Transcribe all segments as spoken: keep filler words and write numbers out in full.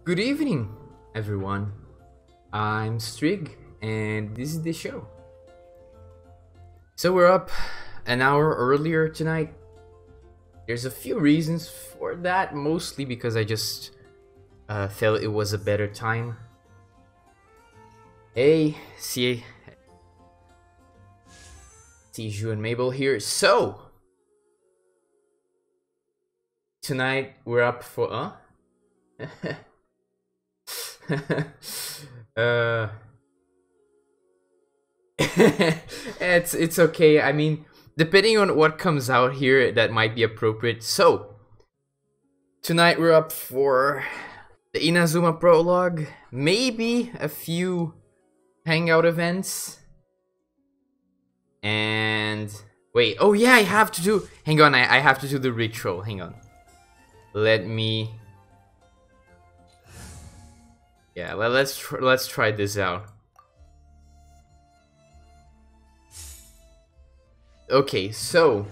Good evening, everyone. I'm Strig, and this is the show. So we're up an hour earlier tonight. There's a few reasons for that, mostly because I just uh, felt it was a better time. Hey, see, see you and Mabel here. So tonight we're up for uh. uh it's it's okay. I mean, depending on what comes out here, that might be appropriate. So tonight we're up for the Inazuma prologue, maybe a few hangout events, and wait, oh yeah, I have to do, hang on, I, I have to do the ritual. Hang on, let me Yeah, let, let's tr let's try this out. Okay, so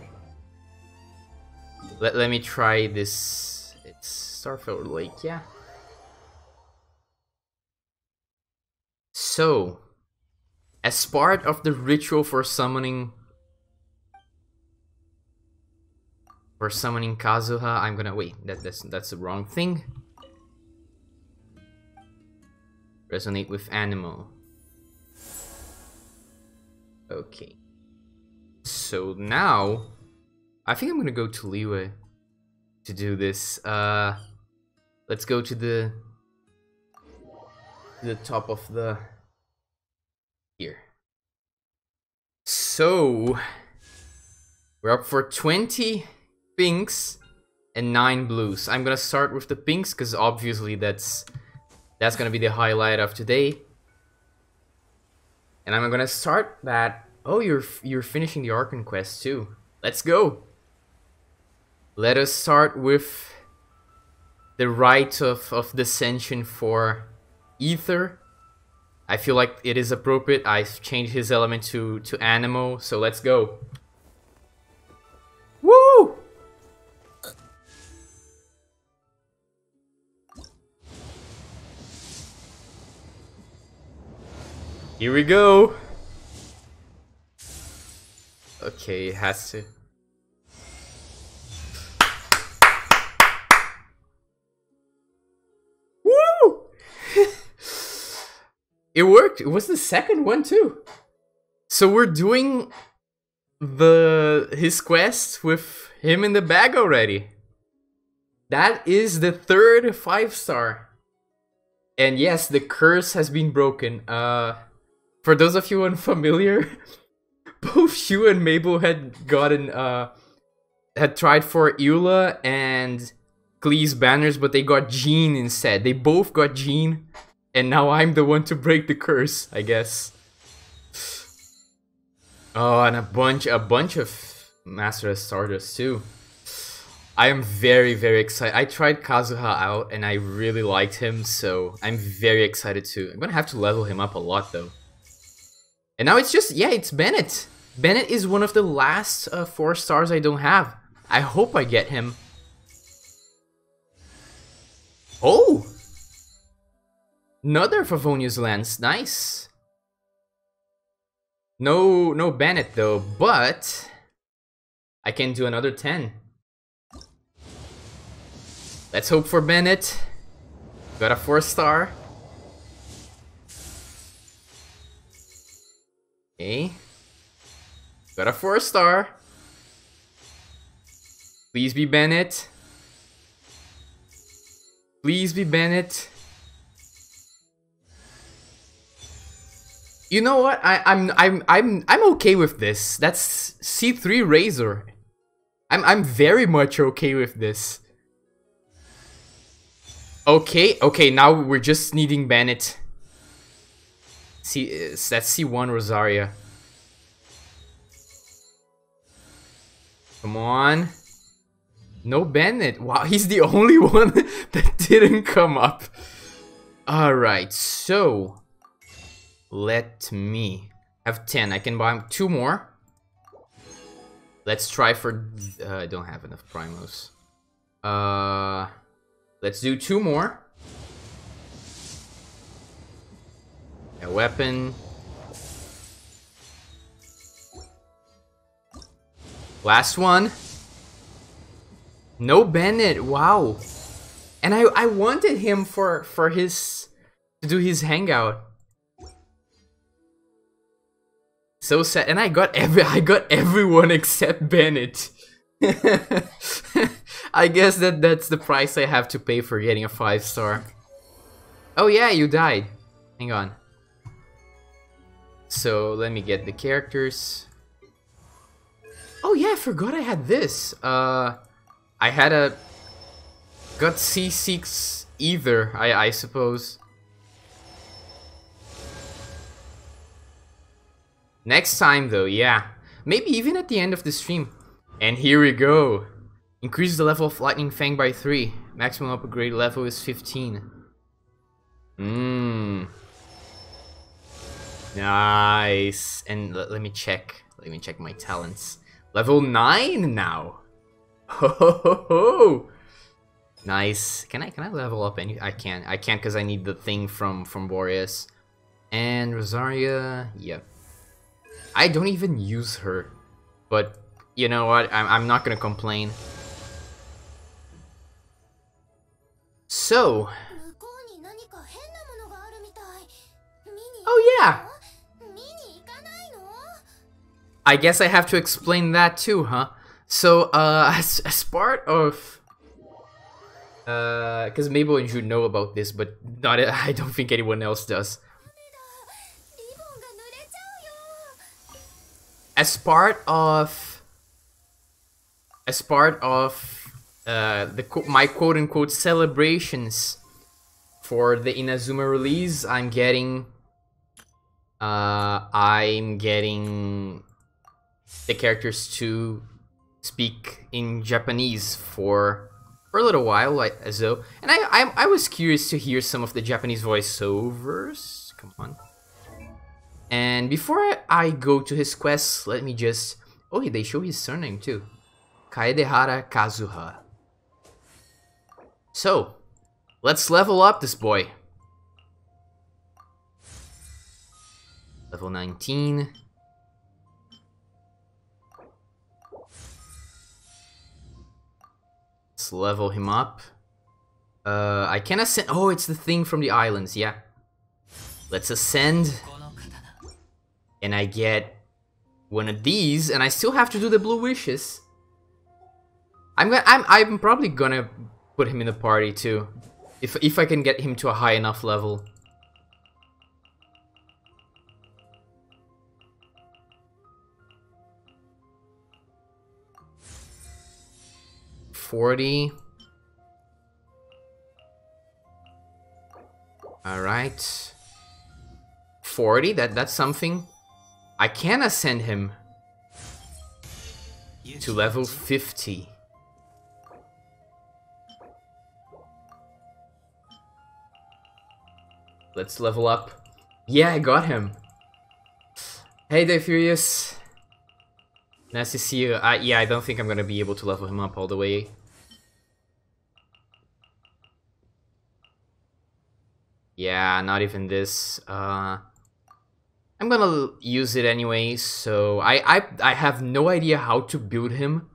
let let me try this. It's Starfield Lake, yeah. So, as part of the ritual for summoning for summoning Kazuha, I'm gonna wait. That that's that's the wrong thing. Resonate with animal. Okay. So now, I think I'm gonna go to Liyue to do this. Uh, let's go to the the top of the here. So we're up for twenty pinks and nine blues. I'm gonna start with the pinks because obviously that's That's gonna be the highlight of today, and I'm gonna start that. Oh, you're you're finishing the Archon quest too. Let's go. Let us start with the rite of of Descension for Ether. I feel like it is appropriate. I've changed his element to to Anemo, so let's go. Woo! Here we go. Okay, it has to. Woo! It worked. It was the second one too. So we're doing the his quest with him in the bag already. That is the third five star. And yes, the curse has been broken. Uh For those of you unfamiliar, both Shu and Mabel had gotten, uh, had tried for Eula and Klee's banners, but they got Jean instead. They both got Jean, and now I'm the one to break the curse, I guess. Oh, and a bunch, a bunch of Master of Stardust too. I am very, very excited. I tried Kazuha out, and I really liked him, so I'm very excited too. I'm gonna have to level him up a lot though. And now it's just, yeah, it's Bennett. Bennett is one of the last uh, four stars I don't have. I hope I get him. Oh! Another Favonius Lance, nice. No, no Bennett though, but I can do another ten. Let's hope for Bennett. Got a four star. Okay. Got a four star. Please be Bennett. Please be Bennett. You know what? I, I'm I'm I'm I'm okay with this. That's C three Razor. I'm I'm very much okay with this. Okay, okay, now we're just needing Bennett. See, that's C one Rosaria. Come on. No Bennett. Wow, he's the only one that didn't come up. Alright, so let me have ten. I can buy two more. Let's try for... Uh, I don't have enough Primos. Uh, let's do two more. A weapon. Last one. No Bennett. Wow. And I I wanted him for for his to do his hangout. So sad. And I got every I got everyone except Bennett. I guess that that's the price I have to pay for getting a five star. Oh yeah, you died. Hang on. So let me get the characters. Oh yeah, I forgot I had this. Uh, I had a got C six either. I I suppose. Next time though, yeah, maybe even at the end of the stream. And here we go. Increase the level of Lightning Fang by three. Maximum upgrade level is fifteen. Mmm. Nice. And let me check. Let me check my talents. Level nine now. Ho ho ho ho. Nice. Can I can I level up any? I can't. I can't because I need the thing from from Boreas. And Rosaria. Yep. I don't even use her, but you know what? I'm I'm not gonna complain. So. Oh yeah. I guess I have to explain that too, huh? So, uh, as, as part of, uh, because Mabel and Jude know about this, but not I don't think anyone else does. As part of, as part of, uh, the my quote-unquote celebrations for the Inazuma release, I'm getting, uh, I'm getting the characters to speak in Japanese for for a little while, like as though, and I, I I was curious to hear some of the Japanese voiceovers. Come on. And before I, I go to his quests, let me just oh they show his surname too, Kaedehara Kazuha. So let's level up this boy. Level nineteen. Let's level him up. Uh, I can ascend. Oh, it's the thing from the islands. Yeah. Let's ascend. And I get one of these, and I still have to do the blue wishes. I'm gonna. I'm. I'm probably gonna put him in the party too, if if I can get him to a high enough level. forty. All right. forty, that that's something. I can ascend him to level fifty. Let's level up. Yeah, I got him. Hey there, Furious. Nice to see you. Uh, yeah, I don't think I'm gonna be able to level him up all the way. Yeah, not even this. Uh, I'm gonna use it anyway, so I, I, I have no idea how to build him.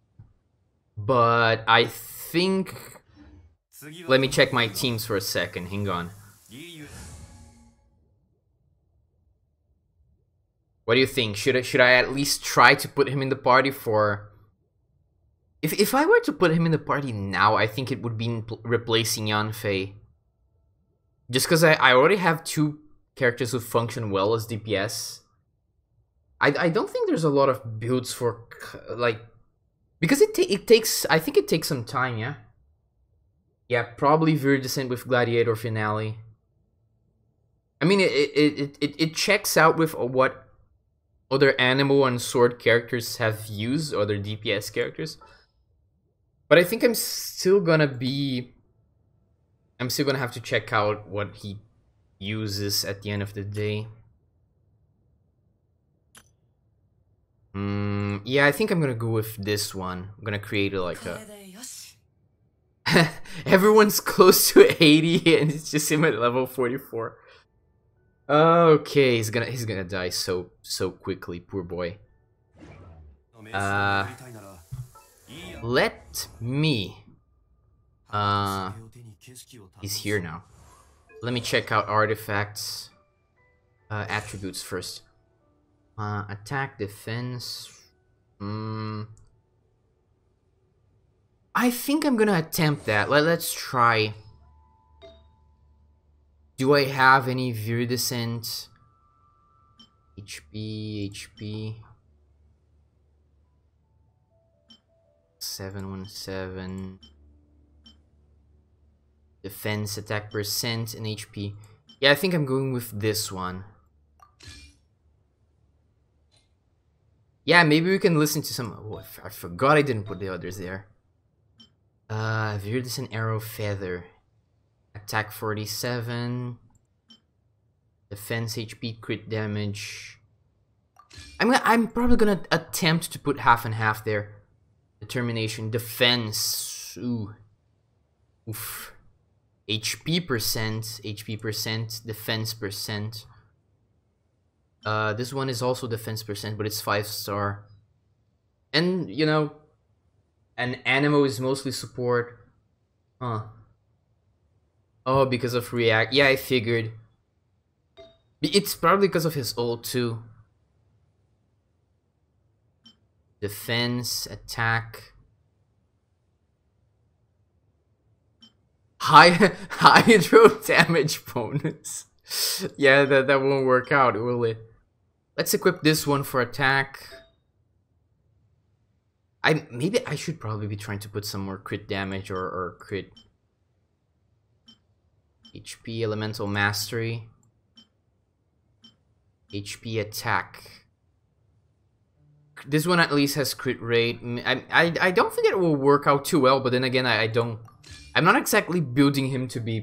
But I think... Let me check my teams for a second, hang on. What do you think? Should I, should I at least try to put him in the party for... If, if I were to put him in the party now, I think it would be replacing Yanfei. Just because I, I already have two characters who function well as D P S. I, I don't think there's a lot of builds for, like... Because it, ta it takes... I think it takes some time, yeah? Yeah, probably Viridescent with Gladiator Finale. I mean, it, it, it, it, it checks out with what other Animal and Sword characters have used, other D P S characters. But I think I'm still gonna be... I'm still gonna have to check out what he uses at the end of the day. Mm, yeah, I think I'm gonna go with this one. I'm gonna create a, like a... Everyone's close to eighty and it's just him at level forty-four. Okay, he's gonna he's gonna die so so quickly, poor boy. Uh, let me. Uh, he's here now. Let me check out artifacts, uh, attributes first. Uh, attack, defense. Hmm. I think I'm gonna attempt that. Let, let's try. Do I have any viridescent? H P, H P. seven one seven. Defense, attack percent, and H P. Yeah, I think I'm going with this one. Yeah, maybe we can listen to some... Oh, I forgot I didn't put the others there. Uh, Viridescent Arrow Feather. Attack forty-seven. Defense, H P, crit damage. I'm gonna, I'm probably gonna attempt to put half and half there. Determination, defense. Ooh. Oof. H P percent, H P percent, defense percent. Uh, this one is also defense percent, but it's five star. And, you know, an Anemo is mostly support. Huh. Oh, because of react. Yeah, I figured. It's probably because of his ult too. Defense, attack. High hydro damage bonus. Yeah, that, that won't work out, will it? Let's equip this one for attack. I maybe I should probably be trying to put some more crit damage or, or crit. H P elemental mastery. H P attack. This one at least has crit rate. I, I, I don't think it will work out too well, but then again, I, I don't... I'm not exactly building him to be...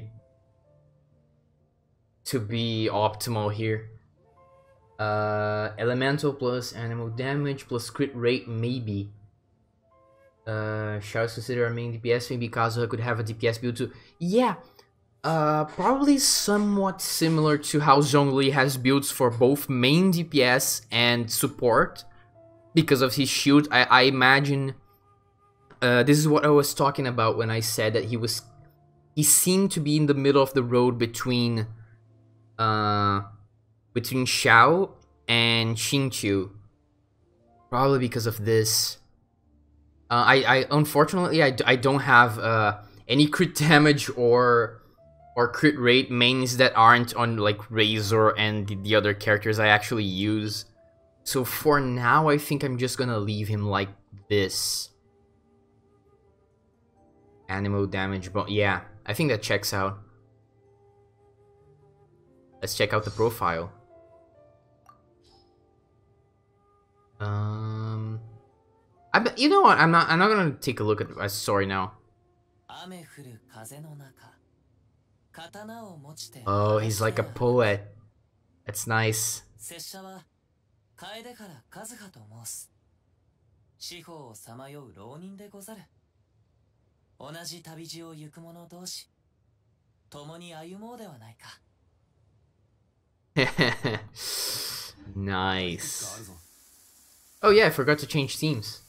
to be optimal here. Uh, elemental plus animal damage plus crit rate, maybe. Uh, shall consider our main D P S, maybe Kazuha could have a D P S build too. Yeah, uh, probably somewhat similar to how Zhongli has builds for both main D P S and support. Because of his shield, I, I imagine uh, this is what I was talking about when I said that he was, he seemed to be in the middle of the road between, uh, between Xiao and Xingqiu. Probably because of this. Uh, I, I unfortunately I, I don't have uh, any crit damage or or crit rate mains that aren't on like Razor and the, the other characters I actually use. So for now, I think I'm just gonna leave him like this. Animal damage, but yeah, I think that checks out. Let's check out the profile. Um, I you know what? I'm not. I'm not gonna take a look at my story now. Oh, he's like a poet. That's nice. 楓からカズハと申す。四方をさまよう浪人でござる。同じ旅路を行く者同士、共に歩もうではないか。Nice. Oh yeah, I forgot to change themes.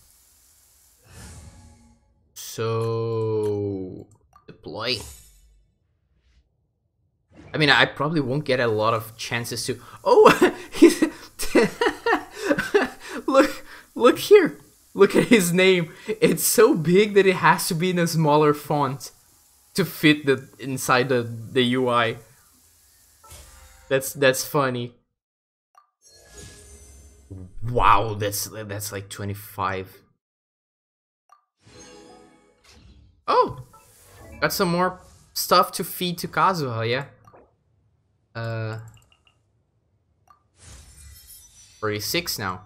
So deploy. I mean, I probably won't get a lot of chances to. Oh, he's. Look, look here. Look at his name. It's so big that it has to be in a smaller font to fit the inside the, the U I. That's that's funny. Wow, that's that's like twenty-five. Oh, got some more stuff to feed to Kazuha, yeah. Uh, forty-six now.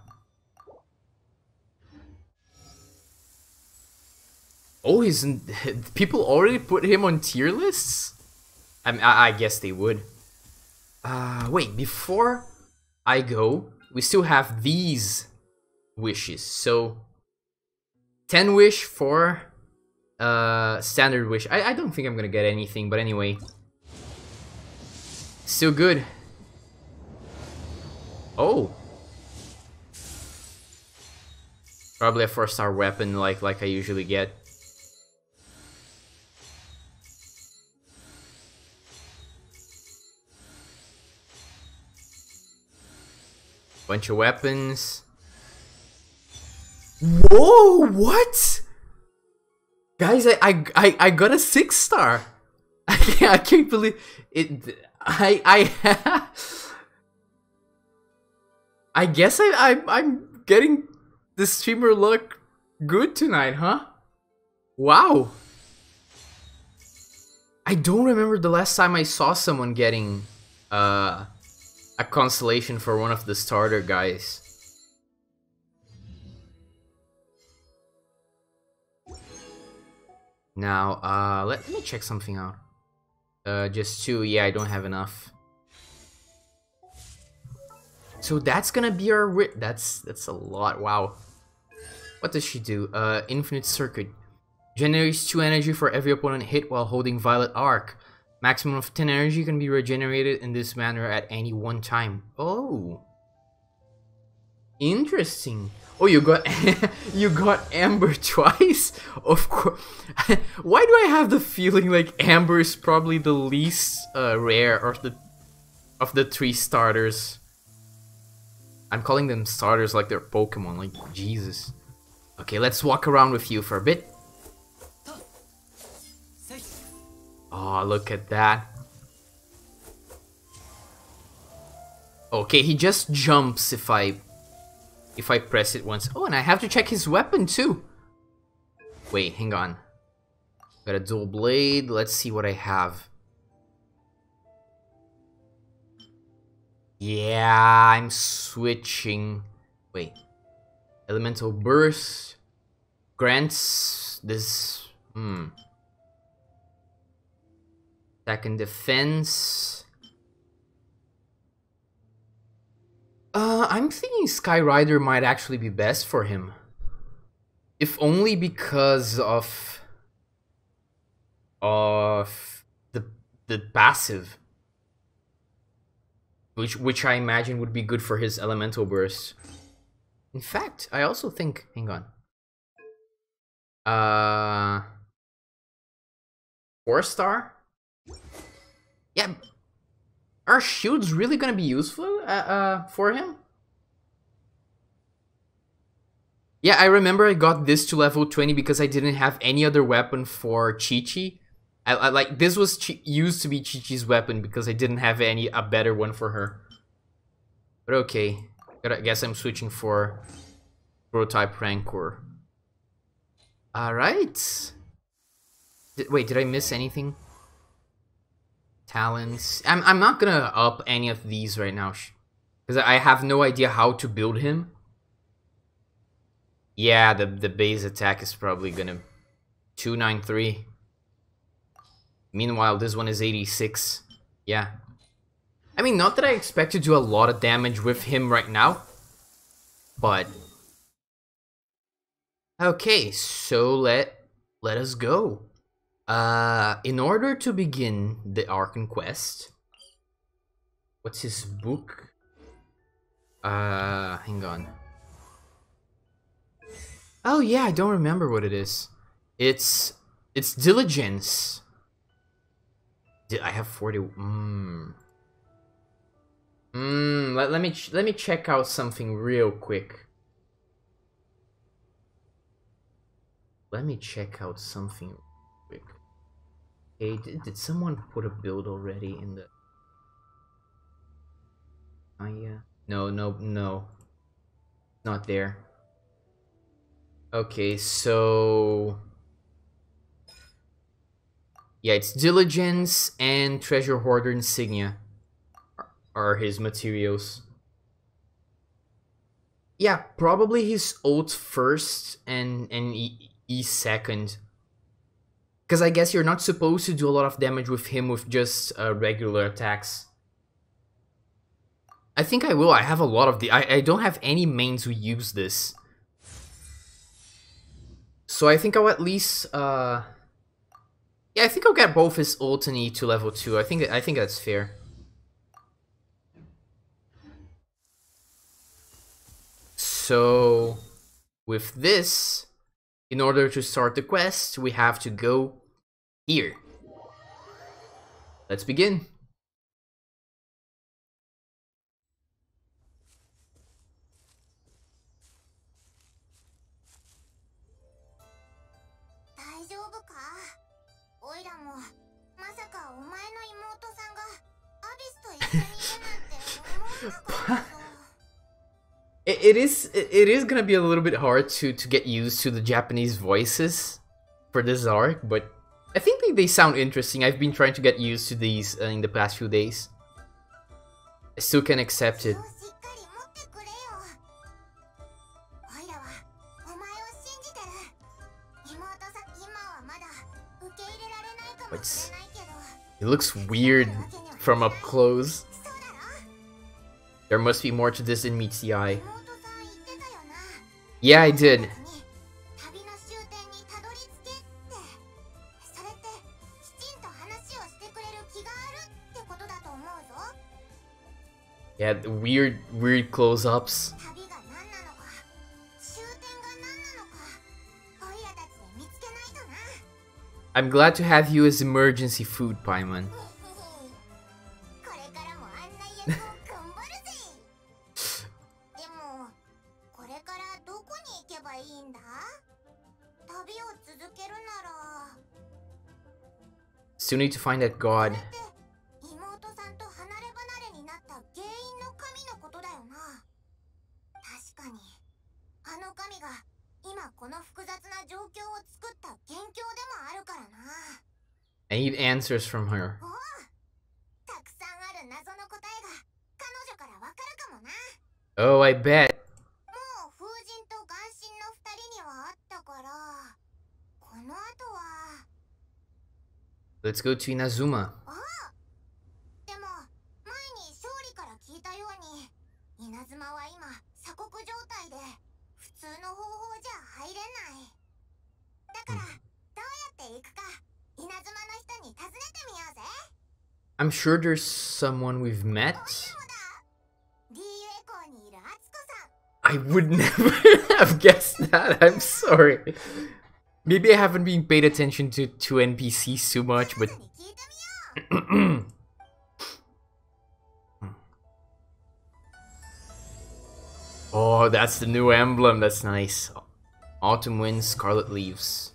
Oh, he's in, people already put him on tier lists? I, mean, I, I guess they would. Uh, wait, before I go, we still have these wishes. So, ten wish for uh, standard wish. I, I don't think I'm gonna get anything, but anyway. Still good. Oh. Probably a four star weapon like like I usually get. Bunch of weapons. Whoa, what? Guys, I I I, I got a six star. I can't, I can't believe it. I I I guess I, I I'm getting the streamer luck good tonight, huh? Wow. I don't remember the last time I saw someone getting uh, a constellation for one of the starter guys. Now, uh, let, let me check something out. Uh, just two. Yeah, I don't have enough. So that's gonna be our ri- that's that's a lot. Wow. What does she do? Uh, infinite circuit generates two energy for every opponent hit while holding Violet Arc. Maximum of ten energy can be regenerated in this manner at any one time. Oh, interesting. Oh, you got you got Amber twice? Of course. Why do I have the feeling like Amber is probably the least uh, rare of the of the three starters? I'm calling them starters like they're Pokemon. Like Jesus. Okay, let's walk around with you for a bit. Oh, look at that. Okay, he just jumps if I if I press it once. Oh, and I have to check his weapon too. Wait, hang on. Got a dual blade. Let's see what I have. Yeah, I'm switching. Wait. Elemental Burst grants this. Hmm. Attack and defense. Uh, I'm thinking Sky Rider might actually be best for him. If only because of of the the passive, which which I imagine would be good for his Elemental Burst. In fact, I also think. Hang on. Uh, four star. Yeah. Are shields really gonna be useful uh, uh, for him? Yeah, I remember I got this to level twenty because I didn't have any other weapon for Chi-Chi. I, I like this was Chi used to be Chi-Chi's weapon because I didn't have any a better one for her. But okay, I guess I'm switching for Prototype Rancor. All right. Did, wait, did I miss anything? Talents. I'm, I'm not gonna up any of these right now because I have no idea how to build him. Yeah, the, the base attack is probably gonna two ninety-three. Meanwhile, this one is eighty-six. Yeah. I mean, not that I expect to do a lot of damage with him right now, but okay, so let let us go. Uh, in order to begin the Archon quest, what's his book? Uh, hang on. Oh yeah, I don't remember what it is. It's it's Diligence. Did I have forty? Mmm. Mmm. Let let me ch let me check out something real quick. Let me check out something. Hey, did, did someone put a build already in the... Oh, yeah. No, no, no. Not there. Okay, so... Yeah, it's Diligence and Treasure Hoarder Insignia are his materials. Yeah, probably his ult first and, and E, e second. Because I guess you're not supposed to do a lot of damage with him with just uh, regular attacks. I think I will. I have a lot of the... I, I don't have any mains who use this. So I think I'll at least... Uh... Yeah, I think I'll get both his ult and E to level two. I think, I think that's fair. So with this, in order to start the quest, we have to go here. Let's begin. It, it is it is gonna be a little bit hard to to get used to the Japanese voices for this arc, but I think they, they sound interesting. I've been trying to get used to these uh, in the past few days. I still can accept it. But it looks weird from up close. There must be more to this than meets the eye. Yeah, I did. Yeah, the weird, weird close-ups. I'm glad to have you as emergency food, Paimon. Still need to find that god. I need answers from her. Oh, I bet. Let's go to Inazuma. I'm sure there's someone we've met. I would never have guessed that. I'm sorry. Maybe I haven't been paid attention to, to N P Cs too much, but... Oh, that's the new emblem. That's nice. Autumn winds, scarlet leaves.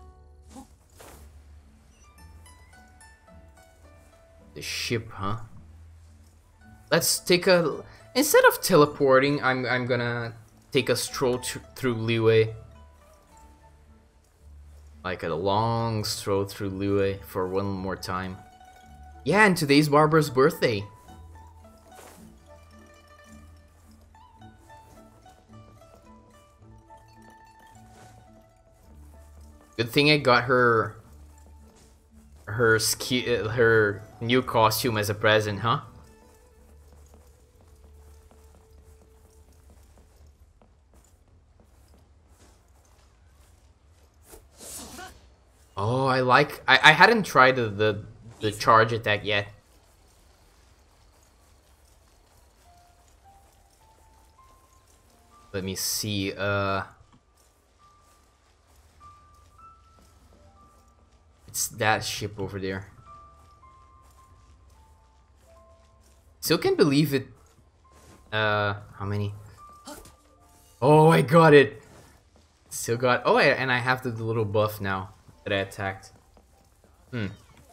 The ship, huh? Let's take a... Instead of teleporting, I'm, I'm gonna take a stroll through Liyue. Like a long stroll through Liyue for one more time. Yeah, and today's Barbara's birthday. Good thing I got her her ski her new costume as a present, huh? Oh, I like... I, I hadn't tried the, the, the charge attack yet. Let me see, uh... it's that ship over there. Still can't believe it. Uh, how many? Oh, I got it! Still got... Oh, I, and I have the, the little buff now that I attacked. Hmm.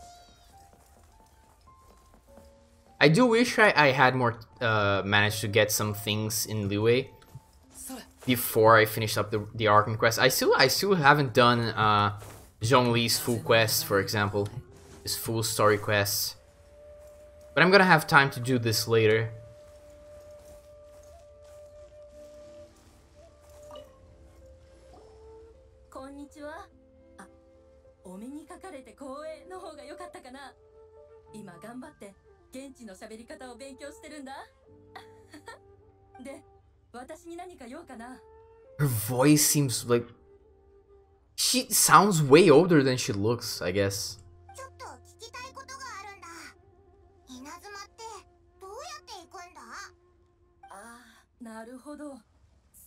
I do wish I, I had more uh, managed to get some things in Liyue before I finished up the the Arkham quest. I still I still haven't done uh, Zhongli's full quest, for example, his full story quest. But I'm gonna have time to do this later. Her voice seems like... She sounds way older than she looks, I guess.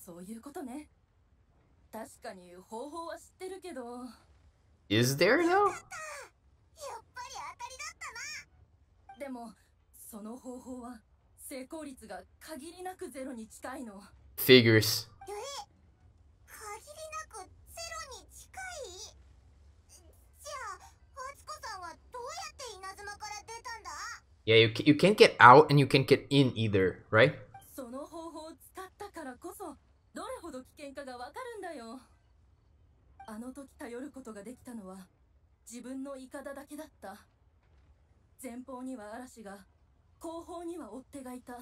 そういうことね。確かに方法は知ってるけど。 Is there though? やっぱり当たりだったな。 でもその方法は成功率が限りなくゼロに近いの。 Figures. え、限りなくゼロに近い？じゃあアツコさんはどうやって稲妻から出たんだ？ Yeah, you, ca- you can't get out and you can't get in either, right? その方法を使ったからこそどれほど危険かがわかるんだよ。あの時頼ることができたのは自分のイカダだけだった。前方には嵐が、後方には追っ手がいた。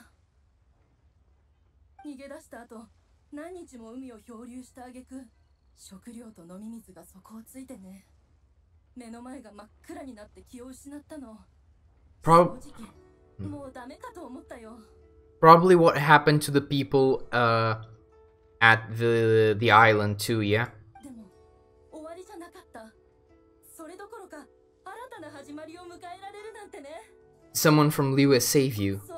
逃げ出した後、何日も海を漂流した挙句、食料と飲み水が底をついてね。目の前が真っ暗になって気を失ったの。 Prob- 正直、もうダメかと思ったよ。 Probably what happened to the people uh, at the the island too, yeah? でも終わりじゃなかった。それどころか新たな始まりを迎えられるなんてね。 Someone from Liyue saved you. そう、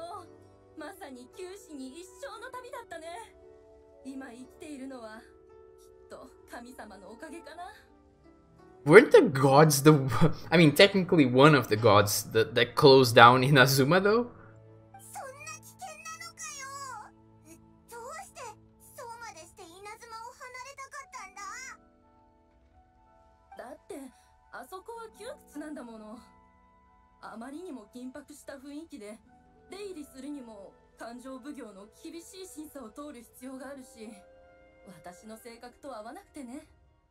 まさに九死に一生の旅だったね。今生きているのはきっと神様のおかげかな。 Weren't the gods the... I mean, technically one of the gods that, that closed down Inazuma, though? そんな危険なのかよ。え、どうしてそうまでして稲妻を離れたかったんだ？ だってあそこは窮屈なんだもの。あまりにも緊迫した雰囲気で出入りするにも勘定奉行の厳しい審査を通る必要があるし、私の性格と合わなくてね。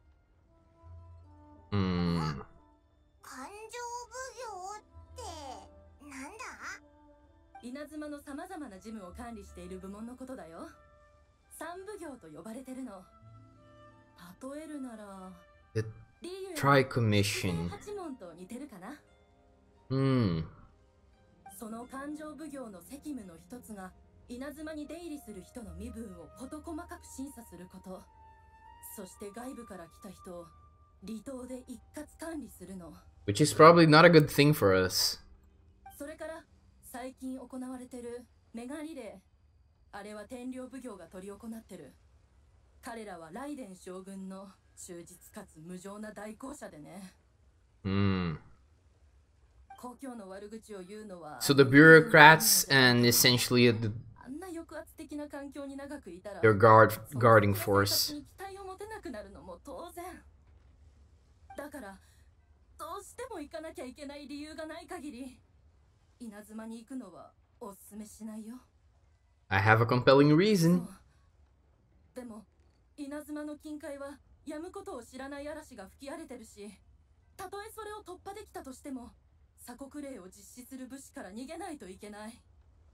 Hmm. 勘定奉行ってなんだ？ 稲妻の様々な事務を管理している部門のことだよ。三奉行と呼ばれてるの。例えるなら The リーユ Tri Commission. 八門と似てるかな。 Hmm. その勘定奉行の責務の一つが稲妻に出入りする人の身分を事細かく審査すること。そして外部から来た人を離島で一括管理するの。 Which is probably not a good thing for us. それから最近行われてるメガリレー、あれは天領奉行が執り行ってる。彼らはライデン将軍の忠実かつ無情な代行者でね。 Hmm. 故郷の悪口を言うのは So the bureaucrats and essentially the, あんな抑圧的な環境に長くいたら their guard その guarding 生活 force. に期待を持てなくなるのも当然だから、どうしても行かなきゃいけない理由がない限り稲妻に行くのはおすすめしないよ。 I have a compelling そう reason. でも稲妻の近海はやむことを知らない嵐が吹き荒れてるし、たとえそれを突破できたとしても鎖国令を実施する武士から逃げないといけない。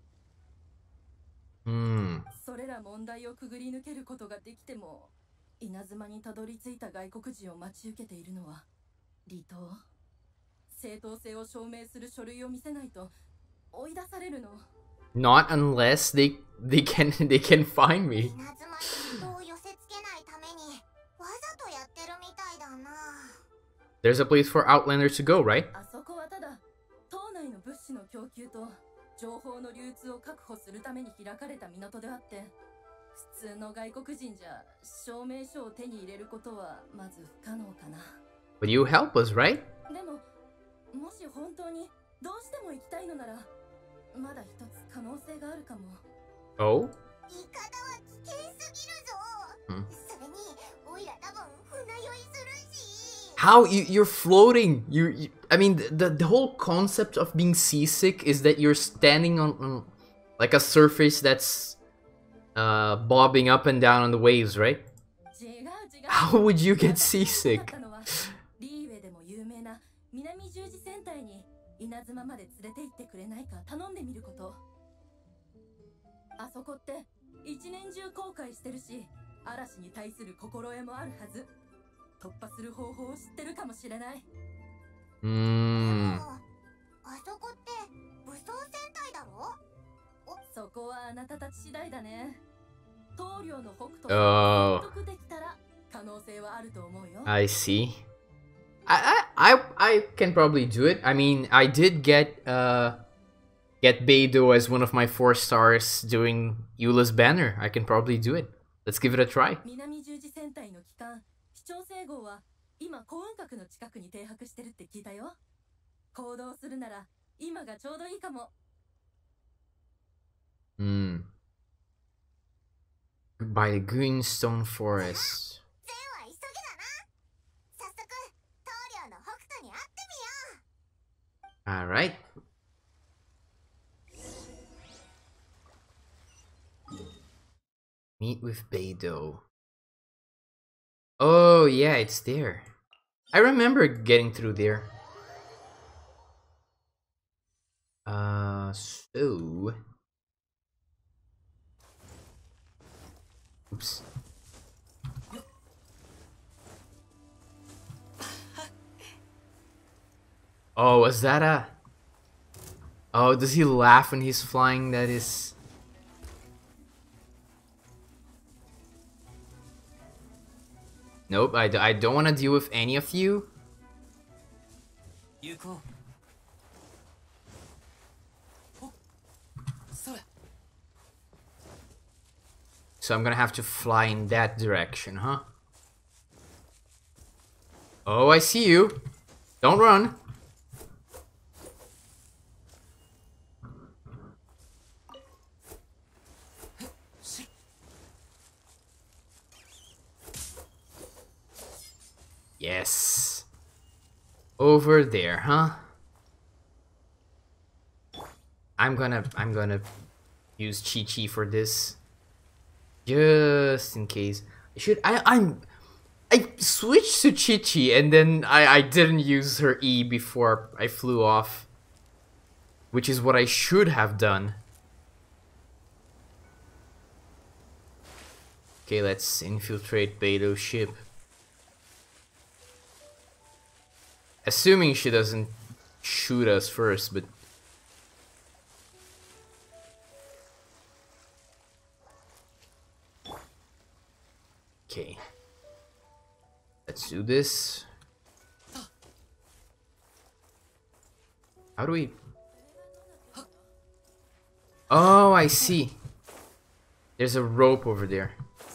Hmm. それら問題をくぐり抜けることができても稲妻にたどり着いた外国人を待ち受けているのは離島。正当性を証明する書類を見せないと追い出されるの。 Not unless they they can they can find me. 稲妻に人を寄せつけないためにわざとやってるみたいだな。 There's a place for outlanders to go, right? あそこはただ島内の物資の供給と情報の流通を確保するために開かれた港であって、普通の外国人じゃ証明書を手に入れることはまず不可能かな。 But you help us, right? でももし本当にどうしても行きたいのならまだ一つ可能性があるかも。 Oh? イカダは危険すぎるぞ。 うんそれにオイラ多分船酔いするし。 How you you're floating? You, you I mean the the whole concept of being seasick is that you're standing on, on like a surface that's uh bobbing up and down on the waves, right? 違う違う。 How would you get seasick? リーウェでも有名な南十字戦隊に稲妻まで連れて行ってくれないか頼んでみること。あそこって一年中航海してるし嵐に対する心得もあるはず。突破する方法を知ってるかもしれない。 Hmm. あそこって武装戦隊だろ？ そこはあなたたち次第だね。棟梁の北斗 Oh. 説得できたら可能性はあると思うよ。 I see. I, I I I can probably do it. I mean, I did get uh get Beidou as one of my four stars doing Eula's banner. I can probably do it. Let's give it a try. 南十字戦隊の機関視聴整合は今幸運閣の近くに停泊してるって聞いたよ。行動するなら今がちょうどいいかも。 Hmm. By the Greenstone Forest. 全は急ぎだな。早速棟梁の北斗に会ってみよう。 Alright. Meet with Beidou. Oh, yeah, it's there. I remember getting through there. Uh, so... Oops. Oh, was that a... Oh, does he laugh when he's flying? That is... Nope, I, d I don't want to deal with any of you. Yuko. Oh, sorry. So I'm gonna have to fly in that direction, huh? Oh, I see you. Don't run. Yes. Over there, huh? I'm gonna I'm gonna use Chi-Chi for this. Just in case. Should I I'm I switched to Chi-Chi and then I, I didn't use her E before I flew off. Which is what I should have done. Okay, let's infiltrate Beidou's ship. Assuming she doesn't shoot us first, but... Okay. Let's do this. How do we... Oh, I see. There's a rope over there.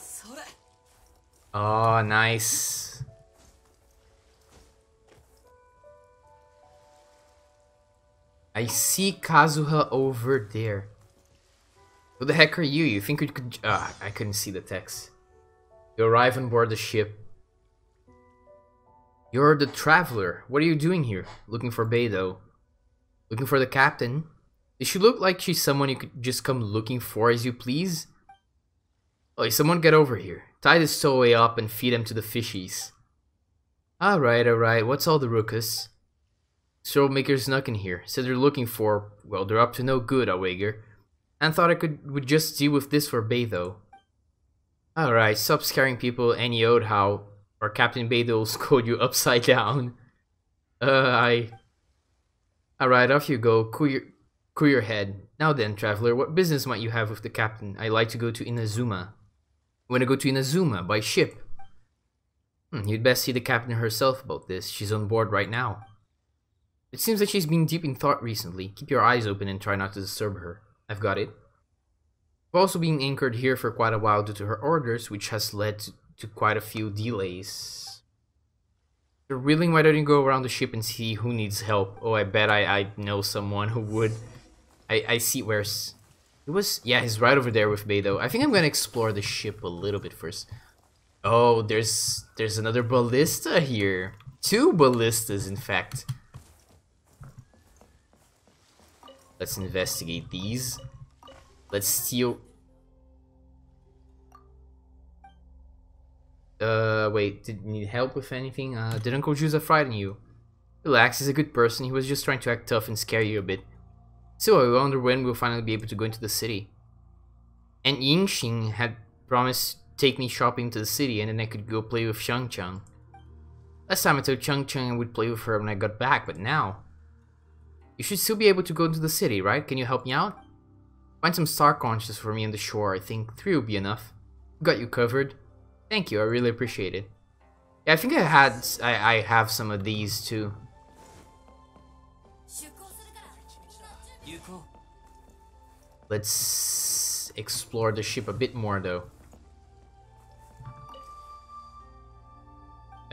Oh, nice. I see Kazuha over there. Who the heck are you? You think you could... Ah, I couldn't see the text. You arrive on board the ship. You're the traveler. What are you doing here? Looking for Beidou. Looking for the captain? Does she look like she's someone you could just come looking for as you please? Oh, someone get over here. Tie this stowaway up and feed him to the fishies. Alright, alright. What's all the ruckus? Troublemaker snuck in here. Said they're looking for... Well, they're up to no good, I wager. And thought I could would just deal with this for Beidou. Alright, stop scaring people any old how, or Captain Beidou will scold you upside down. Uh, I... Alright, off you go. Cool your, cool your head. Now then, traveler, what business might you have with the captain? I'd like to go to Inazuma. You want to go to Inazuma by ship? Hmm, you'd best see the captain herself about this. She's on board right now. It seems that she's been deep in thought recently. Keep your eyes open and try not to disturb her. I've got it. We've also been anchored here for quite a while due to her orders, which has led to, to quite a few delays. You're willing, why don't you go around the ship and see who needs help? Oh, I bet I, I know someone who would. I, I see where's... It was... Yeah, he's right over there with Beidou. I think I'm gonna explore the ship a little bit first. Oh, there's... There's another ballista here. Two ballistas, in fact. Let's investigate these. Let's steal... Uh, wait, did you need help with anything? Uh, did Uncle Juza frighten you? Relax, he's a good person. He was just trying to act tough and scare you a bit. So I wonder when we'll finally be able to go into the city. And Yingxing had promised to take me shopping to the city and then I could go play with Chang Chang. Last time I told Chang Chang I would play with her when I got back, but now... You should still be able to go into the city, right? Can you help me out? Find some star conches for me on the shore. I think three will be enough. Got you covered. Thank you, I really appreciate it. Yeah, I think I had... I, I have some of these too. Let's explore the ship a bit more though.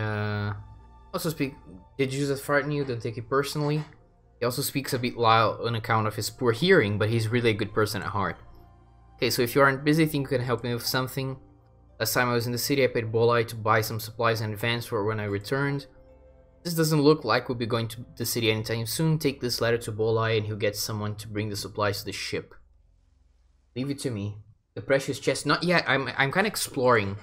Uh, also speak. Did Jesus frighten you? Don't take it personally. He also speaks a bit loud on account of his poor hearing, but he's really a good person at heart. Okay, so if you aren't busy, think you can help me with something. Last time I was in the city, I paid Bolai to buy some supplies in advance for when I returned. This doesn't look like we'll be going to the city anytime soon. Take this letter to Bolai and he'll get someone to bring the supplies to the ship. Leave it to me. The precious chest. Not yet. I'm, I'm kind of exploring.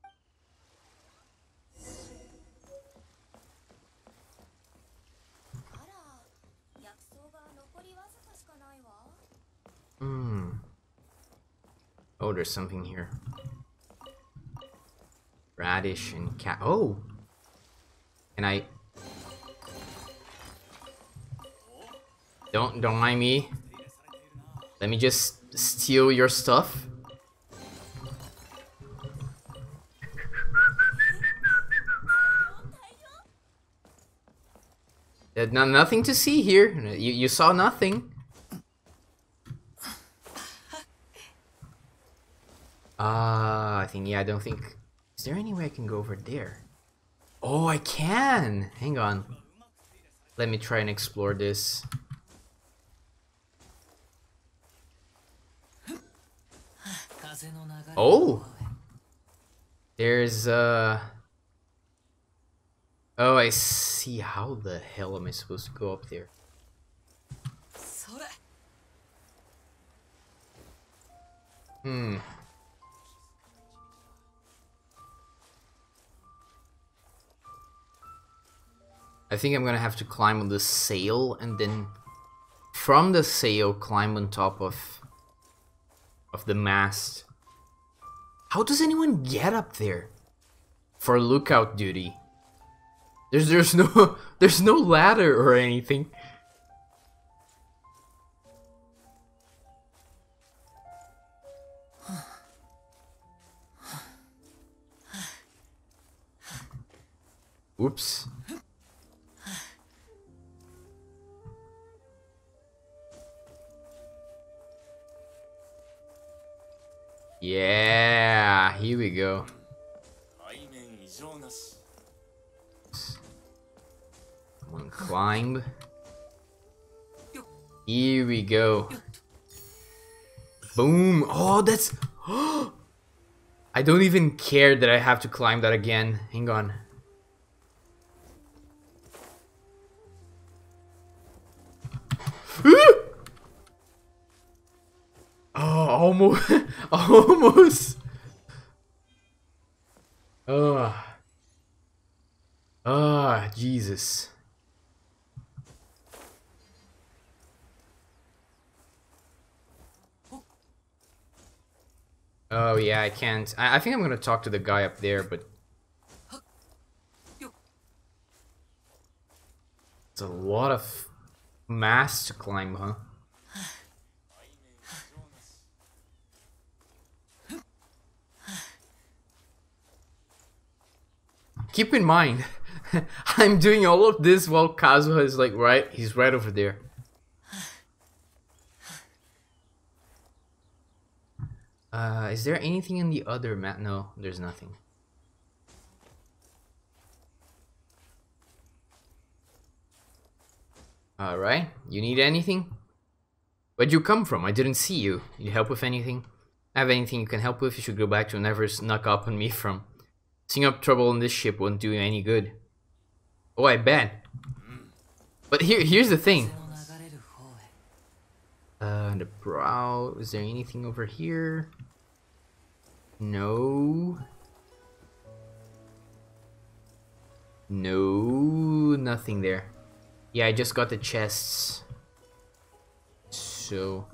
Hmm. Oh, there's something here. Radish and cat. Oh! Can I... Don't, don't mind me. Let me just steal your stuff. There's no, nothing to see here. You, you saw nothing. Ah, uh, I think, yeah, I don't think... Is there any way I can go over there? Oh, I can! Hang on. Let me try and explore this. Oh! There's, uh... Oh, I see. How the hell am I supposed to go up there? Hmm. I think I'm gonna have to climb on the sail and then from the sail climb on top of of the mast. How does anyone get up there for lookout duty? There's there's no there's no ladder or anything. Oops. Yeah, here we go. Come on, climb. Here we go. Boom. Oh, that's... I don't even care that I have to climb that again. Hang on. Oh, almost. Almost. Oh. Ah, oh, Jesus. Oh, yeah, I can't. I, I think I'm gonna talk to the guy up there, but... It's a lot of mass to climb, huh? Keep in mind, I'm doing all of this while Kazuha is like right, he's right over there. Uh, is there anything in the other map? No, there's nothing. Alright, you need anything? Where'd you come from? I didn't see you. Need help with anything? Have anything you can help with? You should go back to never snuck up on me from. Seeing up trouble on this ship won't do you any good. Oh, I bet. But here, here's the thing. Uh, the brow. Is there anything over here? No. No, nothing there. Yeah, I just got the chests. So...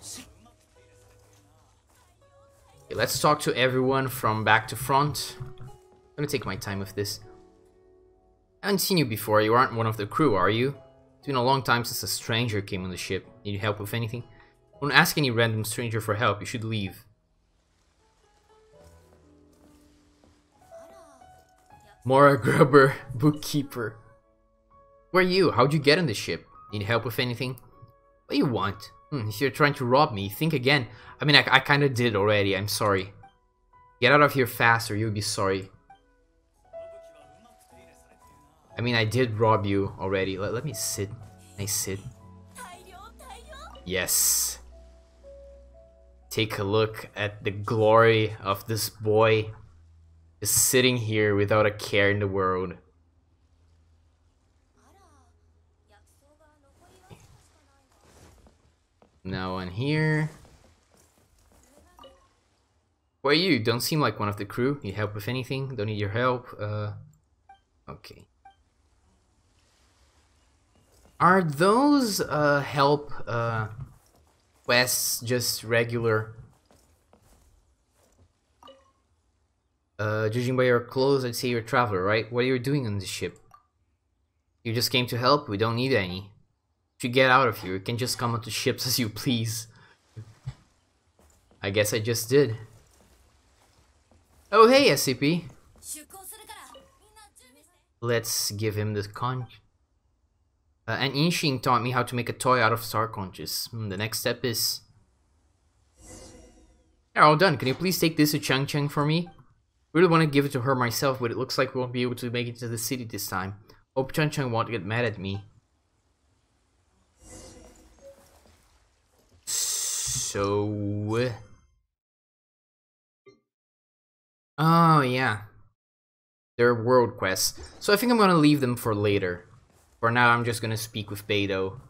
Okay, let's talk to everyone from back to front. I'm gonna take my time with this. I haven't seen you before. You aren't one of the crew, are you? It's been a long time since a stranger came on the ship. Need help with anything? Don't ask any random stranger for help. You should leave. Mora Grubber, bookkeeper. Who are you? How'd you get on the ship? Need help with anything? What do you want? Hmm, if you're trying to rob me, think again. I mean, I, I kinda did already. I'm sorry. Get out of here fast or you'll be sorry. I mean, I did rob you already. Let, let me sit. Can I sit? Yes. Take a look at the glory of this boy just sitting here without a care in the world. No one here. Who are you? Don't seem like one of the crew. Need help with anything? Don't need your help. Uh, okay. Are those uh, help uh, quests just regular? Uh, judging by your clothes, I'd say you're a traveler, right? What are you doing on this ship? You just came to help? We don't need any. You get out of here. You can just come onto ships as you please. I guess I just did. Oh hey, S C P. Let's give him the conch. Uh, and Inshin taught me how to make a toy out of star conches. Hmm, the next step is... Yeah, all done. Can you please take this to Chang Chang for me? I really want to give it to her myself, but it looks like we won't be able to make it to the city this time. Hope Chang Chang won't get mad at me. So... Oh, yeah. They're world quests. So I think I'm gonna leave them for later. For now, I'm just gonna speak with Beidou.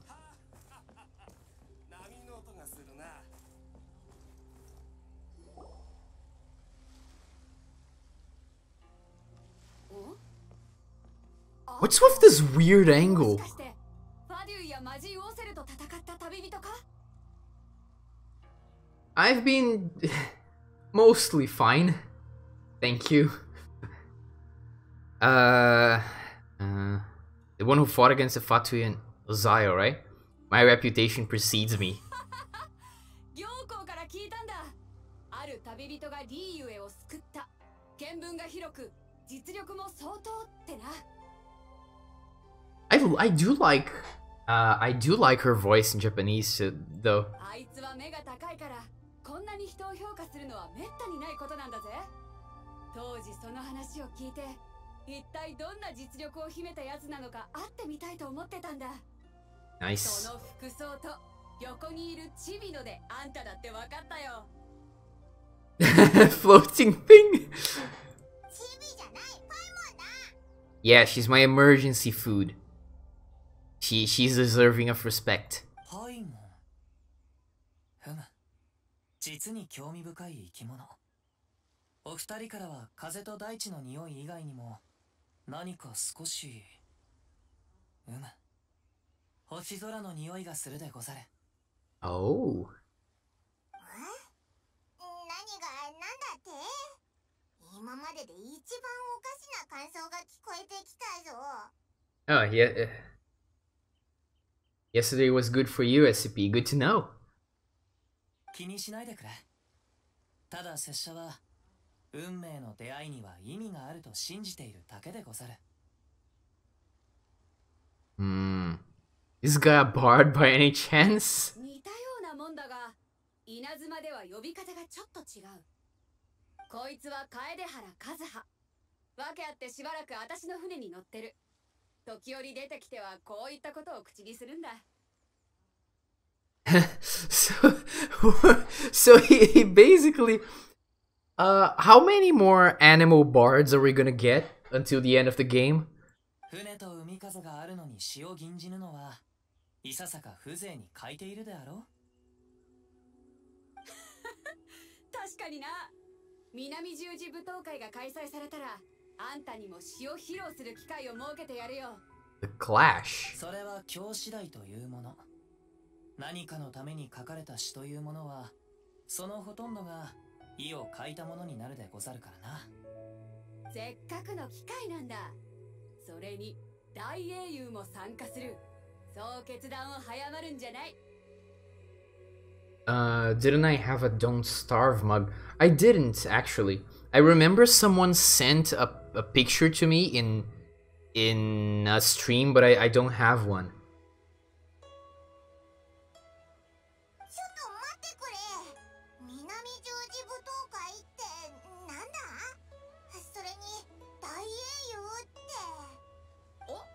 What's with this weird angle? I've been mostly fine. Thank you. Uh, uh, the one who fought against the Fatui and Ozayo, right? My reputation precedes me. I, I do like uh, I do like her voice in Japanese uh, though. Nice. Floating thing. Yeah, she's my emergency food. She she's deserving of respect. 実に興味深い生き物。お二人からは風と大地の匂い以外にも何か少しうむ星空の匂いがするでござる。 Oh. え？何が何だって？今までで一番おかしな感想が聞こえてきたぞ。 Oh yeah. Yesterday was good for you, S C P. Good to know. 気にしないでくれ。ただ拙者は運命の出会いには意味があると信じているだけでござる。 Hmm. Is this guy a bard by any chance? 似たようなもんだが、稲妻では呼び方がちょっと違う。こいつは楓原和葉。わけあってしばらく私の船に乗ってる。時折出てきてはこういったことを口にするんだ。 so, so he, he basically, uh, how many more animal bards are we gonna get until the end of the game? 船と海風があるのに潮吟じぬのはいささか風情に欠いているであろう。 確かにな。南十字舞踏会が開催されたら、あんたにも詩を披露する機会を設けてやるよ。 The Clash. それは今日次第というもの。何かのために書かれた詩というものは、そのほとんどが意を書いたものになるでござるからな。 せっかくの機会なんだ。それに大英雄も参加する。そう決断を早まるんじゃない。 Uh, didn't I have a Don't Starve mug? I didn't, actually. I remember someone sent a, a picture to me in in a stream, but I, I don't have one. ちょっと待ってくれ。南十字舞踏会ってなんだ？それに大英雄って。 お、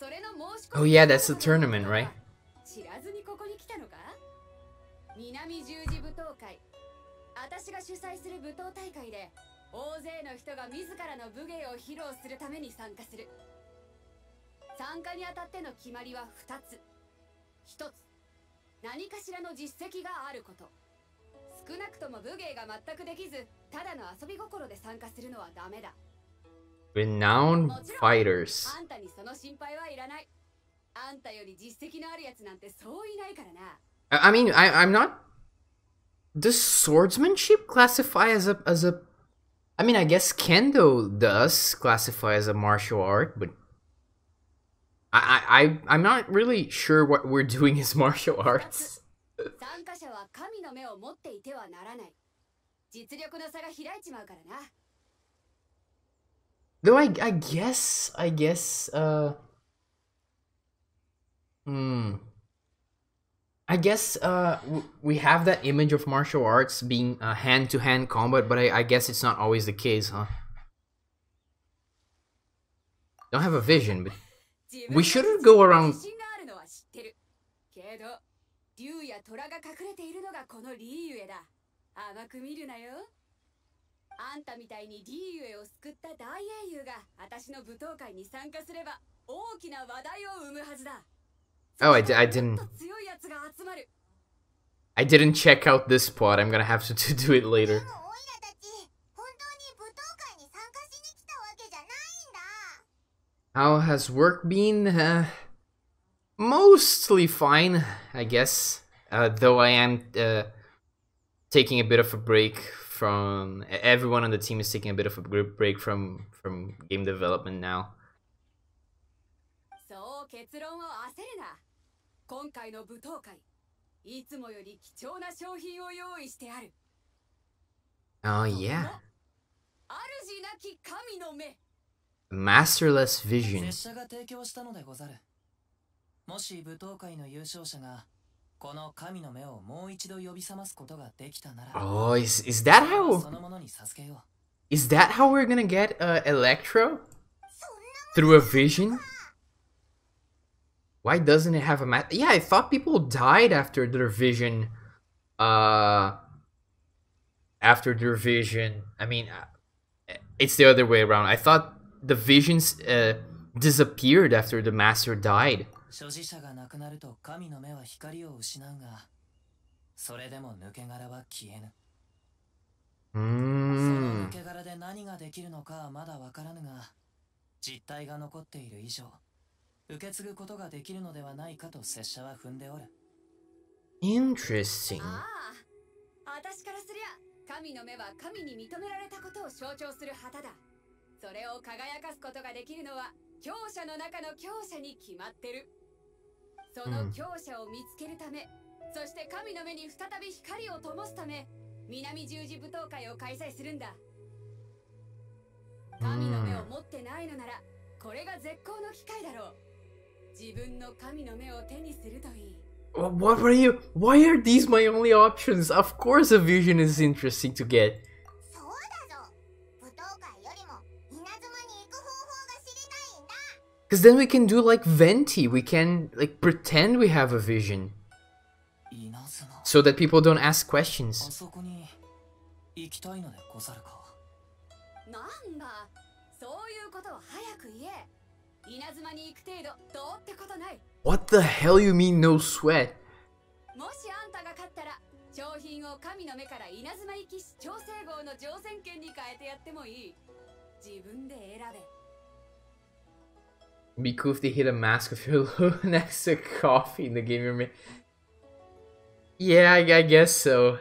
それの申し Oh 込み yeah, that's the tournament, right? 知らずにここに来たのか？南十字舞踏会。私が主催する舞踏大会で大勢の人が自らの武芸を披露するために参加する。参加にあたっての決まりはふたつ。ひとつ、何かしらの実績があること。少なくとも武芸が全くできず、ただの遊び心で参加するのはダメだ。 Renowned もちろん fighters. あんたにその心配はいらない。あんたより実績のあるやつなんてそういないからな。 I, I mean, I, I'm not. Does swordsmanship classify as a as a? I mean, I guess Kendo does classify as a martial art, but I I, I I'm not really sure what we're doing is martial arts. 参加者は神の目を持っていてはならない。実力の差が開いちまうからな。 Though I I guess I guess uh. Hmm. I guess uh w- we have that image of martial arts being uh, hand-to-hand combat, but I, I guess it's not always the case, huh? Don't have a vision, but we shouldn't go around. 自信があるのは知ってる。けど、竜や虎が隠れているのがこのリーユエだ。甘く見るなよ。あんたみたいにリーユエを救った大英雄が私の舞踏会に参加すれば大きな話題を生むはずだ。 Oh, I, di- I didn't. もっと強いやつが集まる。 I didn't check out this plot. I'm gonna have to, to do it で later. もオイラたち本当に舞踏会に参加しに来たわけじゃないんだ。 How has work been? Uh, mostly fine, I guess. Uh, though I am uh, taking a bit of a break from. Everyone on the team is taking a bit of a gr- break from from game development now. そう結論を焦るな。今回の舞踏会、いつもより貴重な商品を用意してある。 Oh yeah, 主なき神の目。 masterless vision. 拙者が提供したのでござる。もし舞踏会の優勝者がこの神の目をもう一度呼び覚ますことができたなら、 Oh, is is that そ how? のものに授けよ Is that how we're gonna get uh, Electro そんな through a vision? Why doesn't it have a mat? Yeah, I thought people died after their vision. Uh, after their vision. I mean, uh, it's the other way around. I thought the visions uh, disappeared after the master died. 所持者が亡くなると神の目は光を失うが、それでも抜け殻は消えぬ。その Mm. 抜け殻で何ができるのかはまだわからぬが、実体が残っている以上、受け継ぐことができるのではないかと拙者は踏んでおる。 Interesting. ああ、私からすりゃ神の目は神に認められたことを象徴する旗だ。それを輝かすことができるのは強者の中の強者に決まってる。その強者を見つけるため、そして神の目に再び光を灯すため、南十字舞踏会を開催するんだ。神の目を持ってないのなら、これが絶好の機会だろう。自分の神の目を手にするといい。 Wha- What were you? Why are these my only options? Of course, a vision is interesting to get. そうだぞ。舞踏会よりも稲妻に行く方法が知りたいんだ。 Because then we can do like Venti. We can like pretend we have a vision 稲妻。 so that people don't ask あ questions. そこに行きたいのでござるか。 なんだ、そういうことを早く言え。稲妻に行く程度どうってことない。 What the hell you mean no sweat? もしあんたが勝ったら商品を神の目から稲妻行きし調整号の乗船券に変えてやってもいい。自分で選べ。 Be cool if they hit a mask of your logo next to coffee in the game you're making. Yeah, I, I guess so.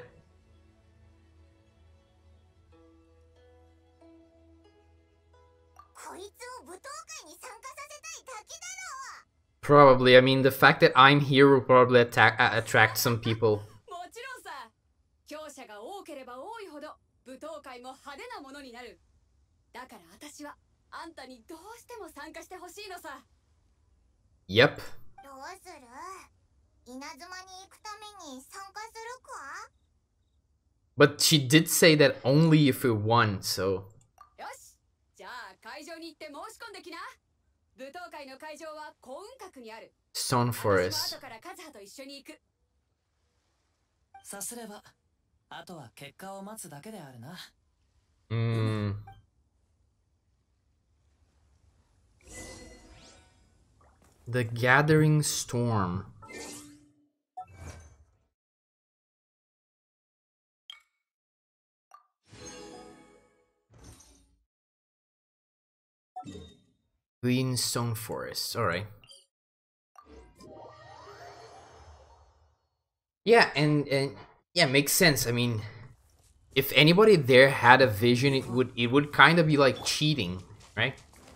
こいつを舞踏会に参加させたいだけだろう。 Probably. I mean, the fact that I'm here will probably attack, uh, attract some people. もちろんさ、強者が多ければ多いほど舞踏会も派手なものになる。だから私はあんたにどうしても参加してほしいのさ。 Yep. どうする？稲妻に行くために参加するか？ But she did say that only if we won, so... よし、じゃあ会場に行って申し込んできな。 舞踏会の会場は幸運閣にある。 Stone 私 Forest. も後からカズハと一緒に行く。 さすればあとは結果を待つだけであるな。 Mm. The Gathering Storm. Greenstone Forest. All right. Yeah, and and yeah, makes sense. I mean, if anybody there had a vision, it would it would kind of be like cheating, right?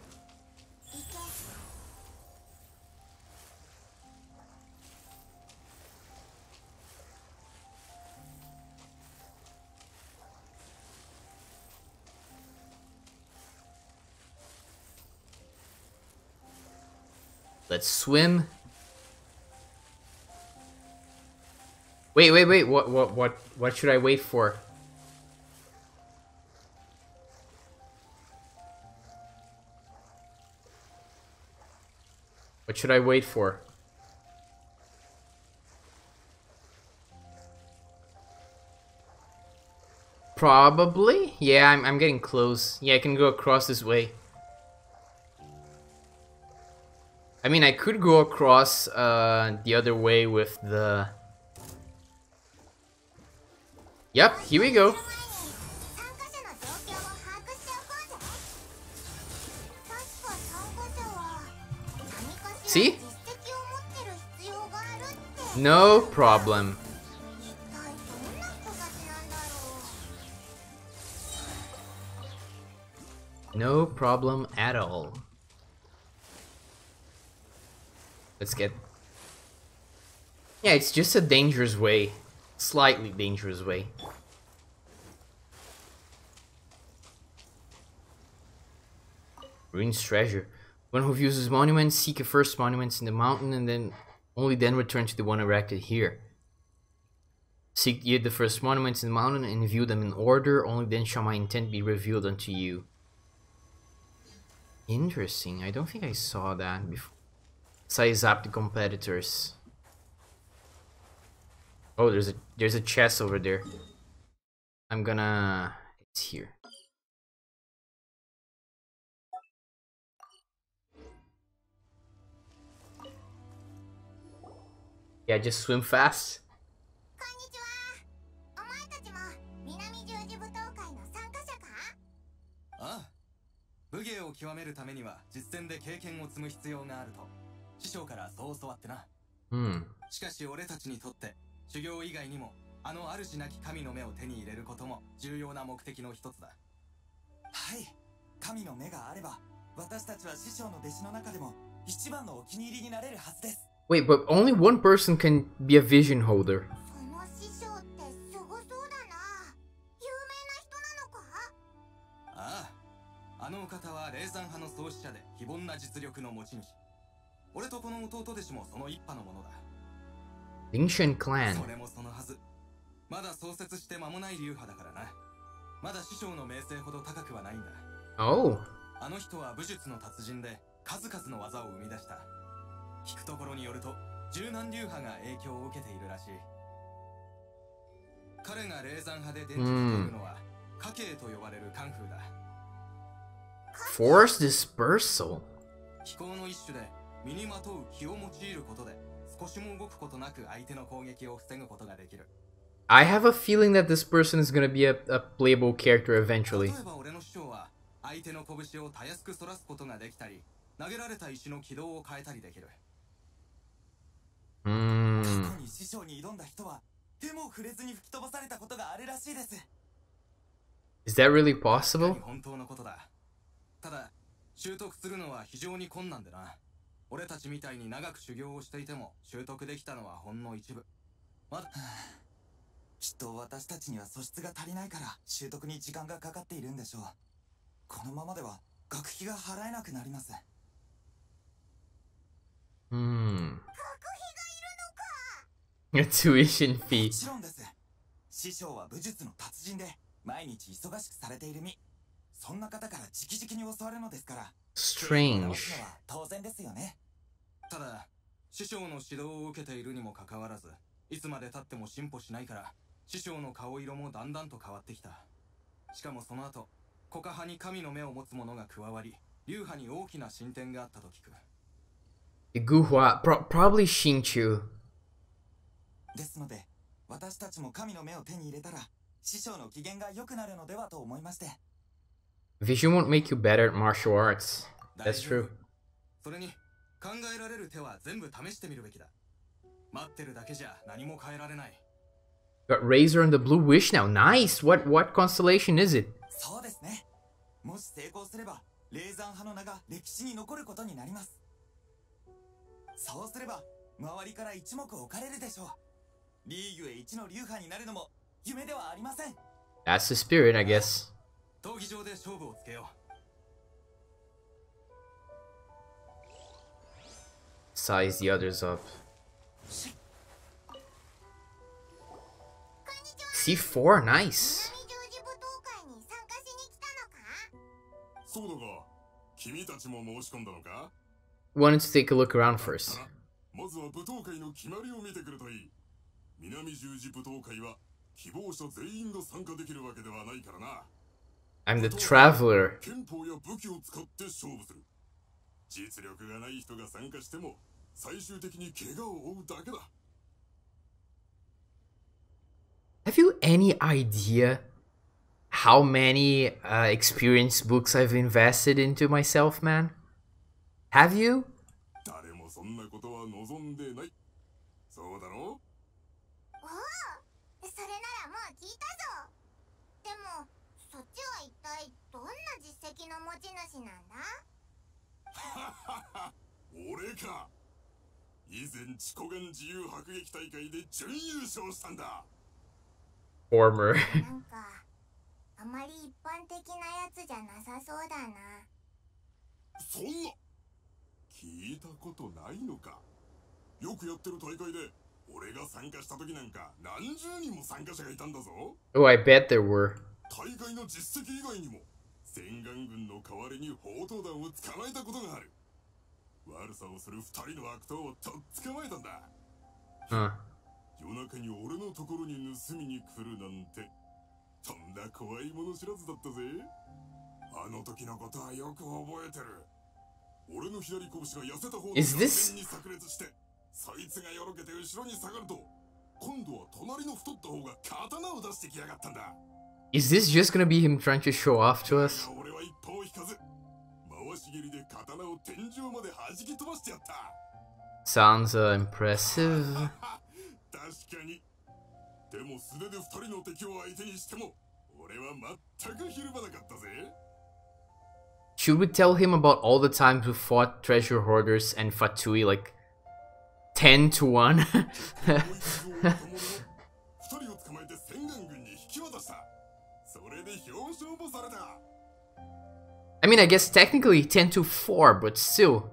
Let's swim. Wait, wait, wait. What, what, what, what should I wait for? What should I wait for? Probably. Yeah, I'm, I'm getting close. Yeah, I can go across this way. I mean, I could go across uh, the other way with the... Yep, here we go. See? No problem. No problem at all. Let's get... Yeah, it's just a dangerous way. Slightly dangerous way. Ruins treasure. One who views this monument, seek a first monuments in the mountain and then only then return to the one erected here. Seek ye the first monuments in the mountain and view them in order, only then shall my intent be revealed unto you. Interesting, I don't think I saw that before. Size up the competitors. Oh, there's a there's a chest over there. I'm gonna... It's here. Yeah, just swim fast. こんにちは。お前たちも南十字舞踏会の参加者か？ ああ。武芸を極めるためには実戦で経験を積む必要があると師匠からそう教わってな。 うん。 しかし俺たちにとって修行以外にもあの主なき神の目を手に入れることも重要な目的の一つだ。 はい。神の目があれば私たちは師匠の弟子の中でも一番のお気に入りになれるはずです。 Wait, but only one person can be a vision holder. その師匠ってすごそうだな。有名な人なのか？ ああ。あのお方は霊山派の創始者で非凡な実力の持ち主。俺とこの弟弟子もその一派のものだ。 Lingshan clan. それもそのはず。まだ創設して間もない流派だからな。まだ師匠の名声ほど高くはないんだ。 Oh. あの人は武術の達人で数々の技を生み出した。聞くところによると十何流派が影響を受けているらしい。彼が霊山派で伝授しているのは家系と呼ばれるカンフーだ。 Force dispersal. 気候の一種で身にまとう気を用いることで少しも動くことなく相手の攻撃を防ぐことができる。 I have a feeling that this person is gonna be a, a playable character eventually. 例えば俺の師匠は相手の拳をたやすく反らすことができたり、投げられた石の軌道を変えたりできる。 うーん。 過去に師匠に挑んだ人は手も触れずに吹き飛ばされたことがあるらしいです。 Is that really possible? 本当のことだ。ただ習得するのは非常に困難でな。俺たちみたいに長く修行をしていても習得できたのはほんの一部。まだきっと私たちには素質が足りないから習得に時間がかかっているんでしょう。このままでは学費が払えなくなります。 うーん。 学費がいるのか？ A tuition も fee. ちろんです。師匠は武術の達人で毎日忙しくされている身。そんな方から直々に教わるのですから Strange. 当然ですよね。 ただ師匠の指導を受けているにもかかわらず、いつまで経っても進歩しないから、師匠の顔色もだんだんと変わってきた。しかもその後、コカ派に神の目を持つ者が加わり、流派に大きな進展があったと聞く。 Guhua, pro probably Shinchu. ですので、私たちも神の目を手に入れたら、師匠の機嫌が良くなるのではと思いまして。 Vision won't make you better at martial arts. That's true. それに、考えられる手は全部試してみるべきだ。待ってるだけじゃ何も変えられない。 Got Razor and the Blue Wish now. Nice. What what constellation is it? そうですね。もし成功すれば、霊山派の名が歴史に残ることになります。そうすれば、周りから一目置かれるでしょう。リーグへ一の流派になるのも夢ではありません。 That's the spirit, I guess. 闘技場で勝負をつけよう。 Size the others up. C four, nice. 南十字舞踏会に参加しに来たのか？ そうだが、君たちも申し込んだのか？ Wanted to take a look around first. まずは舞踏会の決まりを見てくるといい。南十字舞踏会は希望者全員が参加できるわけではないからな。 I'm the traveler. 憲法や武器を使って勝負する。実力がない人が参加しても最終的に怪我を負うだけだ。 Have you any idea how many uh, experience books I've invested into myself, man? Have you? 誰もそんなことは望んでない。そうだろう？ おお、それならもう聞いたぞ。でもそっちは一体どんな実績の持ち主なんだ？ 俺か。以前チコガン自由迫撃大会で準優勝したんだ。 Former. なんかあまり一般的なやつじゃなさそうだな。 そんな聞いたことないのか。よくやってる大会で俺が参加した時なんか何十人も参加者がいたんだぞ。 Oh, I bet there were. 大会の実績以外にも洗顔軍の代わりに砲刀弾を捕まえたことがある。悪さをする二人の悪党をとっ捕まえたんだ。 Huh. 夜中に俺のところに盗みに来るなんてとんだ怖いもの知らずだったぜ。あの時のことはよく覚えてる。俺の左拳が痩せた方の Is this- に炸裂して、そいつがよろけて後ろに下がると、今度は隣の太った方が刀を出してきやがったんだ。 Is this just gonna be him trying to show off to us? 俺は一歩を引かず、回し蹴りで刀を天井まで弾き飛ばしてやった。 Sounds uh, impressive. 確かに。でも素手で二人の敵を相手にしても俺は全くひるまなかったぜ。 Should we tell him about all the times we fought treasure hoarders and Fatui like ten to one? 二人を捕まえて洗顔軍に引き渡した。それで表彰もされた。 I mean, I guess technically ten to four, but still.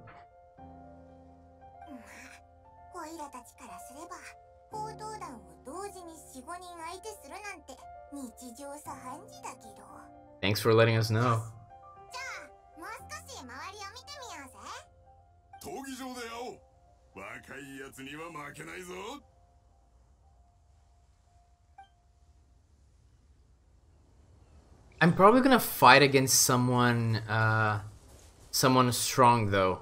オイラたちからすれば砲刀弾を同時に よん、ごにん相手するなんて日常茶飯事だけど。 Thanks for letting us know. じゃあもう少し周りを見てみようぜ。 闘技場で会おう。若いやつには負けないぞ。 I'm probably gonna fight against someone, uh, someone strong though.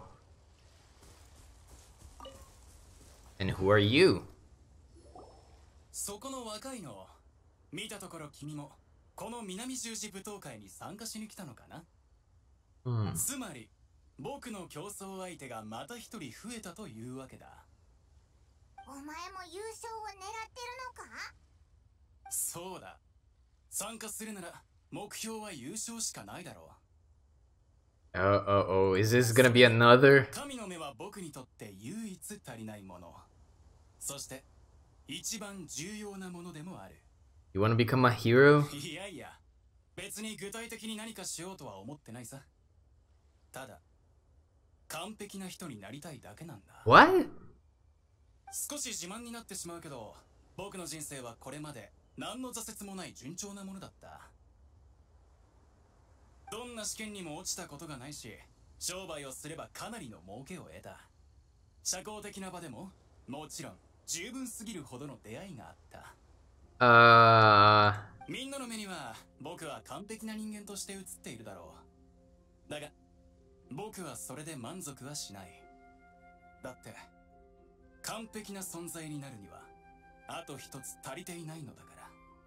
And who are you? そこの若いの見たところ君もこの南十字舞踏会に参加しに来たのかな、 Hmm. つまり僕の競争相手がまた一人増えたというわけだ。 お前も優勝を狙ってるのか？ そうだ、参加するなら目標は優勝しかないだろう。 Oh, oh, oh, is this gonna be another? 神の目は僕にとって唯一足りないもの、そして一番重要なものでもある。 You wanna become a hero? いやいや、別に具体的に何かしようとは思ってないさ。ただ完璧な人になりたいだけなんだ。 What? 少し自慢になってしまうけど、僕の人生はこれまで何の挫折もない順調なものだった。どんな試験にも落ちたことがないし、 商売をすればかなりの儲けを得た。社交的な場でももちろん十分すぎるほどの出会いがあった。 Uh, みんなの目には僕は完璧な人間として映っているだろう。だが僕はそれで満足はしない。だって完璧な存在になるにはあと一つ足りていないのだから。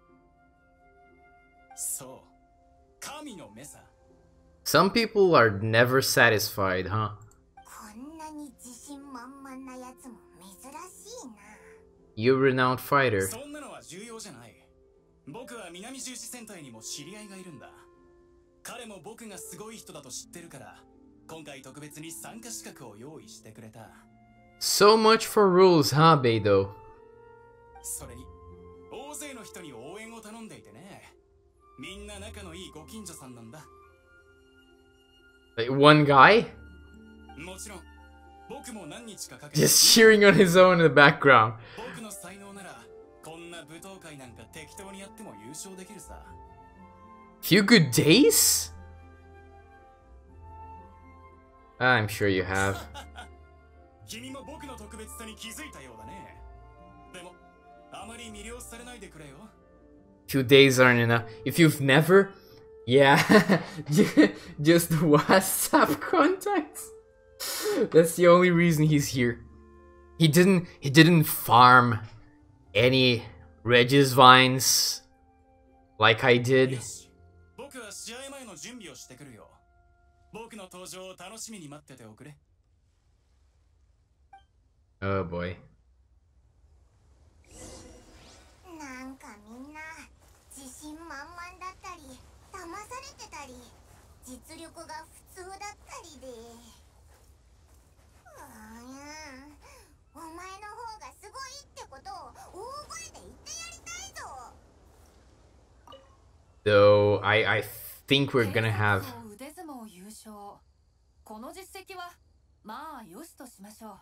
そう、神の目さ。 some people are never satisfied, huh? こんなに自信満々なやつも珍しいな。 You renowned fighter. そんなのは重要じゃない。僕は南十字戦隊にも知り合いがいるんだ。彼も僕がすごい人だと知ってるから今回特別に参加資格を用意してくれた。 So much for rules, huh, Beidou? それに大勢の人に応援を頼んでいてね。みんな仲のいいご近所さんなんだ。 Like one guy? もちろん僕も何日かかけて Just cheering on his own in the background. 僕の才能ならこんな舞踏会なんか適当にやっても優勝できるさ。 Few good days? I'm sure you have. 君も僕の特別さに気づいたようだね。でもあまり魅了されないでくれよ。 Few days aren't enough. If you've never, yeah, just WhatsApp contacts. That's the only reason he's here. He didn't. He didn't farm any Regis vines like I did. よし、僕は試合前の準備をしてくるよ。僕の登場を楽しみに待ってておくれ。 Oh boy. なんかみんな自信満々だったり騙されてたり実力が普通だったりで、うーん、お前の方がすごいってことを大声で言ってやりたいぞ。 Though I I think we're gonna have. 腕相撲優勝。この実績はまあよしとしましょう。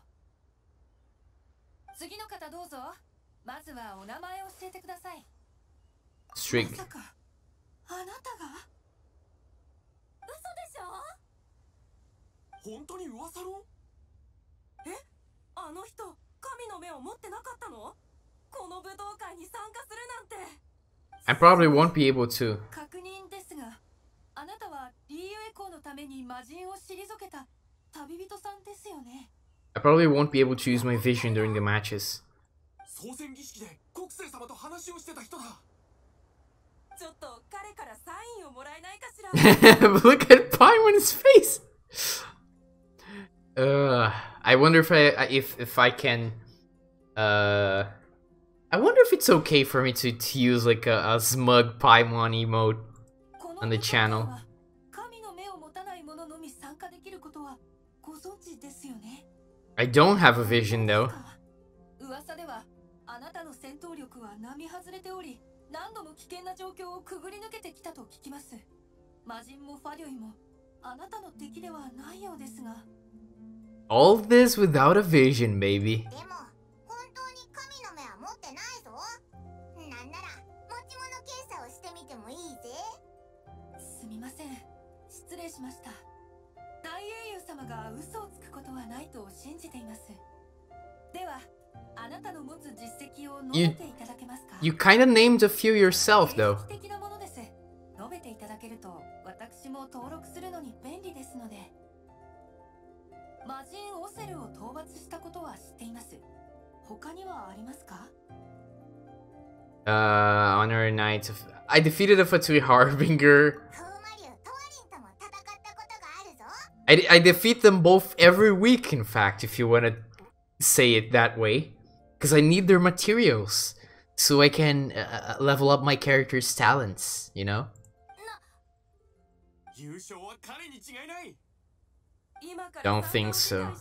次の方どうぞ。まずはお名前を教えてください。 Strict. まさかあなたが？ 嘘でしょ？ 本当に噂の？ え、あの人神の目を持ってなかったの？この武道会に参加するなんて。 I probably won't be able to. 確認ですが、あなたはリーユエコーのために魔人を退けた旅人さんですよね。 I probably won't be able to use my vision during the matches. 総選儀式で国政様と話をしてた人だ。 ちょっと彼からサインをもらえないかしら。 Look at Paimon's face. Uh, I wonder if I if if I can. Uh, I wonder if it's okay for me to to use like a, a smug Paimon emote on the channel. 神の目を持たない者のみ参加できることはご存知ですよね。 I don't have a vision though. 噂ではあなたの戦闘力は並外れており、何度も危険な状況をくぐり抜けてきたと聞きます。魔人もファリョイもあなたの敵ではないようですが。 All this without a vision, baby. でも本当に神の目は持ってないぞ。なんなら持ち物検査をしてみてもいいぜ。 すみません、失礼しました。大英雄様が嘘をつくことはないと信じています。ではあなたの持つ実績を述べていただけますか？ You kinda named a few yourself though. 定期的なものです。述べていただけると私も登録するのに便利ですので。魔人オセルを討伐したことは知っています。他にはありますか？ Uh, Honor Knights of... I defeated a Fatui Harbinger. フーマリュー、トワリンとも戦ったことがあるぞ。 I, I defeat them both every week, in fact, if you want to say it that way. Because I need their materials. So I can uh, level up my character's talents, you know? 優勝は彼に違いない。 Don't think so. わ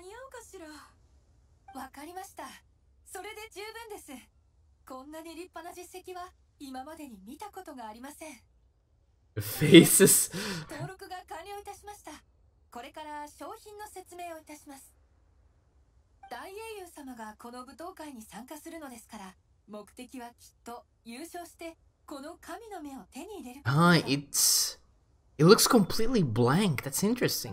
かりました。それで十分です。こんなに立派な実績は今までに見たことがありません。 Faces. 登録が完了いたしました。これから商品の説明をいたします。大英雄様がこの舞踏会に参加するのですから、目的はきっと優勝してこの神の目を手に入れること。 Ah, it's... It looks completely blank. That's interesting. その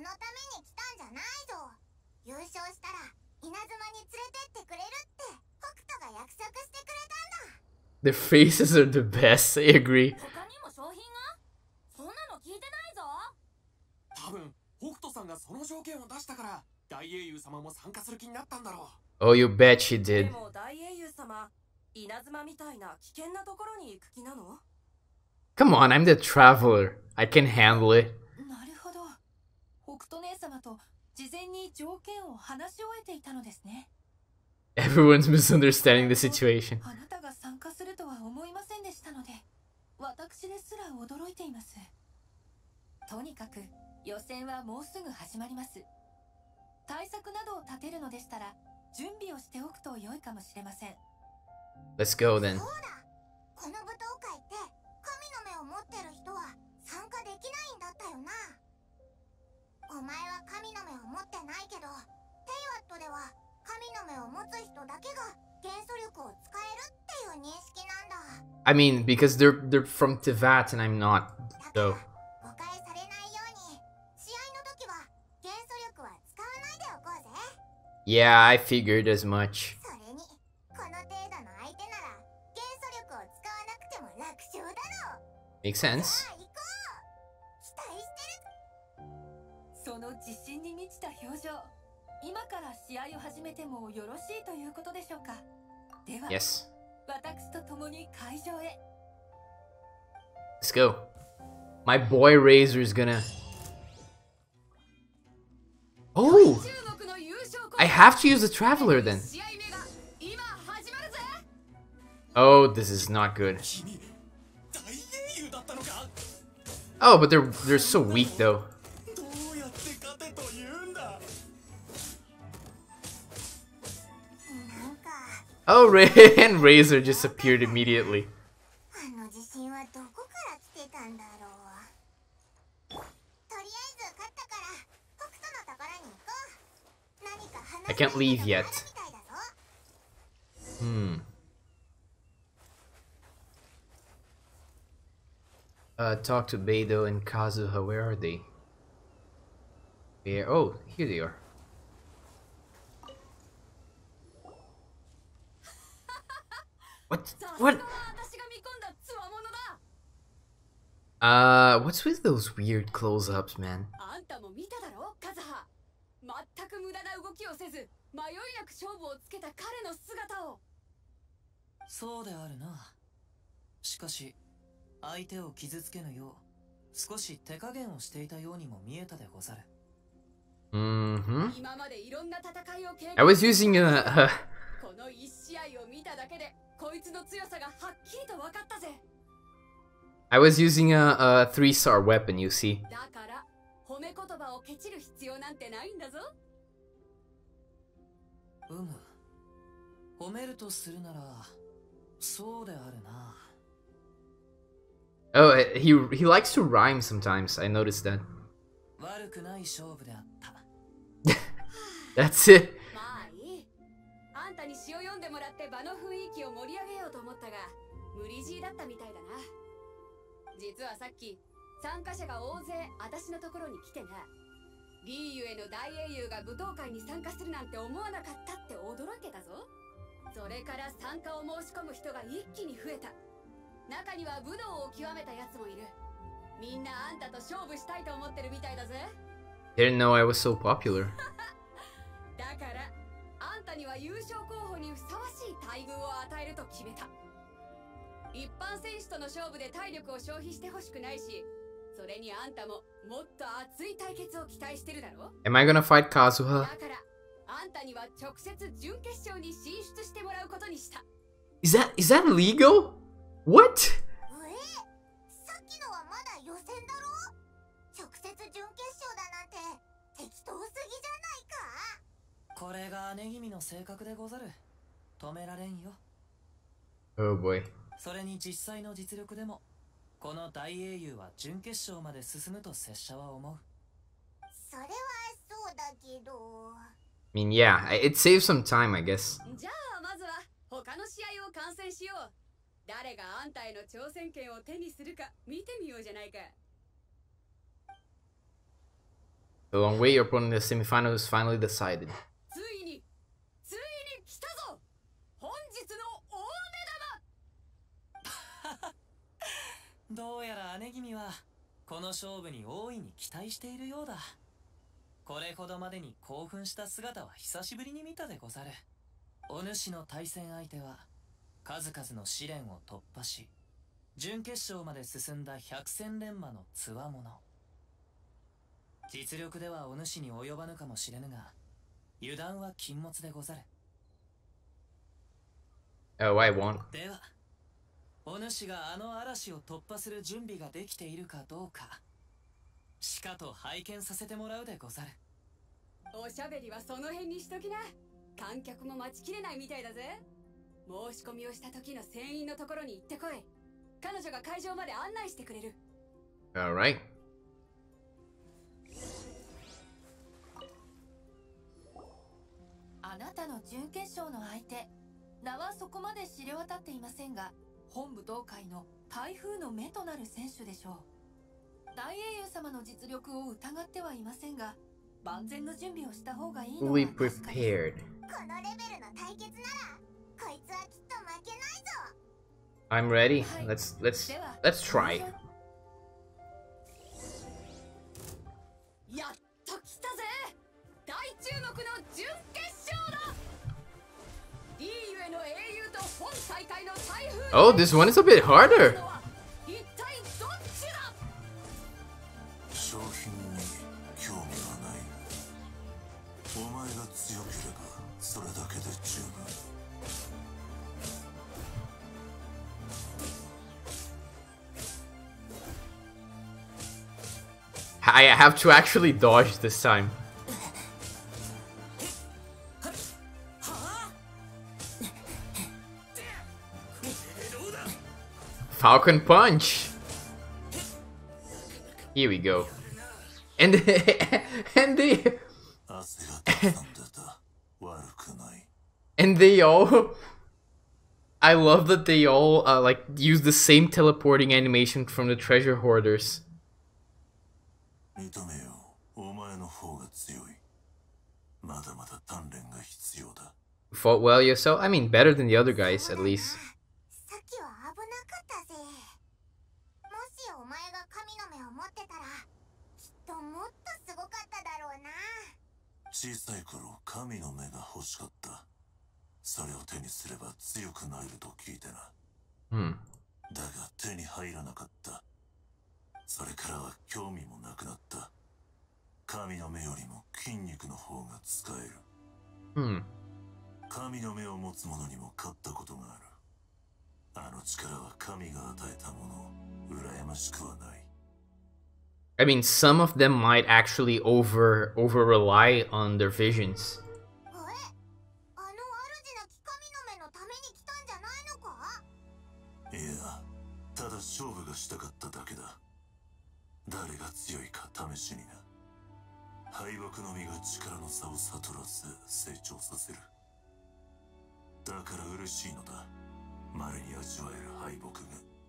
のために来たんじゃないぞ。優勝したら稲妻に連れてってくれるって北斗が約束してくれたんだ。 The faces are the best, I agree. 他にも商品が？そんなの聞いてないぞ。 多分北斗さんがその条件を出したから大英雄様も参加する気になったんだろう。 Oh, you bet she で did. も大英雄様、稲妻みたいな危険なところに行く気なの？ Come on, I'm the traveler. I can handle it. なるほど。北斗姉様と事前に条件を話し終えていたのですね。 Everyone's misunderstanding the situation. あなたが参加するとは思いませんでしたので、私ですら驚いています。とにかく予選はもうすぐ始まります。対策などを立てるのでしたら準備をしておくと良いかもしれません。 Let's go then. そうだ。この舞踏会って神の目を持ってる人は参加できないんだったよな。お前は神の目を持ってないけど、テイワットでは神の目を持つ人だけが元素力を使えるっていう認識なんだ。 I mean, because they're they're from Tivat and I'm not, だ though. から誤解されないように試合の時は元素力は使わないでおこうぜ。 Yeah, I figured as much. それにこの程度の相手なら元素力を使わなくても楽勝だろう。 Makes sense. さあ行こう。期待してる。 その自信に満ちた表情、今から試合を始めてもよろしいということでしょうか。では、 Yes. 私と共に会場へ。 Let's go. My boy Razor is gonna. Oh, I have to use the traveler then. Oh, this is not good. 君大英雄だったのか。 Oh, but they're they're so weak though. どうやって勝てと言うんだ。 なんか Oh, Ray and Razor just appeared immediately. あの自信はどこから来てたんだろう。とりあえず勝ったから北斗のところに行こう。何か話 I can't leave すことが yet. あるみたいだぞ。 Hmm. Uh, talk to Beidou and Kazuha. Where are they? Where? Oh, here they are. What? What? Uh, what's with those weird close-ups, man? あんたも見ただろ、カズハ。全く無駄な動きをせず、迷いなく勝負をつけた彼の姿を。 そうであるな。しかし相手を傷つけぬよう少し手加減をしていたようにも見えたでござる。 Mm-hmm. 今までいろんな戦いを経験 I was using a, uh, この一試合を見ただけでこいつの強さがはっきりと分かったぜ。 I was using a, a three-star weapon, you see. だから褒め言葉をケチる必要なんてないんだぞ。 うむ。褒めるとするならそうであるな。 Oh, he he likes to rhyme sometimes. I noticed that. 悪くない勝負であった。 That's it. まあいい。あんたに詩を読んでもらって場の雰囲気を盛り上げようと思ったが無理強いだったみたいだな。実はさっき参加者が大勢私のところに来てな。リーユへの大英雄が舞踏会に参加するなんて思わなかったって驚いてたぞ。それから参加を申し込む人が一気に増えた。中には武道を極めたやつもいる。みんなあんたと勝負したいと思ってるみたいだぜ。 Didn't know I was so popular. だからあんたには優勝候補にふさわしい待遇を与えると決めた。一般選手との勝負で体力を消費してほしくないし、それにあんたももっと熱い対決を期待してるだろ。 Am I gonna fight Kazuha? だからあんたには直接準決勝に進出してもらうことにした。 Is that is that legal? What? え、さっきのはまだ予選だろ。直接準決勝だなんて適当すぎじゃないか。 これが姉君の性格でござる。止められんよ。 Oh boy. それに実際の実力でもこの大英雄は準決勝まで進むと拙者は思う。 それはそうだけど。 I mean, yeah, I- it saves some time, I guess. じゃあまずは他の試合を観戦しよう。誰があんたへの挑戦権を手にするか見てみようじゃないか。 The long way, your opponent in the semifinal is finally decided. ついについに来たぞ本日の大目玉どうやら姉君はこの勝負に大いに期待しているようだ。これほどまでに興奮した姿は久しぶりに見たでござる。お主の対戦相手は数々の試練を突破し準決勝まで進んだ百戦錬磨の強者。実力ではお主に及ばぬかもしれぬが油断は禁物でござる。 Oh, I won. ではお主があの嵐を突破する準備ができているかどうかしかと拝見させてもらうでござる。 おしゃべりはその辺にしときな。観客も待ちきれないみたいだぜ。申し込みをした時の船員のところに行ってこい。彼女が会場まで案内してくれる。 Alright. あなたの準決勝の相手、名はそこまで知れ渡っていませんが、本武道会の台風の目となる選手でしょう。大英雄様の実力を疑ってはいませんが、万全の準備をした方がいいのは Fully 確かです。 prepared. このレベルの対決ならこいつはきっと負けないぞ。 I'm ready. Let's let's let's try. やっと来たぜ。大注目の準決勝だ。リーユへの英雄と本大会の台風。 Oh, this one is a bit harder. 一体どっちだ。 商品に興味はない。お前が強ければそれだけで十分。 I have to actually dodge this time. Falcon Punch. Here we go. And they, and they and they all I love that they all uh, like use the same teleporting animation from the treasure hoarders. Fought well yourself? I mean, better than the other guys, at least. さっきは危なかったぜ。もしお前が神の目を持ってたらきっともっとすごかっただろうな。 小さい頃神の目が欲しかった。それを手にすれば強くなれると聞いてな。 Hmm. だが手に入らなかった。それからは興味もなくなった。神の目よりも筋肉の方が使える。 Hmm. 神の目を持つ者にも勝ったことがある。あの力は神が与えたもの。羨ましくはない。 I mean, some of them might actually over over rely on their visions. え、あの主なき神の目のために来たんじゃないのか？ いや、ただ勝負がしたかっただけだ。誰が強いか試しにな。敗北のみが力の差を悟らせ成長させる。だから嬉しいのだ。稀に味わえる敗北が。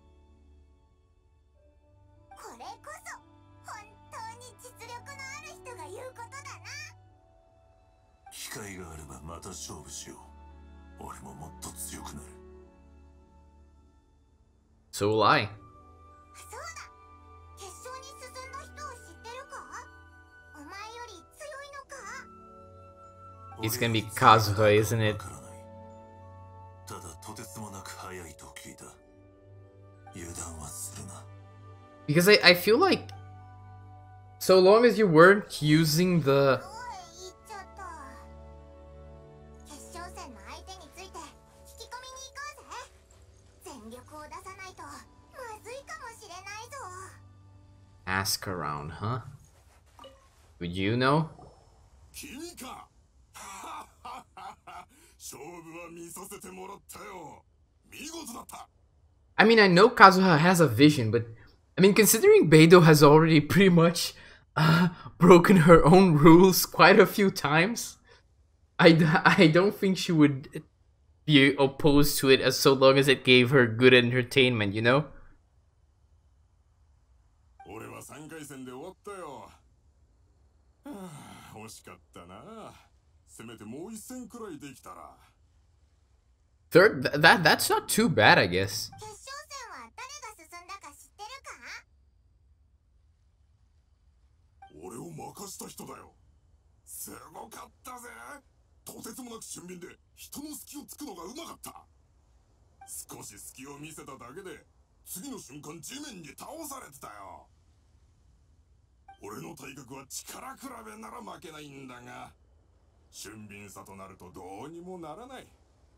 これこそ本当に実力のある人が言うことだな。 機会があればまた勝負しよう。俺ももっと強くなる。 So will I. そうだ。決勝に進んだ人を知ってるか？お前より強いのか？ It's gonna be Kazuha, isn't it? ただとてつもなく速いと聞いた。油断はするな。 Because I, I feel like so long as you weren't using the 言っちゃった。決勝戦の相手について聞き込みに行こうぜ。全力を出さないとまずいかもしれないぞ。 ask around, huh? Would you know? 君か。勝負は見させてもらったよ。見事だった。 I mean, I know Kazuha has a vision, but I mean, considering Beidou has already pretty much uh, broken her own rules quite a few times, I, d I don't think she would be opposed to it as so long as it gave her good entertainment, you know? 俺はさんかい戦で終わったよ。 う惜しかったな。せめてもう一戦くらいできたら。 Third, th that that's not too bad, I guess. 決勝戦は誰が進んだか知ってるか？ 俺を任した人だよ。すごかったぜ。とてつもなく俊敏で人の隙をつくのがうまかった。少し隙を見せただけで次の瞬間地面に倒されてたよ。俺の体格は力比べなら負けないんだが、俊敏さとなるとどうにもならない。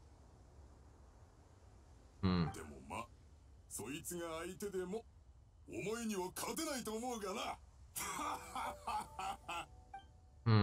うん。 でもまあ、そいつが相手でもお前には勝てないと思うがな。 うん。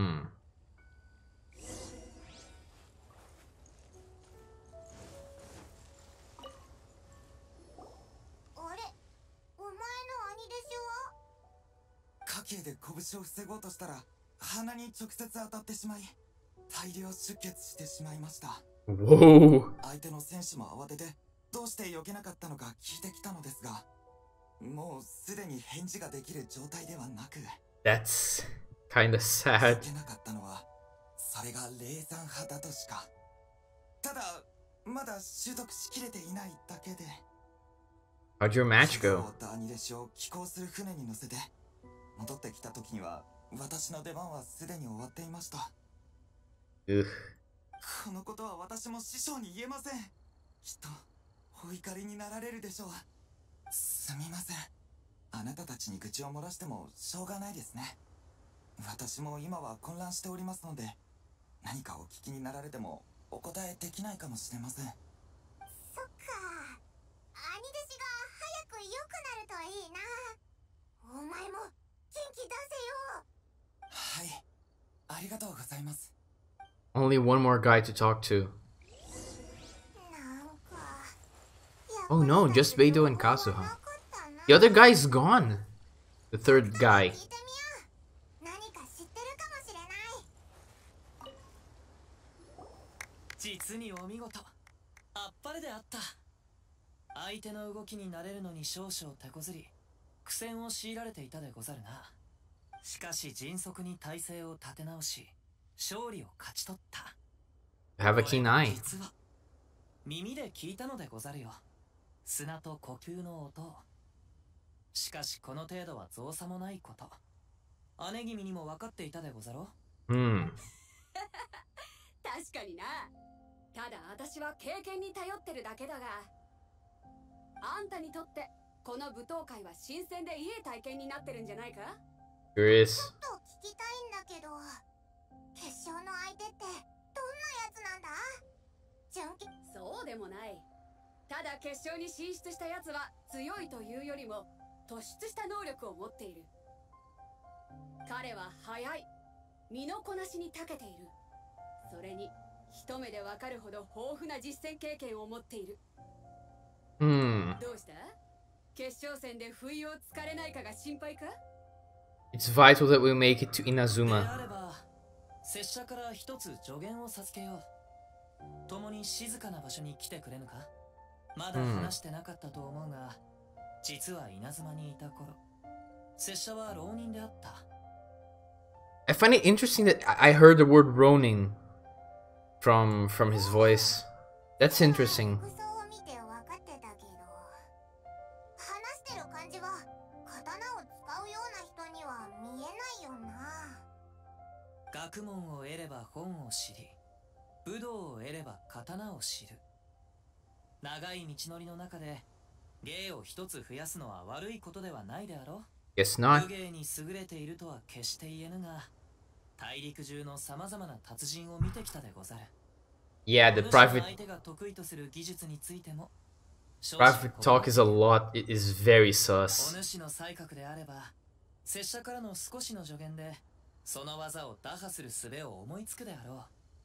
あれ、お前の兄弟子は？ 家系で拳を防ごうとしたら鼻に直接当たってしまい、大量出血してしまいました。 Whoa. 相手の選手も慌ててどうして避けなかったのか聞いてきたのですが、もうすでに返事ができる状態ではなく、 That's kinda sad. 避けなかったのはそれが霊山派だとしか。ただまだ習得しきれていないだけで。 How'd your match 傷を go? 負った兄弟子を寄港する船に乗せて戻ってきた時には私の出番はすでに終わっていました。 Ugh. このことは私も師匠に言えません。きっとお怒りになられるでしょう。すみません。あなたたちに愚痴を漏らしてもしょうがないですね。私も今は混乱しておりますので、何かお聞きになられてもお答えできないかもしれません。 そっか、兄弟子が早く良くなるといいな。お前も元気出せよ。 はい、ありがとうございます。 Only one more guy to talk to. Oh no, just Beidou and Kazuha. The other guy's gone. The third guy. 何か知ってるかもしれない。 実にお見事。あっぱれであった。相手の動きに慣れるのに少々手こずり、苦戦を強いられていたでござるな。しかし迅速に体勢を立て直し、勝利を勝ち取った。 Have a keen eye. 実は耳で聞いたのでござるよ。砂と呼吸の音を。しかしこの程度は造作もないこと。姉君にも分かっていたでござろう。うん。 確かにな。ただ私は経験に頼ってるだけだが、あんたにとってこの舞踏会は新鮮でいい体験になってるんじゃないか？ Curious. ちょっと聞きたいんだけど、決勝の相手ってどんなやつなんだ？準決。 そうでもない。ただ決勝に進出したやつは強いというよりも突出した能力を持っている。彼は速い、身のこなしに長けている。それに一目でわかるほど豊富な実戦経験を持っている。 うん。 どうした？決勝戦で不意をつかれないかが心配か？ It's vital that we make it to で Inazuma. あれば、拙者から一つ助言を授けよう。共に静かな場所に来てくれぬか？まだ話してなかったと思うが、実は稲妻にいた頃、拙者は浪人であった。 I find it interesting that I heard the word Ronin from from his voice. That's interesting. 服装を見て分かってたけど、話してる感じは刀を使うような人には見えないよな。 学問を得れば本を知り、武道を得れば刀を知る。長い道のりの中で芸を一つ増やすのは悪いことではないであろう。 Guess not. 武芸に優れているとは決して言えぬが、大陸中のさまざまな達人を見てきたでござる。 Yeah, the private 相手が得意とする技術についても private talk is a lot. It is very お sus. 主の才覚であれば、拙者からの少しの助言でその技を打破する術を思いつくであろう。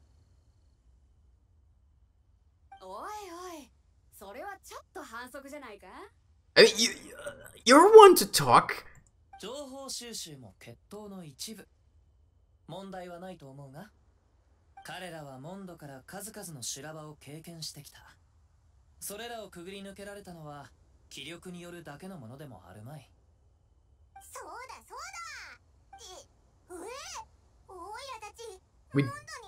おいおい、それはちょっと反則じゃないか？ I mean, you, you're one to talk. 情報収集も決闘の一部。問題はないと思うが、彼らはモンドから数々の修羅場を経験してきた。それらをくぐり抜けられたのは気力によるだけのものでもあるまい。 そうだそうだ。って、え、 We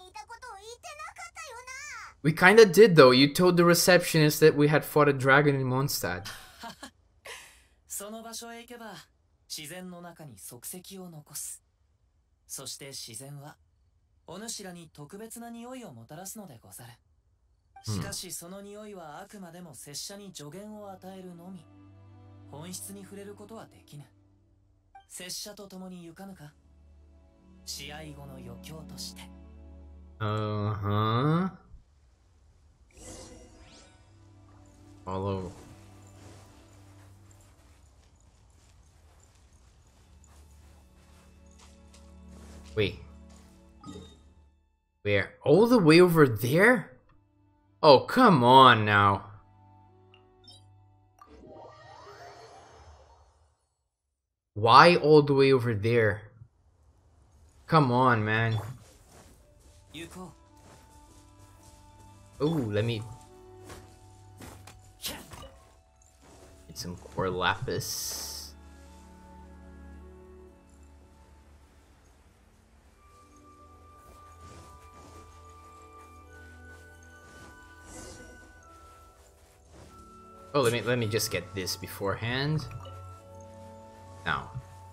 We kinda did though. You told the receptionist that we had fought a dragon in Mondstadt. その場所へ行けば自然の中に足跡を残す。そして自然はお主らに特別な匂いをもたらすのでござる。しかしその匂いはあくまでも拙者に助言を与えるのみ。本質に触れることはできぬ。拙者と共に行かぬか。試合後の余興として。 Uh-huh. Follow. Wait. Where? All the way over there? Oh, come on now. Why all the way over there? Come on, man. Oh, let me get some core lapis. Oh, let me let me just get this beforehand. Now.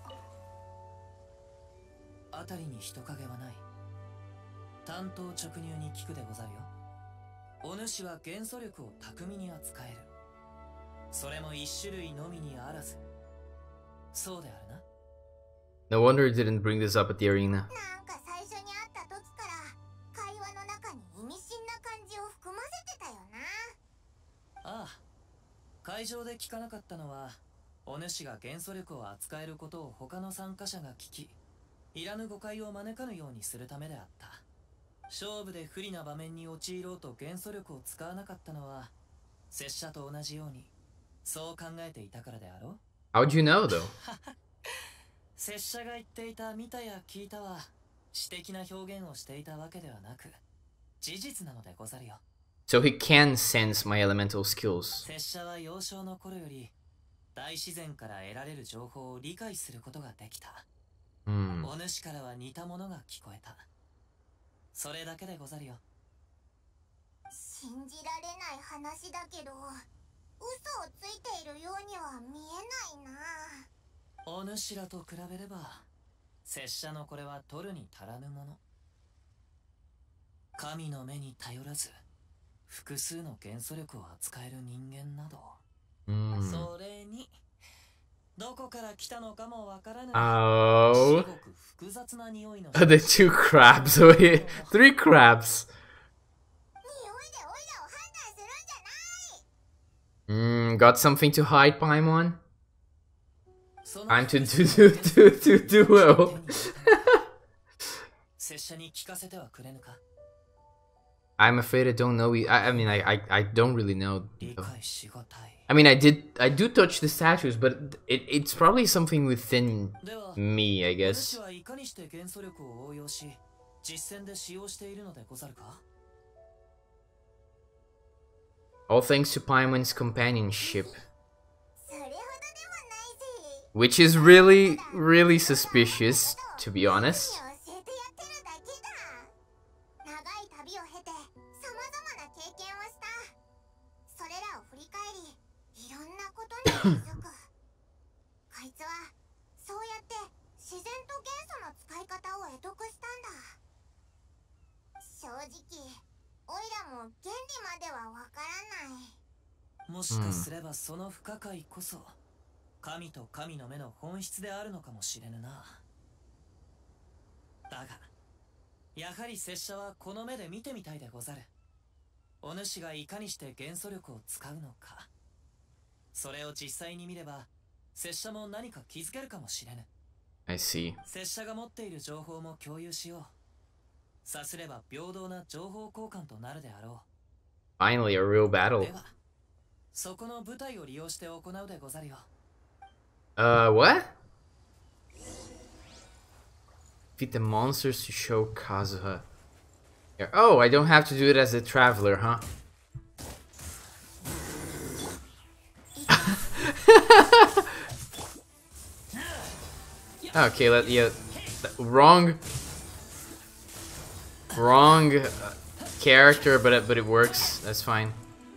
辺りに人影はない。単刀直入に聞くでござるよ。お主は元素力を巧みに扱える。それも一種類のみにあらず。そうであるな。 No wonder it didn't bring this up at the arena. なんか最初に会った時から会話の中に意味深な感じを含ませてたよな。 ああ。会場で聞かなかったのは、お主が元素力を扱えることを他の参加者が聞き、いらぬ誤解を招かぬようにするためであった。勝負で不利な場面に陥ろうと元素力を使わなかったのは、拙者と同じように、そう考えていたからであろう。 How'd you know, though? 拙者が言っていた見たや聞いたは、詩的な表現をしていたわけではなく、事実なのでござるよ。 So he can sense my elemental skills. 拙者は幼少の頃より、大自然から得られる情報を理解することができた。 Mm. お主からは似たものが聞こえた。それだけでござるよ。 信じられない話だけど、嘘をついているようには見えないな。 お主らと比べれば、拙者のこれは取るに足らぬもの。神の目に頼らず、複数の元素力を扱える人間など、 Mm. それにどこから来たのかもわからぬ。 Oh. 至極複雑な匂いの The two crabs. Oh, yeah. Three crabs. 匂いでオイラを判断するんじゃない。 Mm, got something to hide, Paimon? Time to do do do do duo. 拙者に聞かせてはくれぬか。 I'm afraid I don't know. I, I mean, I, I, I don't really know. 理解しがたい。 I mean, I did, I do touch the statues, but it, it's probably something within では、 me, I お guess. 主はいかにして元素力を応用し、実戦で使用しているのでござるか？ All thanks to Paimon's companionship. それほどでもないぜ。 Which is really, really suspicious, to be honest. 教えてやってるだけだ。長い旅を経て、さまざまな経験をした。それらを振り返り、いろんなことに気づく。こいつはそうやって自然と元素の使い方を得得したんだ。正直オイラも原理まではわからない。 もしかすればその不可解こそ、神と神の目の本質であるのかもしれぬな。だがやはり拙者はこの目で見てみたいでござる。お主がいかにして元素力を使うのか。それを実際に見れば、拙者も何か気づけるかもしれぬ。 I see. 拙者が持っている情報も共有しよう。さすれば平等な情報交換となるであろう。 Finally, a real battle. では、そこの舞台を利用して行うでござるよ。 Uh, what? Defeat the monsters to show Kazuha. Here. Oh, I don't have to do it as a traveler, huh? Okay, let yeah, wrong. wrong uh, character, but it, but it works. That's fine.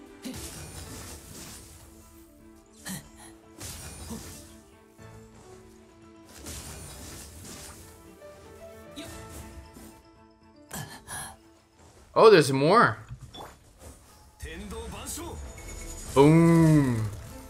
Oh, there's more. Boom.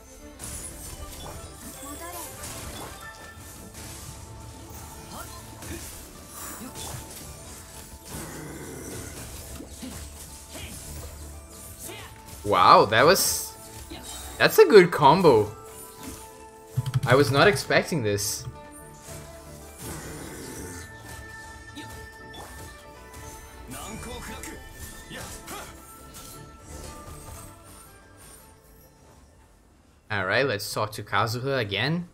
Wow, that was... That's a good combo. I was not expecting this. Alright, let's talk to Kazuha again.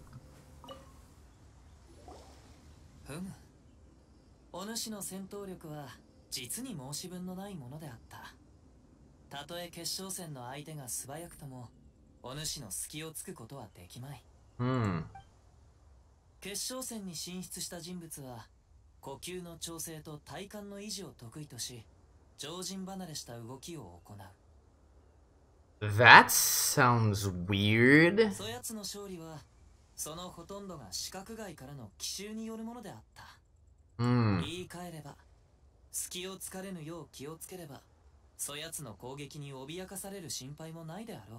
ふむ。お主の戦闘力は実に申し分のないものであった。たとえ決勝戦の相手が素早くとも、お主の隙をつくことはできまい。 Hmm. 決勝戦に進出した人物は、呼吸の調整と体幹の維持を得意とし、常人離れした動きを行う。 That sounds weird. そやつの勝利は、そのほとんどが視覚外からの奇襲によるものであった。 Hmm. 言い換えれば、隙をつかれぬよう気をつければ、そやつの攻撃に脅かされる心配もないであろう。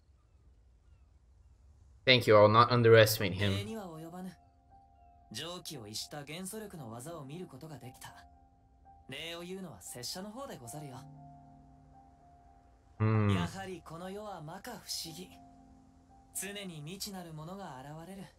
Thank you, I'll not underestimate him. 礼には及ばぬ。常軌を逸した元素力の技を見ることができた。礼を言うのは拙者の方でござるよ。 Hmm. やはりこの世は摩訶不思議。常に未知なるものが現れる。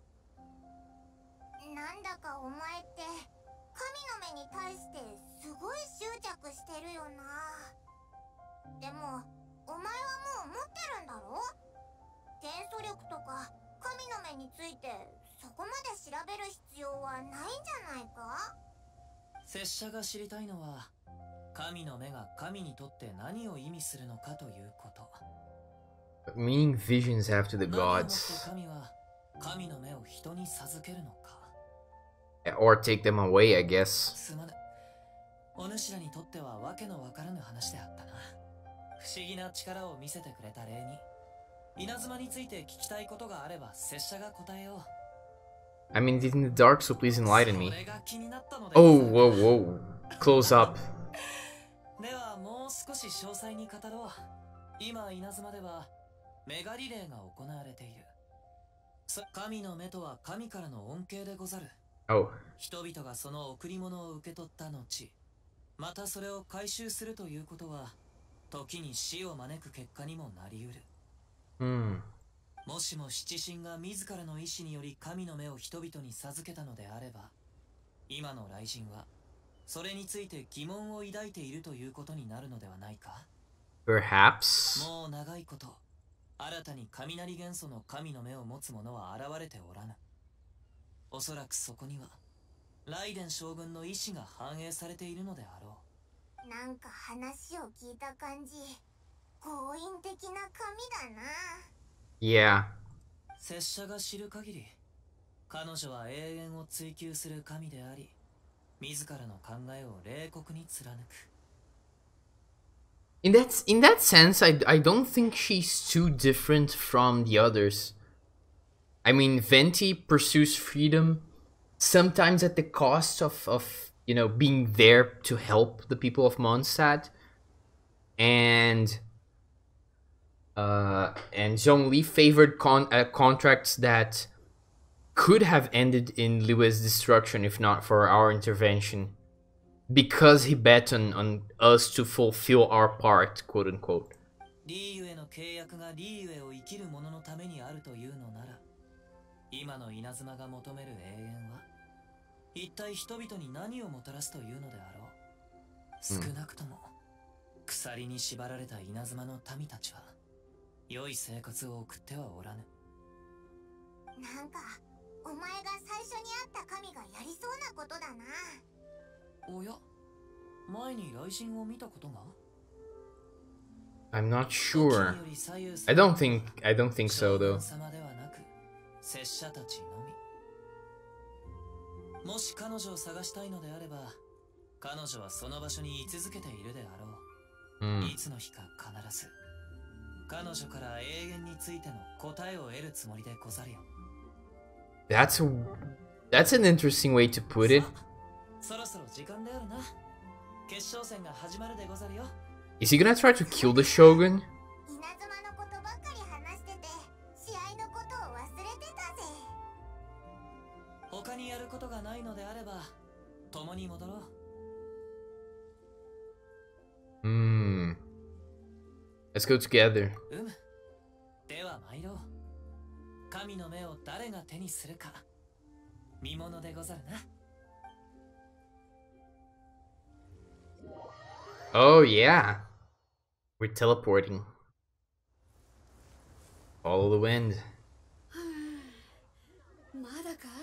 なんだかお前って神の目に対してすごい執着してるよな。でもお前はもう持ってるんだろ。元素力とか神の目についてそこまで調べる必要はないんじゃないか。 拙者が知りたいのは、神の目が神にとって何を意味するのかということ。 Meaning visions after the 何をもって gods. 神は神の目を人に授けるのか。 Or take them away, I guess. すまぬ。お主らにとってはわけのわからぬ話であったな。不思議な力を見せてくれた礼に、稲妻について聞きたいことがあれば拙者が答えよう。 I'm indeed in the dark, so please enlighten me. それが気になったので Oh, whoa, whoa. Close up. ではもう少し詳細に語ろう。今稲妻ではメガリレーが行われている。そ神の目とは神からの恩恵でござる。 Oh. 人々がその贈り物を受け取った後、またそれを回収するということは、時に死を招く結果にもなりうる。 Hmm. もしも七神が自らの意志により神の目を人々に授けたのであれば、今の雷神はそれについて疑問を抱いているということになるのではないか。 Perhaps. もう長いこと新たに雷元素の神の目を持つ者は現れておらぬ。おそらくそこにはライデン将軍の意志が反映されているのであろう。なんか話を聞いた感じ、強引的な神だな。 Yeah. 拙者が知る限り、彼女は永遠を追求する神であり、自らの考えを冷酷に貫く。 In that in that sense, I I don't think she's too different from the others. I mean, Venti pursues freedom, sometimes at the cost of of you know being there to help the people of Mondstadt, and uh, and Zhongli favored con uh, contracts that could have ended in Liu's destruction if not for our intervention, because he bet on, on us to fulfill our part, quote unquote. リーユへの契約がリーユへを生きる者のためにあるというのなら、今の稲妻が求める永遠は一体人々に何をもたらすというのであろう。少なくとも、鎖に縛られた稲妻の民たちは良い生活を送ってはおらぬ。 なんかお前が最初に会った神がやりそうなことだな。 おや、前に雷神を見たことが？ I'm not sure. I don't think I don't think so though. 様ではなく、拙者たちのみ。もし彼女を探したいのであれば、 彼女はその場所に居続けているであろう。 Hmm. いつの日か必ず彼女から永遠についての答えを得るつもりでござるよ。 That's a, that's an interesting way to put it. そろそろ時間であるな。決勝戦が始まるでござるよ。 Is he gonna try to kill the Shogun? 稲妻のことばっかり話してて試合のことを忘れてたぜ。 他にやることがないのであれば共に戻ろう。 Hmm. Let's go together. うむ。では参ろう。神の目を誰が手にするか見ものでござるな。 Oh yeah. We're teleporting. Follow the wind. まだか。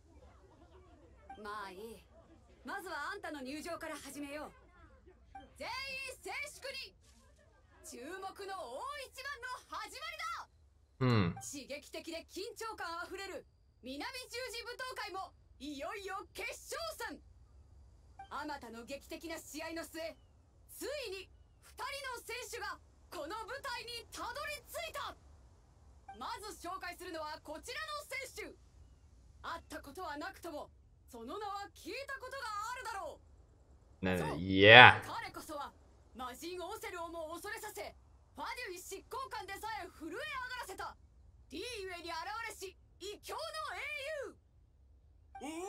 まあいい。まずはあんたの入場から始めよう。全員静粛に。注目の大一番の始まりだ。 Hmm. 刺激的で緊張感あふれる南十字舞踏会もいよいよ決勝戦。あまたの劇的な試合の末、ついにふたりの選手がこの舞台にたどり着いた。まず紹介するのはこちらの選手。会ったことはなくともその名は聞いたことがあるだろう。 No, yeah. 彼こそは魔人オセルをも恐れさせ、ファデュイ執行官でさえ震え上がらせたリーゆえに現れし異教の英雄。 おお、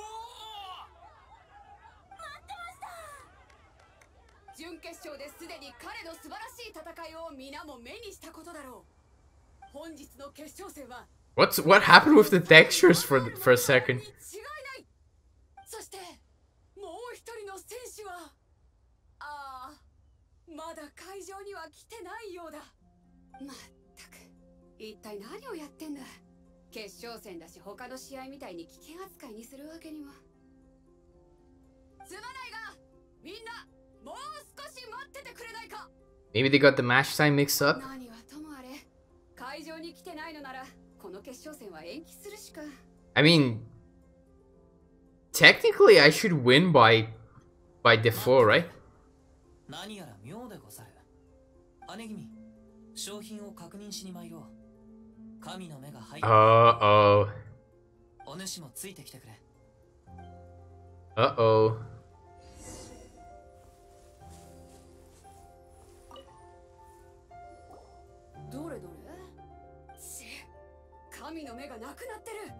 待ってました。準決勝ですでに彼の素晴らしい戦いを皆も目にしたことだろう。本日の決勝戦は What's what happened with the textures for the, for a second? 違いない。そしてもう一人の選手はああ、まだ会場には来てないようだ。まったく一体何をやってんだ。決勝戦だし他の試合みたいに危険扱いにするわけには。すまないがみんなもう少し待っててくれないか。 Maybe they got the match time mixed up? 何はともあれ会場に来てないのならこの決勝戦は延期するしか。 I mean, technically I should win by by default, right? 何やら妙でござる。姉君、商品を確認しに参ろう。神の目が入って、 Uh-oh. お主もついてきてくれ。 Uh-oh. どれどれ。ち、神の目がなくなってる。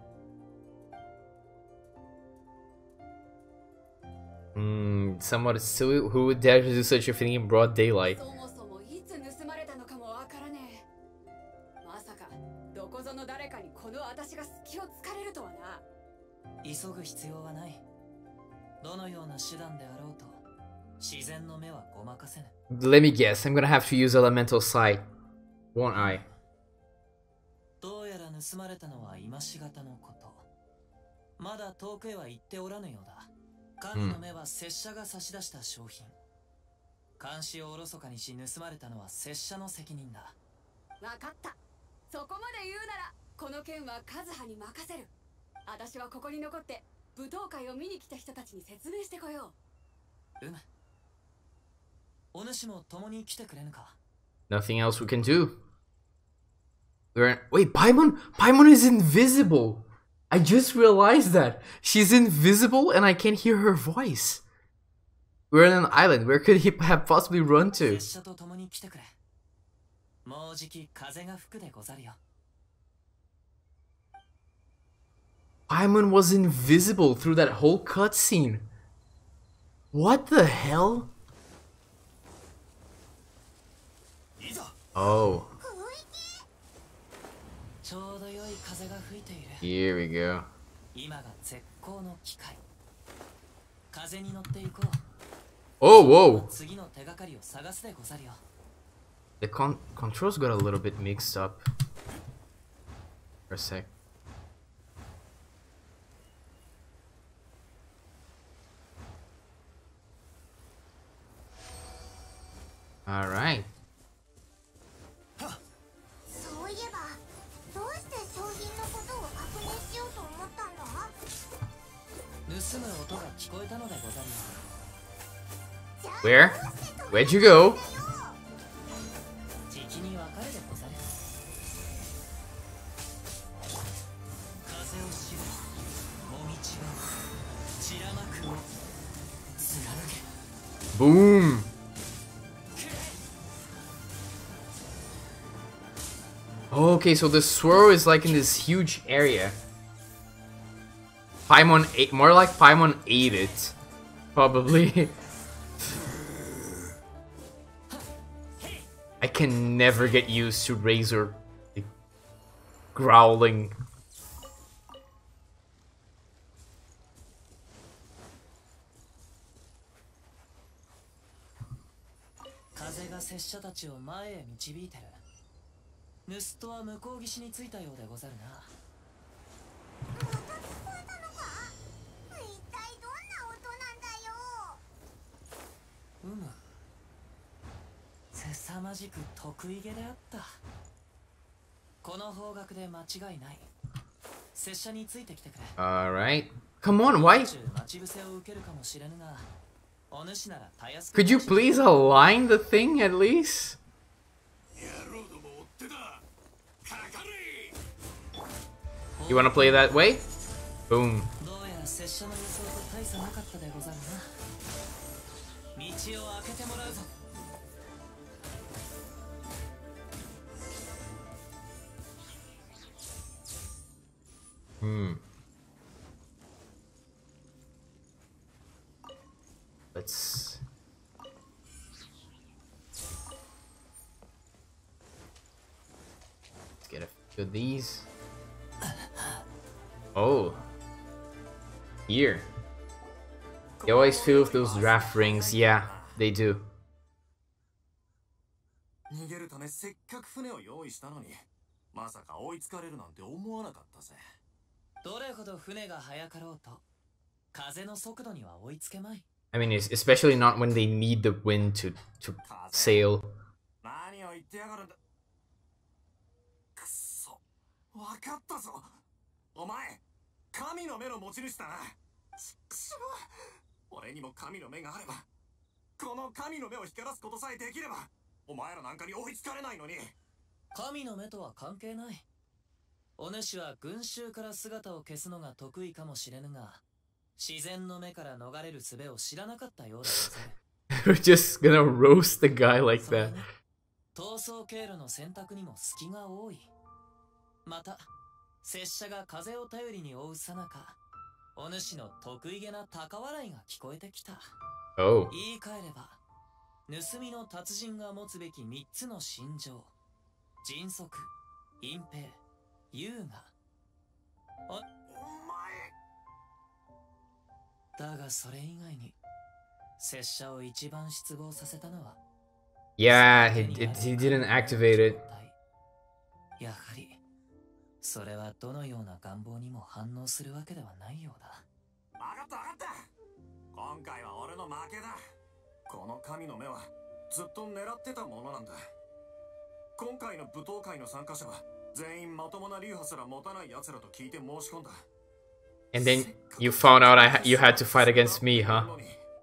Hmm, someone still who would dare to do such a thing in broad daylight? そもそもいつ盗まれたのかもわからねえ。まさかどこぞの誰かにこの私が隙を突かれるとはな。 急ぐ必要はない。どのような手段であろうと自然の目はごまかせぬ。 Let me guess, I'm gonna have to use elemental sight, won't I? どうやら盗まれたのは今しがたのこと。まだ遠くへは行っておらぬようだ。神の目は拙者が差し出した商品。監視をおろそかにし盗まれたのは拙者の責任だ。 わかった。そこまで言うならこの件はカズハに任せる。私はここに残って舞踏会を見に来た人たちに説明してこようむ。お主も共に来てくれぬか。 Nothing else we can do. We're wait, Paimon? Paimon is invisible. I just realized that she's invisible and I can't hear her voice. We're on an island. Where could he have possibly run to? 拙者と共に来てくれ。もうじき風が吹くでござるよ。 Paimon was invisible through that whole cutscene. What the hell? Oh. ちょうど良い風が吹いている。 Here we go. 今が絶好の機会。風に乗っていこう。 Oh, whoa. 次の手がかりを探すでござるよ。 The con controls got a little bit mixed up. For a sec. Alright. そういえばどうして商品のことを確認しようと思ったんだ。 盗む音が聞こえたのでござるよ。 Where? Where'd you go? 時期に分かれでござる。風を知る、もみちは散らまくを貫け。 Boom. Okay, so the swirl is like in this huge area. Paimon ate, more like Paimon ate it, probably. I can never get used to Razor like, growling. 風が拙者たちを前へ導いてる。盗人は向こう岸に着いたようでござるな。 また聞こえたのか？一体どんな音なんだよ。 うむ。凄まじく得意げであった。この方角で間違いない。拙者についてきてくれ。 Alright. Come on, why? 待ち伏せを受けるかもしれぬが、お主ならたやすく。 Could you please align the thing at least? You wanna play that way? Boom. どうやら拙者の予想と大差なかったでござるな。道を開けてもらうぞ。 Hmm. Let's... Let's get a few of these. Oh. Here. They always feel with those draft rings. Yeah, they do. 逃げるためせっかく船を用意したのに、まさか追いつかれるなんて思わなかったぜ。 どれほど船が速かろうと、風の速度には追いつけまい。 I mean, it's especially not when they need the wind to to sail. 何を言ってやがるんだ。くそ、わかったぞ。お前、神の目の持ち主だな。ちくしょう。俺にも神の目があれば、この神の目を光らすことさえできれば、お前らなんかに追いつかれないのに。 神の目とは関係ない。 お主は群衆から姿を消すのが得意かもしれぬが、自然の目から逃れる術を知らなかったようでござる。 We're just gonna roast the guy like that. 逃走経路の選択にも隙が多い。また、拙者が風を頼りに追うさなか、お主の得意げな高笑いが聞こえてきた。 Oh. 言い換えれば、盗みの達人が持つべき三つの心情。迅速、隠蔽、優雅。お前だがそれ以外に拙者を一番失望させたのは Yeah, he, it, he didn't activate it. やはりそれはどのような願望にも反応するわけではないようだ。 分かった分かった。今回は俺の負けだ。この神の目はずっと狙ってたものなんだ。今回の舞踏会の参加者は全員まともな流派すら持たない奴らと聞いて申し込んだ。 And then you found out I ha you had to fight against me, huh? お前が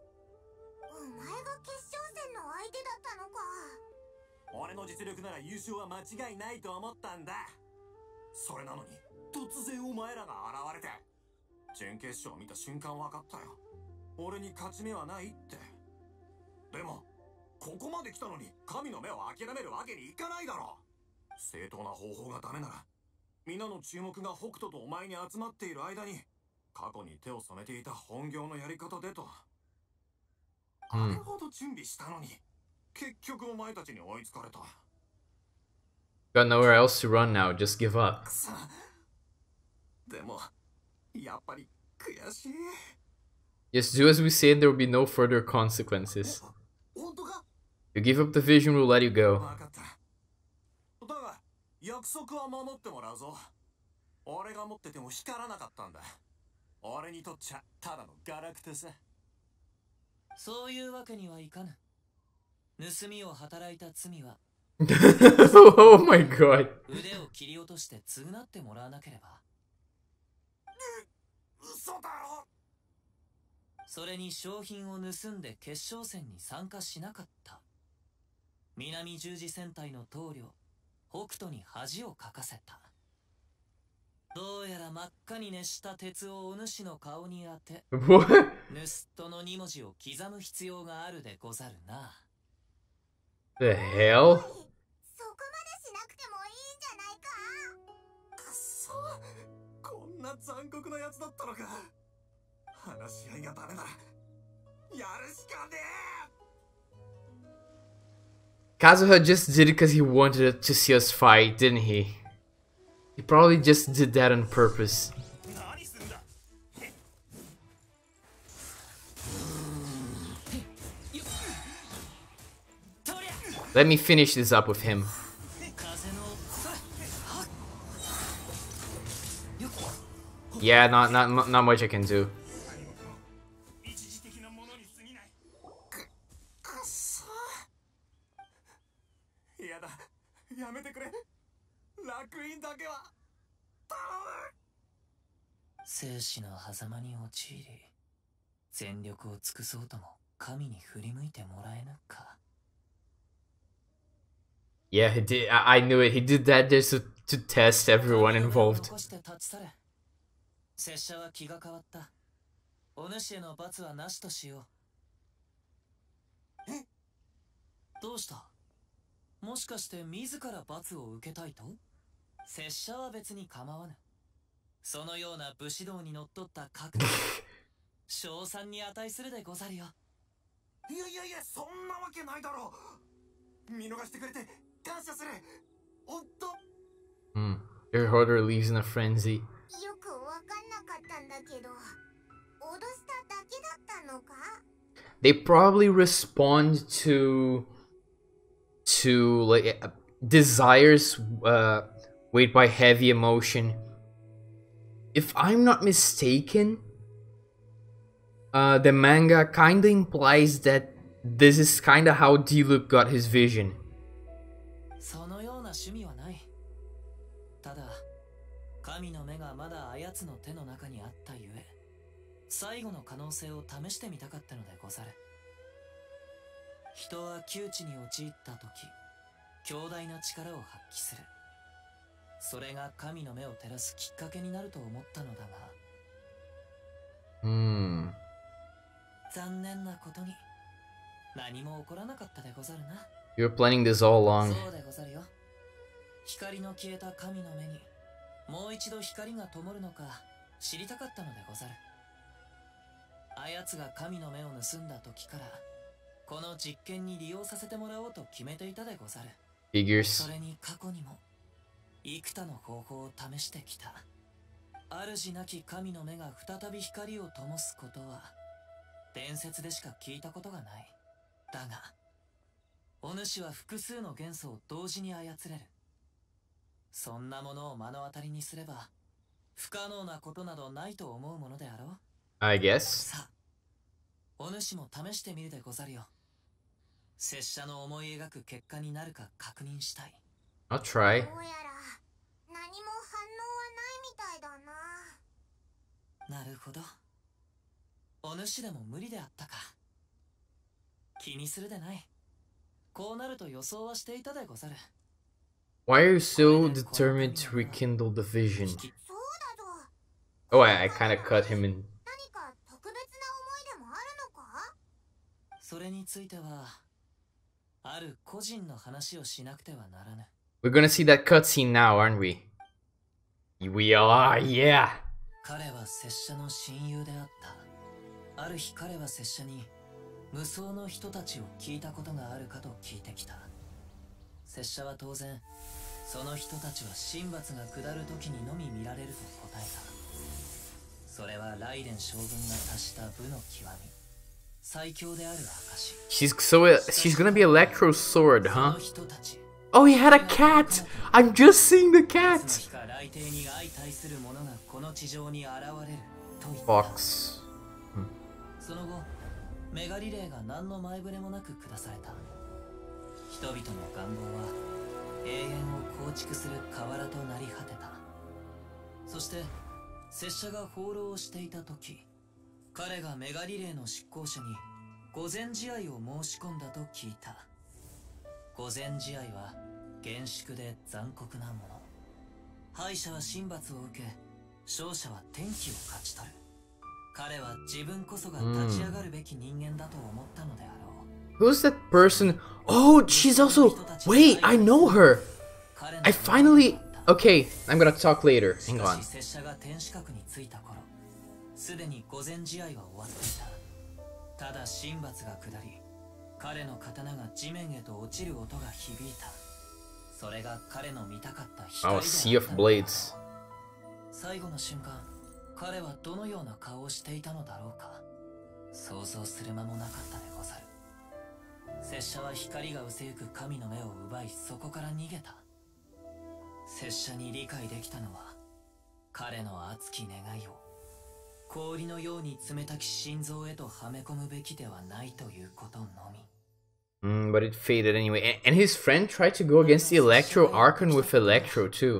決勝戦の相手だったのか。 俺の実力なら優勝は間違いないと思ったんだ。それなのに突然お前らが現れて、準決勝見た瞬間分かったよ。俺に勝ち目はないって。でもここまで来たのに神の目を諦めるわけにいかないだろう。正当な方法がダメなら、皆の注目が北斗とお前に集まっている間に過去に手を染めていた本業のやり方でと。あれほど準備したのに結局お前たちに追いつかれた。 Got nowhere else to run now, just give up. でもやっぱり悔しい。 Just do as we say and there will be no further consequences. You give up the vision, we'll let you go. 分かった。だが約束は守ってもらうぞ。俺が持ってても光らなかったんだ。俺にとっちゃただのガラクタさ。 そういうわけにはいかぬ。盗みを働いた罪は Oh my god. 腕を切り落として償ってもらわなければ。 嘘だろ。 それに商品を盗んで決勝戦に参加しなかった。南十字戦隊の棟梁北斗に恥をかかせた。どうやら真っ赤に熱した鉄をお主の顔に当て、盗人のに文字を刻む必要があるでござるな。 The hell? そこまでしなくてもいいんじゃないか。 くっそ、こんな残酷なやつだったのか。話し合いがダメならやるしかねえ。 Kazuha just did it because he wanted to see us fight, didn't he? He probably just did that on purpose. Let me finish this up with him. Yeah, not not not much I can do. やめてくれ。楽園だけは頼む。 生死の狭間に陥り、全力を尽くそうとも神に振り向いてもらえぬか。 Yeah, he did. I, I knew it. He did that just to, to test everyone involved. 拙者は気が変わった。お主への罰はなしとしよう。え？どうした？もしかして自ら罰を受けたいと？拙者は別に構わぬ。そのような武士道にのっとった覚悟、賞賛に値するでござるよ。 いやいやいや、そんなわけないだろう。見逃してくれて感謝する。ほんと。 Hmm. Your holder leaves in a frenzy. よくわかんなかったんだけど、脅しただけだったのか？ They probably respond to to like uh, desires uh weighed by heavy emotion. If I'm not mistaken, uh the manga kinda implies that this is kinda how D-Loop got his vision. そのような趣味はない。ただ神の目がまだあやつの手の中にあったゆえ、最後の可能性を試してみたかったのでござる。人は窮地に陥った時、強大な力を発揮する。それが神の目を照らすきっかけになると思ったのだが、 Hmm. 残念なことに何も起こらなかったでござるな。 You're planning this all along. そうでござるよ。光の消えた神の目にもう一度光が灯るのか知りたかったのでござる。あやつが神の目を盗んだ時からこの実験に利用させてもらおうと決めていたでござる。 Figures. それに過去にも幾多の方法を試してきた。主なき神の目が再び光を灯すことは伝説でしか聞いたことがない。だがお主は複数の元素を同時に操れる。そんなものを目の当たりにすれば不可能なことなどないと思うものであろう。 I guess. さあ、お主も試してみるでござるよ。拙者の思い描く結果になるか確認したい。 I'll try. どうやら何も反応はないみたいだな。 なるほど。お主でも無理であったか。気にするでない。こうなると予想はしていたでござる。 Why are you so determined to rekindle the vision? そうだぞ。 Oh, I, I kind of cut him in. 何か特別な思いでもあるのか？ それについてはある個人の話をしなくてはならぬ。 We're gonna see that cutscene now, aren't we? We are, yeah. 彼は拙者の親友であった。ある日彼は拙者に無双の人たちを聞いたことがあるかと聞いてきた。拙者は当然その人たちは神罰が下る時にのみ見られると答えた。それはライデン将軍が達した武の極み、最強である証。 She's so uh, she's gonna be Electro Sword, huh? Oh, he had a cat. I'm just seeing the cat. Fox. その後、メガリレーが何の前触れもなく下された。人々の願望は永遠を構築する河原となり果てた。そして拙者が放浪をしていた時、 彼がメガリレーの執行者に御前試合を申し込んだと聞いた。御前試合は厳粛で残酷なもの。敗者は神罰を受け、勝者は天気を勝ち取る。彼は自分こそが立ち上がるべき人間だと思ったのであろう。 Who's that person? Oh, she's also... Wait, I know her! I finally... Okay, I'm gonna talk later. Hang on. 拙者が天守閣に着いた頃、すでに御前試合は終わっていた。ただ神罰が下り、彼の刀が地面へと落ちる音が響いた。それが彼の見たかった光であった。 Oh, Sea of Blades. 最後の瞬間、彼はどのような顔をしていたのだろうか。想像する間もなかったでござる。拙者は光が失せゆく神の目を奪い、そこから逃げた。拙者に理解できたのは、彼の熱き願いを氷のように冷たき心臓へとはめ込むべきではないということのみ。 Mm, but it faded anyway. And, and his friend tried to go against the Electro Archon with Electro too.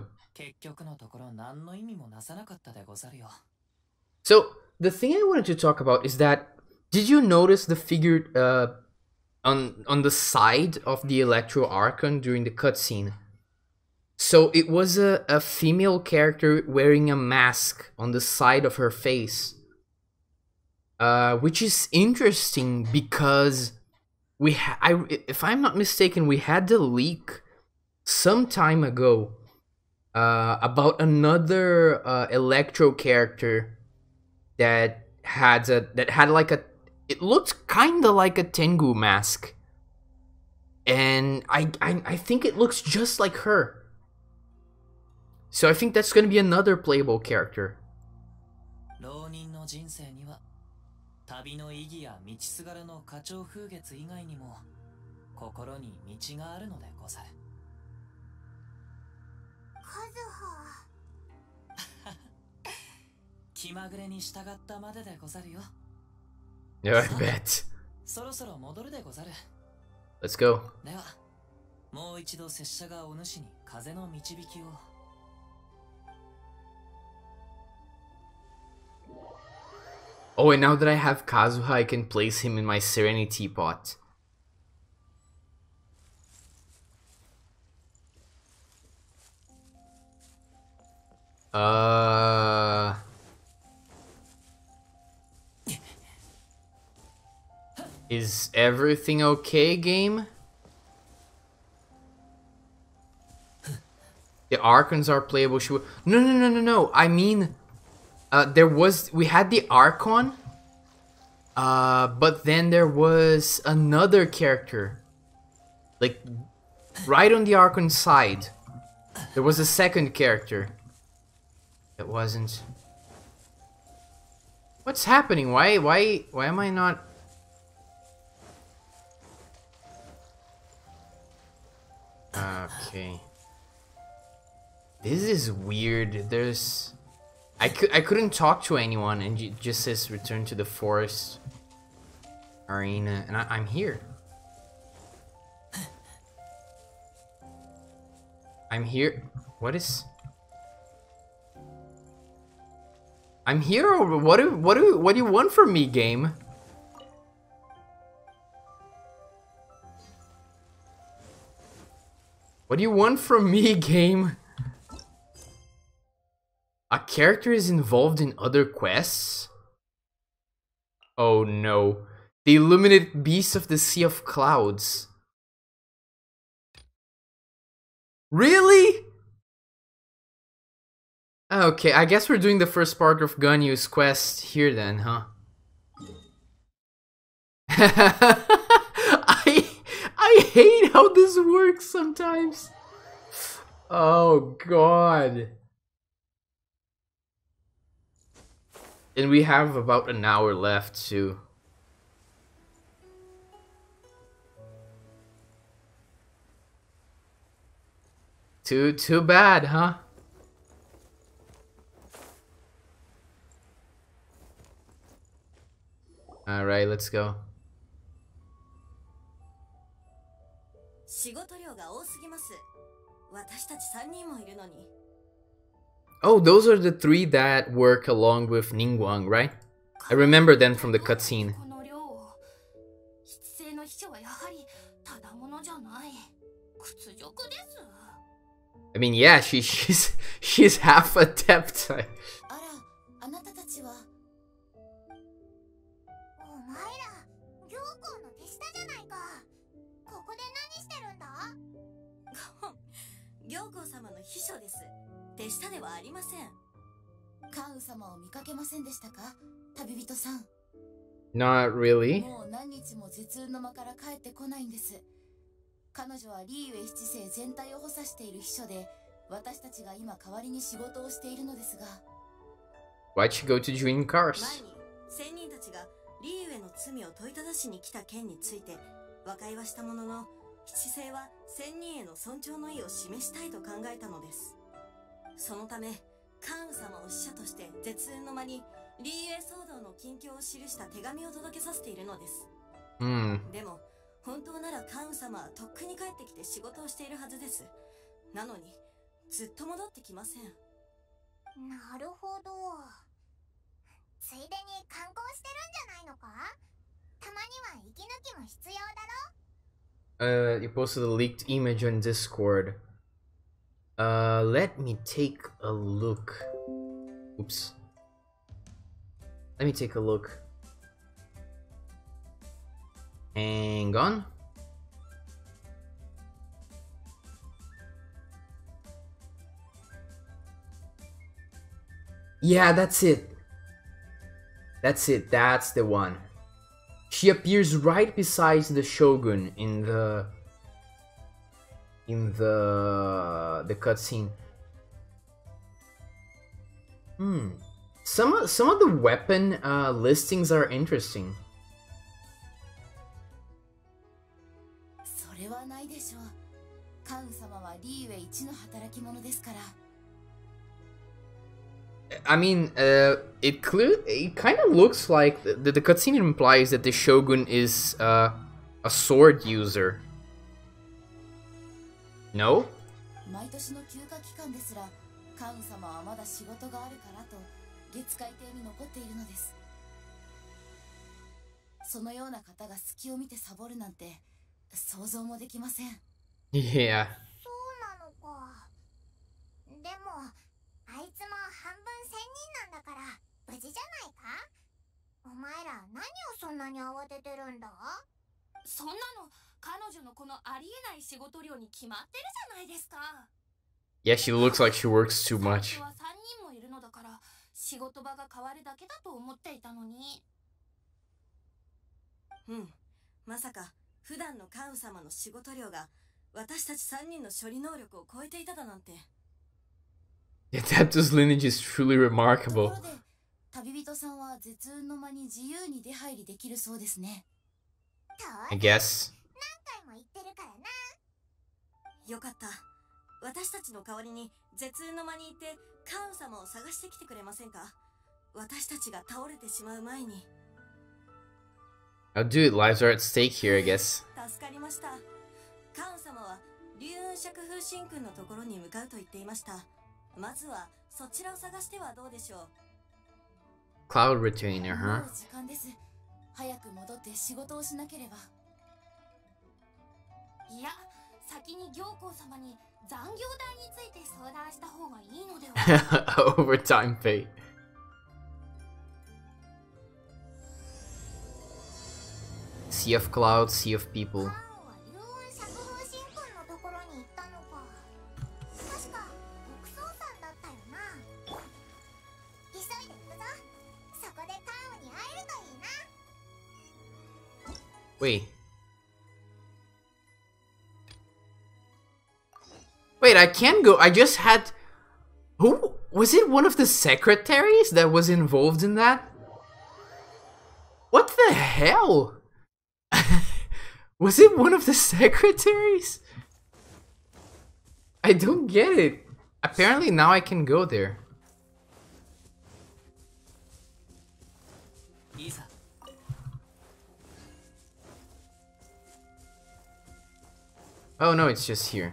So, the thing I wanted to talk about is that, did you notice the figure uh, on, on the side of the Electro Archon during the cutscene? So, it was a, a female character wearing a mask on the side of her face. Uh, which is interesting because... We ha I, if I'm not mistaken, we had the leak some time ago uh, about another uh, Electro character that had a that had like a it looked kind of like a Tengu mask, and I, I I think it looks just like her. So I think that's gonna be another playable character. 旅の意義や道すがらの花鳥風月以外にも心に道があるのでござる。 カズハ気まぐれに従ったまででござるよ。 Yeah, I bet. そろそろ戻るでござる。 Let's go. では、もう一度拙者がお主に風の導きを。 Oh, and now that I have Kazuha, I can place him in my Serenity pot. Uh... Is everything okay, game? The Archons are playable. No, no, no, no, no. I mean... Uh, there was, we had the Archon, uh, but then there was another character, like, right on the Archon side, there was a second character. It wasn't. What's happening? Why, why, why am I not? Okay. This is weird. There's... I, cu I couldn't talk to anyone, and it just says return to the forest arena, and I I'm here. I'm here. What is? I'm here. Or what do what do what do you want from me, game? What do you want from me, game? A character is involved in other quests? Oh no. The illuminated beast of the Sea of Clouds. Really? Okay, I guess we're doing the first part of Ganyu's quest here then, huh? I I hate how this works sometimes. Oh god. And we have about an hour left too. Too too bad, huh? All right, let's go. 仕事量が多すぎます。私たちさんにんもいるのに。 Oh, those are the three that work along with Ningguang, right? I remember them from the cutscene. この量を筆性の秘書はやはりただものじゃない。屈辱です。 I mean, yeah, she she's she's half adept. あら、あなたたちは。 お前ら行幸の手下じゃないか。ここで何してるんだ？ 行幸様の秘書です。手下ではありません。カンウ様を見かけませんでしたか、旅人さん。 Not really. もう何日も絶雲の間から帰ってこないんです。彼女はリーウェイ七世全体を補佐している秘書で、私たちが今代わりに仕事をしているのですが。 Why'd she go to Dream 前 Cars? に仙人たちがリーウェイの罪を問いただしに来た件について和解はしたものの、七世は仙人への尊重の意を示したいと考えたのです。そのためカンウ様を使者として絶雲の間にリーウェイ騒動の近況を記した手紙を届けさせているのです。 Hmm. でも本当ならカンウ様はとっくに帰ってきて仕事をしているはずです。なのにずっと戻ってきません。 なるほど。ついでに観光してるんじゃないのか？たまには息抜きも必要だろ？ Uh, you posted a leaked image on Discord. Uh, let me take a look. Oops. Let me take a look. Hang on. Yeah, that's it. That's it. That's the one. She appears right beside the Shogun in the in the the cutscene. Hmm. Some some of the weapon uh, listings are interesting. それはないでしょう。カンウ様はリーウェイ一の働き者ですから。 I mean, uh, it clear it kind of looks like the, the cutscene implies that the Shogun is uh, a sword user. No? 毎年の休暇期間ですら、カンウ様はまだ仕事があるからと月海邸に残っているのです。そのような方が隙を見てサボるなんて想像もできません。 Yeah. そうなのか。でもあいつも半分仙人なんだから無事じゃないか？お前ら何をそんなに慌ててるんだ？ そんなの彼女のこのありえない仕事量に決まってるじゃないですか。 Yeah, she looks like she works too much. 最初はさんにんもいるのだから仕事場が変わるだけだと思っていたのに。 うん、まさか普段のカンウ様の仕事量が私たちさんにんの処理能力を超えていただなんて。 Yeah, Tapto's lineage is truly とこ remarkable. ろで旅人さんは絶雲の間に自由に出入りできるそうですね。 I guess. 何回も言ってるからな。 よかった。私たちの代わりに絶雲の間に行ってカンウ様を探してきてくれませんか？私たちが倒れてしまう前に。 I'll do it. Lives are at stake here, I guess. 助かりました。カンウ様は龍雲釈風神君のところに向かうと言っていました。まずはそちらを探してはどうでしょう。 Cloud Retainer, も huh? う時間です。早く戻って仕事をしなければ。 いや、先に行幸様に残業代について相談した方がいいのでは。 Overtime pay. Sea of clouds, sea of people. カンは龍雲釈風神君のところに行ったのか。確か北総さんだったよな。急いで行くぞ。そこでカンに会えるといいな。 Wait. Wait, I can't go. I just had... Who? Was it one of the secretaries that was involved in that? What the hell? Was it one of the secretaries? I don't get it. Apparently now I can go there. いざ Oh no, it's just here.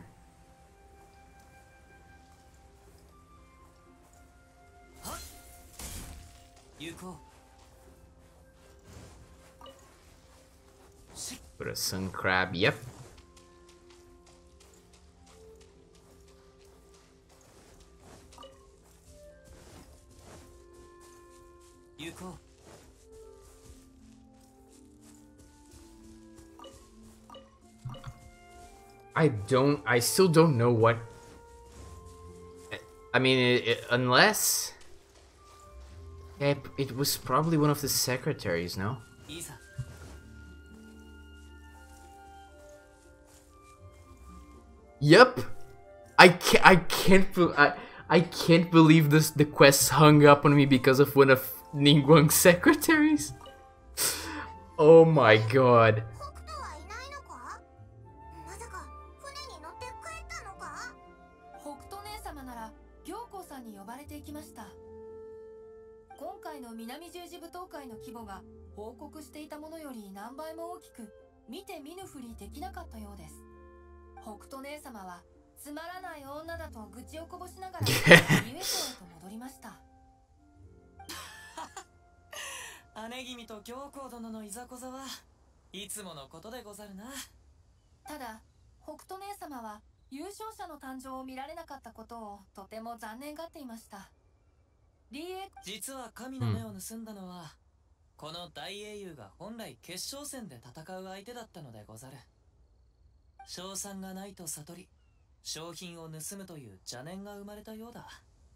行こ Put a sun crab, yep. Yuko. I don't, I still don't know what, I mean, it, it, unless, yeah, it, it was probably one of the secretaries, no? Isa. Yep. I can't. I can't. Be I. I can't believe this. The quest hung up on me because of one of Ningguang's secretaries. Oh my god. 北斗はいないのか？まさか船に乗って帰ったのか？ 北斗姉様なら行幸さんに呼ばれていきました。今回の南十字舞踏会の規模が報告していたものより何倍も大きく、見て見ぬふりできなかったようです。北斗姉様はつまらない女だと愚痴をこぼしながら家へと戻りました。 姉君と行幸殿のいざこざはいつものことでござるな。 ただ北斗姉様は優勝者の誕生を見られなかったことをとても残念がっていました。 ディーエックス実は神の目を盗んだのは、うん、この大英雄が本来決勝戦で戦う相手だったのでござる。賞賛がないと悟り、商品を盗むという邪念が生まれたようだ。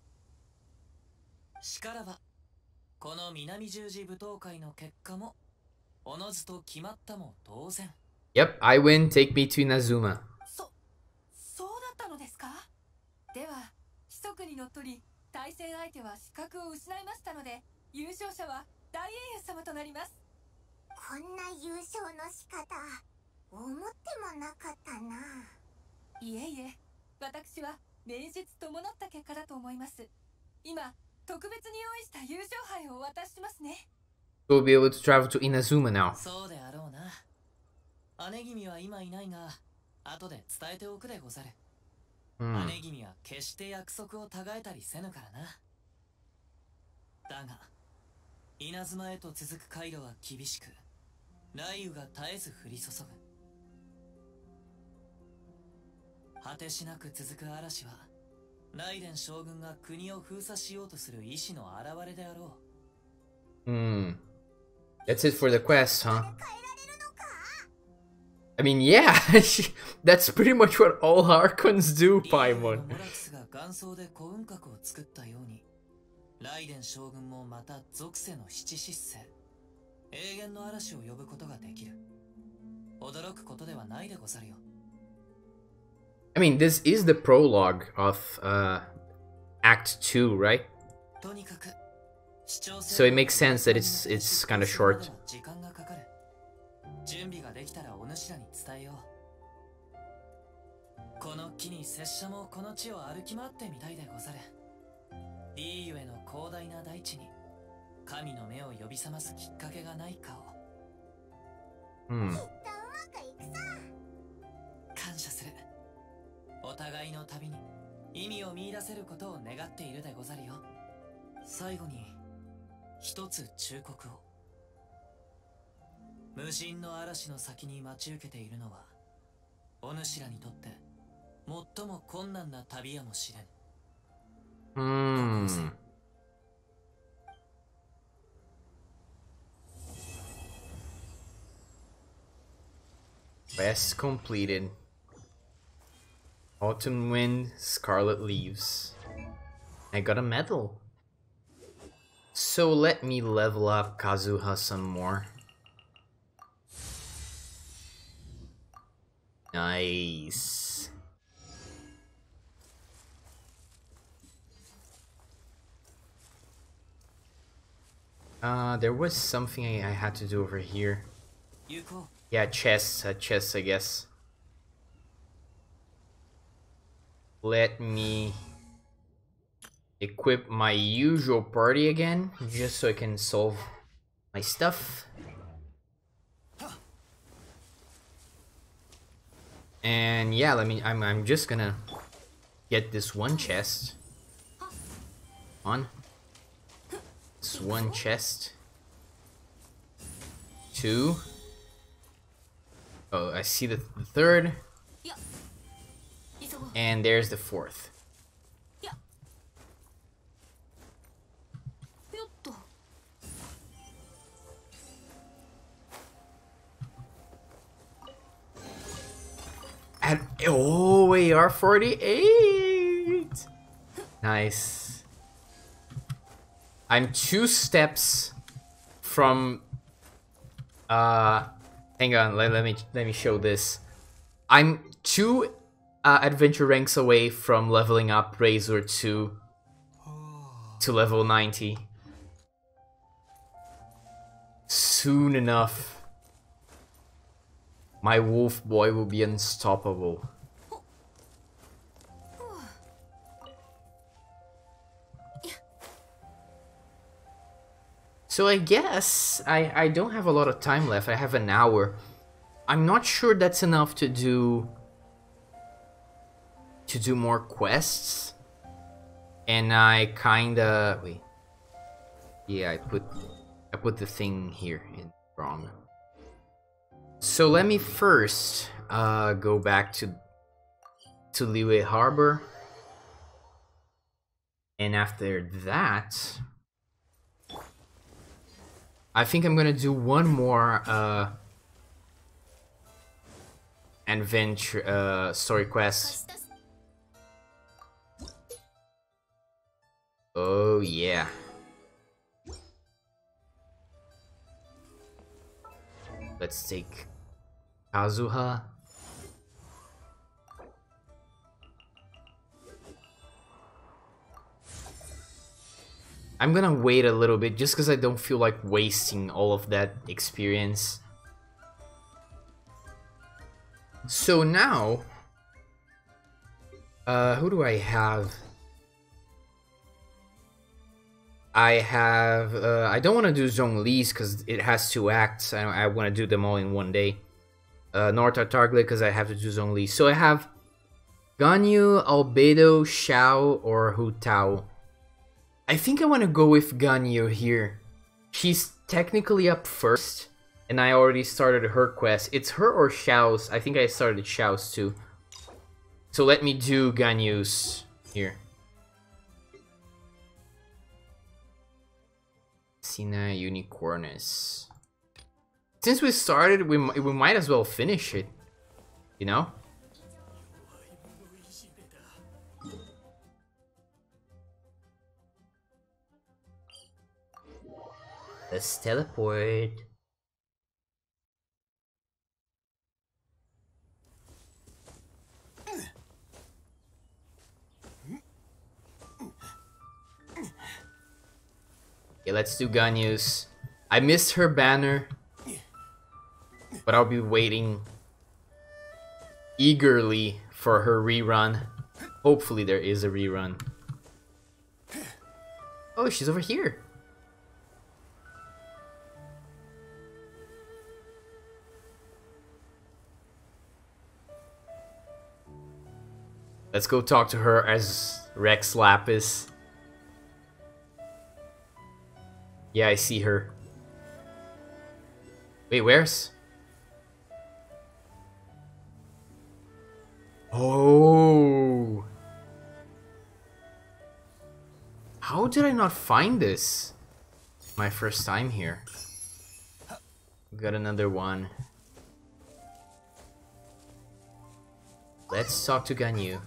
しからばこの南十字舞踏会の結果もおのずと決まったも同然。 Yep, I win. Take me to Inazuma. そ、そうだったのですか？では規則にのっとり対戦相手は資格を失いましたので、優勝者は大英雄様となります。 こんな優勝の仕方思ってもなかったな。 いえいえ、私は名実伴った結果だと思います。今特別に用意した優勝杯をお渡ししますね。 We'll be able to travel to Inazuma now. そうであろうな。姉君は今いないが、後で伝えておくでござる。 Hmm. 姉君は決して約束をたがえたりせぬからな。だが稲妻へと続く回路は厳しく、雷雨が絶えず降り注ぐ。果てしなく続く嵐は雷電将軍が国を封鎖しようとする意志の表れであろう。Hmm. That's it for the quest, huh? I mean, yeah, that's pretty much what all Archons do, Paimon. モラクスが元祖で幸運閣を作ったように、雷電将軍もまた属性の七失星、永遠の嵐を呼ぶことができる。驚くことではないでござるよ。 I mean, this is the prologue of uh, Act two, right? So it makes sense that it's it's kind of short. 準備ができたらお主らに伝えよう。この木に拙者もこの地を歩き回ってみたいでござる。リーゆえの広大な大地に神の目を呼び覚ますきっかけがないかを。 Hmm. 感謝する。お互いの旅に意味を見出せることを願っているでござるよ。最後に一つ忠告を。無人の嵐の先に待ち受けているのは、お主らにとって最も困難な旅やもしれん。 Hmm. Quest completed. Autumn Wind, Scarlet Leaves. I got a medal. So let me level up Kazuha some more. Nice. Uh, there was something I, I had to do over here. Yuko. Yeah, chests, uh, chests, I guess. Let me equip my usual party again, just so I can solve my stuff. And yeah, let me. I'm. I'm just gonna get this one chest. On. This one chest. Two. Oh, I see the th third. And there's the fourth. And oh, A R forty-eight. Nice. I'm two steps from uh hang on, let, let me let me show this. I'm two uh, adventure ranks away from leveling up Razor to to level ninety. Soon enough, my wolf boy will be unstoppable. So I guess I, I don't have a lot of time left. I have an hour. I'm not sure that's enough to do to do more quests. And I kinda wait. Yeah, I put I put the thing here in wrong. So let me first uh, go back to to Liyue Harbor, and after that, I think I'm gonna do one more uh, adventure uh, story quest. Oh yeah. Let's take Kazuha. I'm gonna wait a little bit just because I don't feel like wasting all of that experience. So now, uh, who do I have? I have, uh, I don't want to do Zhongli's because it has two acts. I, I want to do them all in one day. Uh, nor Tartaglia because I have to do Zhongli. So I have Ganyu, Albedo, Xiao, or Hu Tao. I think I want to go with Ganyu here. She's technically up first, and I already started her quest. It's her or Xiao's. I think I started Xiao's too. So let me do Ganyu's here. Sina Unicornus. Since we started, we, we might as well finish it, you know? Let's teleport. Okay, let's do Ganyu's. I missed her banner, but I'll be waiting eagerly for her rerun. Hopefully there is a rerun. Oh, she's over here. Let's go talk to her as Rex Lapis. Yeah, I see her. Wait, where's? Oh. How did I not find this? My first time here. Got another one. Let's talk to Ganyu.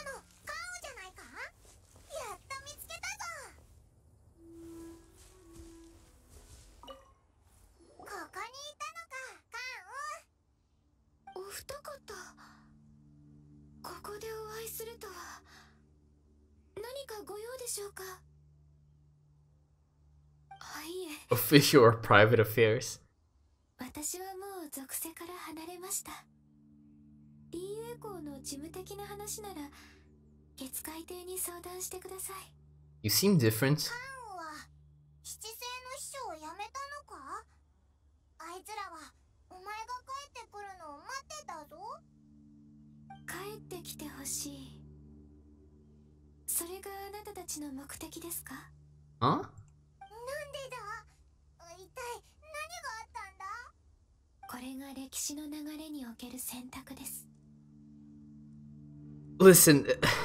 Official or private affairs? You seem different. Huh? れが歴史の流れにおける選択です。 Listen,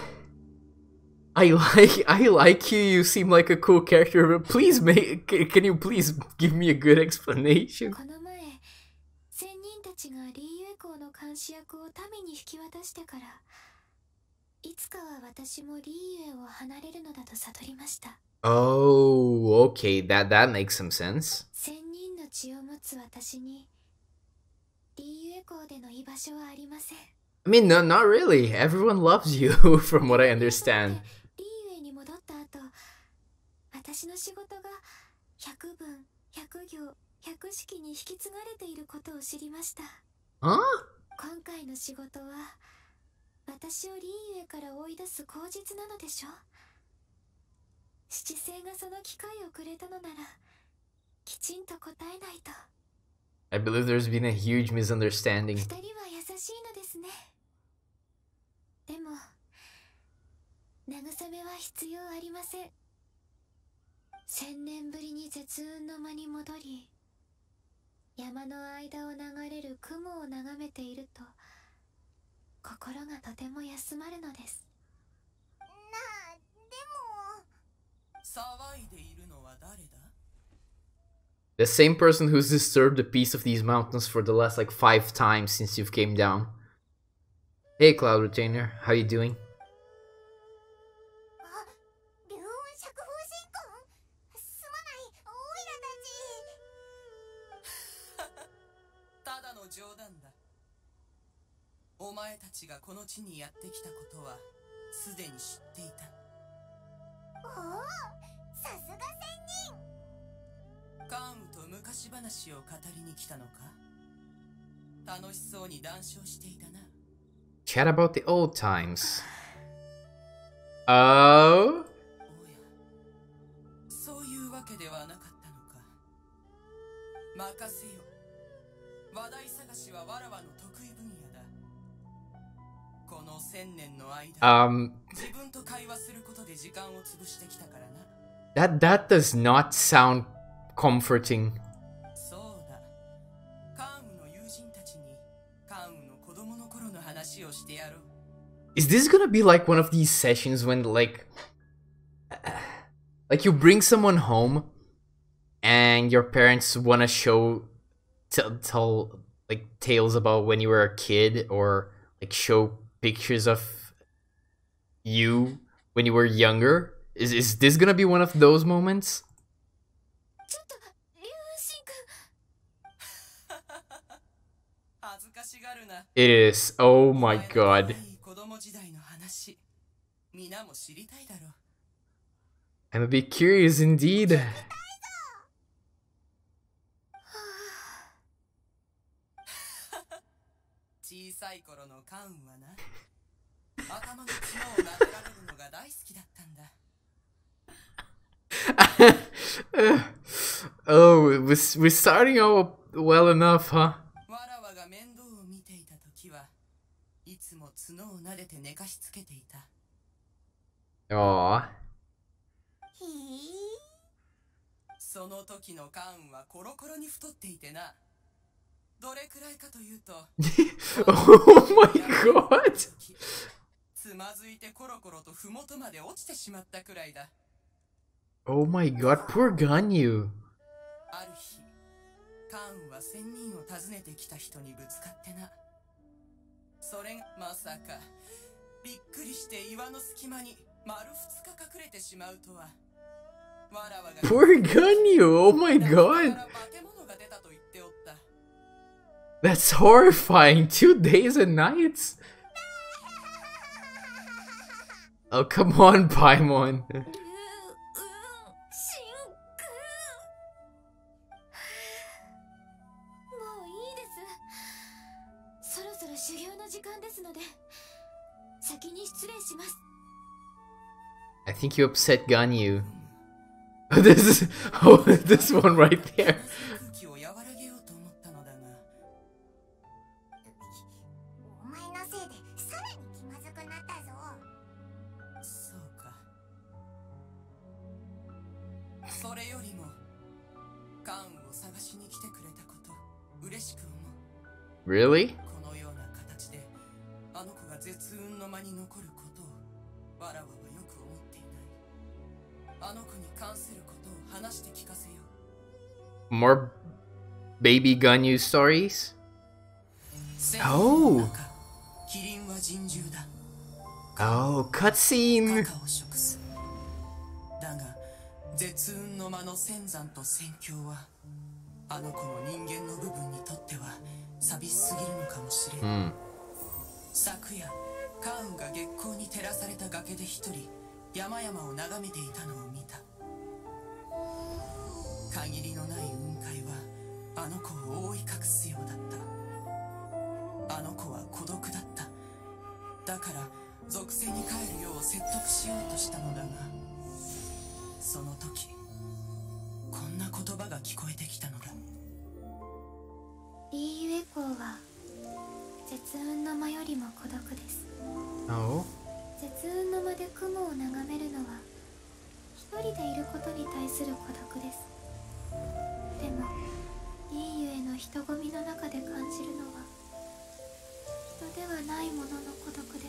I like I like you. You seem like a cool character, but please make can you please give me a good explanation? この前、仙人たちがリーユエ公の監視役を民に引き渡してから、いつかは私もリーユエを離れるのだと悟りました。 Oh, okay, that that makes some sense. 仙人の血を持つ私に、リーユエ公での居場所はありません。 I mean, no, not really. Everyone loves you, from what I understand. リーユエに戻った後、私の仕事が百文、百行、百式に引き継がれていることを知りました。 Huh? 今回の仕事は、私をリーユエから追い出す口実なのでしょう。七星がその機会をくれたのなら、きちんと答えないと。 I believe there's been a huge misunderstanding. 二人は優しいのですね。でも、慰めは必要ありません。千年ぶりに絶雲の間に戻り、山の間を流れる雲を眺めていると、心がとても休まるのです。なあ、でも。 騒いでいるのは誰だ? The same person who's disturbed a piece of these mountains for the last like five times since you've came down. Hey, Cloud Retainer, how you doing? あ、竜雲釈放神婚。すまない、オイラたち。 ただの冗談だ。お前たちがこの地にやってきたことはすでに知っていた。 おお、さすが仙人。 カームと昔話を語りに来たのか? 楽しそうに談笑していたな。 Chat about the old times. Oh? おや、そういうわけではなかったのか。任せよ。話題探しはわらわの得意分野だ。この千年の間、 Um, 自分と会話することで時間を潰してきたからな。 that that does not sound comforting. そうだ。カームの友人たちにカームの子供の頃の話をしてやろう。 Is this gonna be like one of these sessions when like like you bring someone home and your parents wanna show tell, tell like tales about when you were a kid, or like show pictures of you when you were younger? Is is this gonna be one of those moments? ちょっと、竜雲神君。 恥ずかしがるな。 It is. Oh my god. 子供時代の話、皆も知りたいだろう。 I'm a bit curious indeed. 小さい頃のカウンはな、頭の角を撫でられるのが大好きだったんだ。 Oh, we're, we're starting out well enough, huh? わらわが面倒を見ていた時はいつも角を撫でて寝かしつけていた。 Aww. へえ。 その時のカウンはコロコロに太っていてな。どれくらいかというと Oh my god! つまずいてコロコロと麓まで落ちてしまったくらいだ。 Oh my god, poor Ganyu. ある日、カーンは仙人を訪ねてきた人にぶつかってな。それがまさか、びっくりして岩の隙間に丸二日隠れてしまうとは。わらわが Poor Ganyu, oh my god. 化け物が出たと言っておった。 That's horrifying. Two days and nights? Oh, come on, Paimon. 竜雲神君。もういいです。そろそろ修行の時間ですので、先に失礼します。 I think you upset Ganyu. This is oh, this one right there. 空気を和らげようと思ったのだが。 お前のせいでさらに気まずくなったぞ。 そうか。それよりもカーンを探しに来てくれたこと嬉しく思う。 Really? このような形であの子が絶運の間に残ることをわらわはよく思っていない。あの子に関することを話して聞かせよう。 More baby Ganyu stories? Oh! キリンは珍獣だ。 Oh, cutscene! カカを食す。だが絶運の間の仙山と戦況はあの子の人間の部分にとっては寂しすぎるのかもしれない。 Hmm. 昨夜カウンが月光に照らされた崖で一人山々を眺めていたのを見た。限りのない雲海はあの子を覆い隠すようだった。あの子は孤独だった。だから属性に帰るよう説得しようとしたのだが、その時こんな言葉が聞こえてきたのだ。 リーユエコーは絶雲の間よりも孤独です。 Oh? 絶雲の間で雲を眺めるのは一人でいることに対する孤独です。でもリーユへの人混みの中で感じるのは人ではないものの孤独です。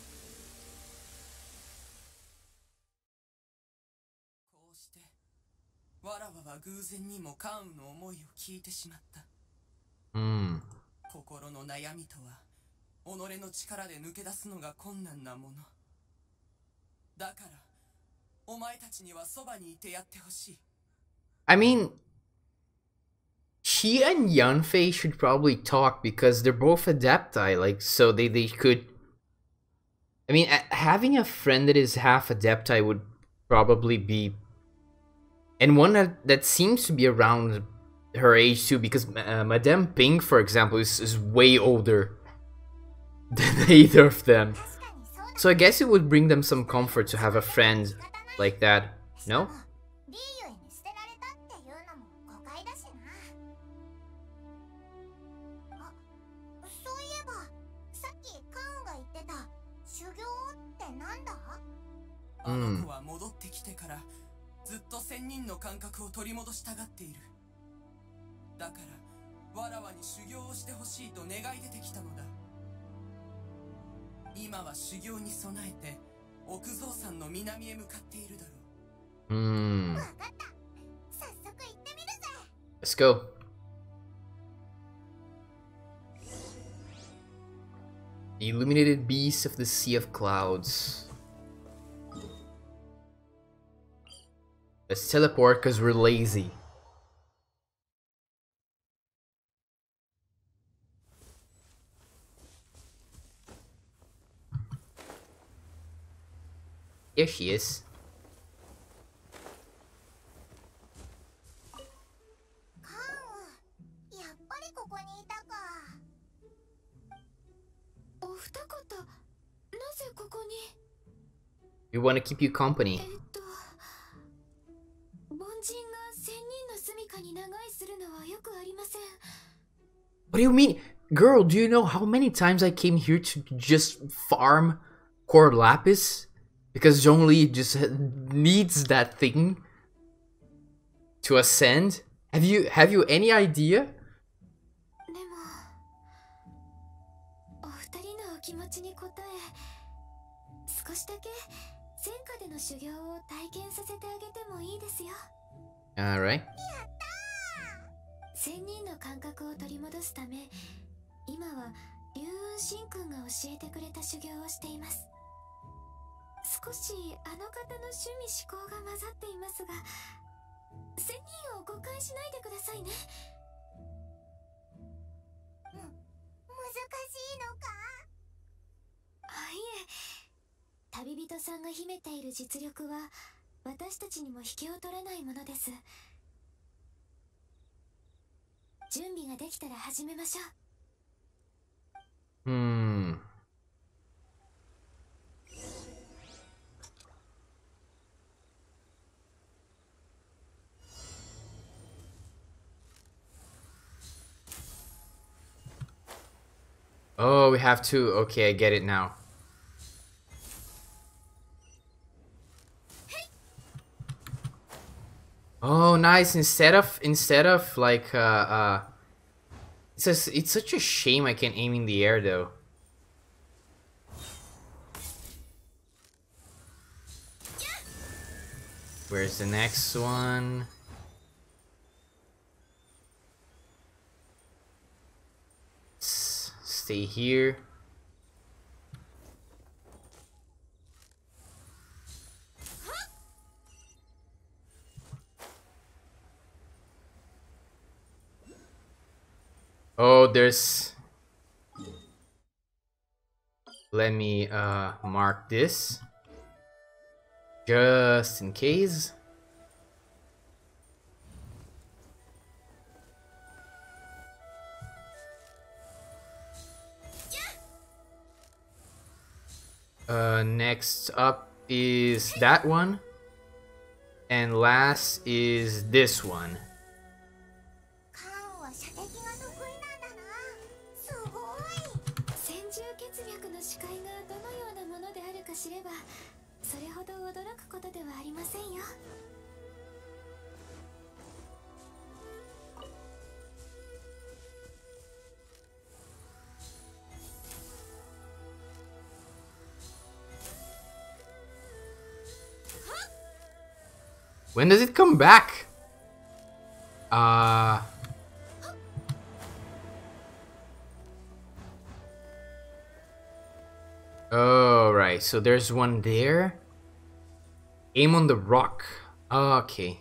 こうしてわらわは偶然にもカウンの思いを聞いてしまった。 Hmm. 心の悩みとは己の力で抜け出すのが困難なものだから、お前たちにはそばにいてやってほしい。 I mean, she and Yanfei should probably talk because they're both Adepti, like, so they, they could... I mean, a- having a friend that is half Adepti would probably be... And one that, that seems to be around her age too, because uh, Madame Ping, for example, is, is way older than either of them. So I guess it would bring them some comfort to have a friend like that, no? リーユエに捨てられたっていうのも誤解だしな。あ、そういえばさっきカウンが言ってた修行ってなんだ？ あの子は戻ってきてからずっと仙人の感覚を取り戻したがっている。だからわらわに修行をしてほしいと願い出てきたのだ。今は修行に備えて奥蔵山の南へ向かっているだろう。 Hmm. わかった。早速行ってみるぜ。 Let's go. The illuminated beast of the Sea of Clouds. Let's teleport because we're lazy. Here she is. カウン、やっぱりここにいたか。お二方、なぜここに？ We want to keep you company. えっと、凡人が仙人の住処に長居するのはよくありません。 What do you mean? Girl, do you know how many times I came here to just farm Core Lapis? Because Zhongli just needs that thing to ascend. Have you have you any idea? でも、お二人のお気持ちに応え、少しだけ戦火での修行を体験させてあげてもいいですよ。 Alright. 仙人の感覚を取り戻すため、今は龍雲神君が教えてくれた修行をしています。少しあの方の趣味思考が混ざっていますが、仙人を誤解しないでくださいね。む、難しいのか？あ、いえ、旅人さんが秘めている実力は私たちにも引けを取らないものです。準備ができたら始めましょう。 Hmm. Oh, we have to. Okay, I get it now. Oh, nice. Instead of instead of like uh uh It's just, it's such a shame I can't aim in the air though. Where's the next one? S- stay here. Oh, there's... Let me uh, mark this. Just in case. Uh, next up is that one. And last is this one. カンは射的が得意なんだな。すごい。 先住血脈の視界がどのようなものであるか知れば、それほど驚くことではありませんよ。 When does it come back? Uh... Oh, right. So there's one there. Aim on the rock. Okay.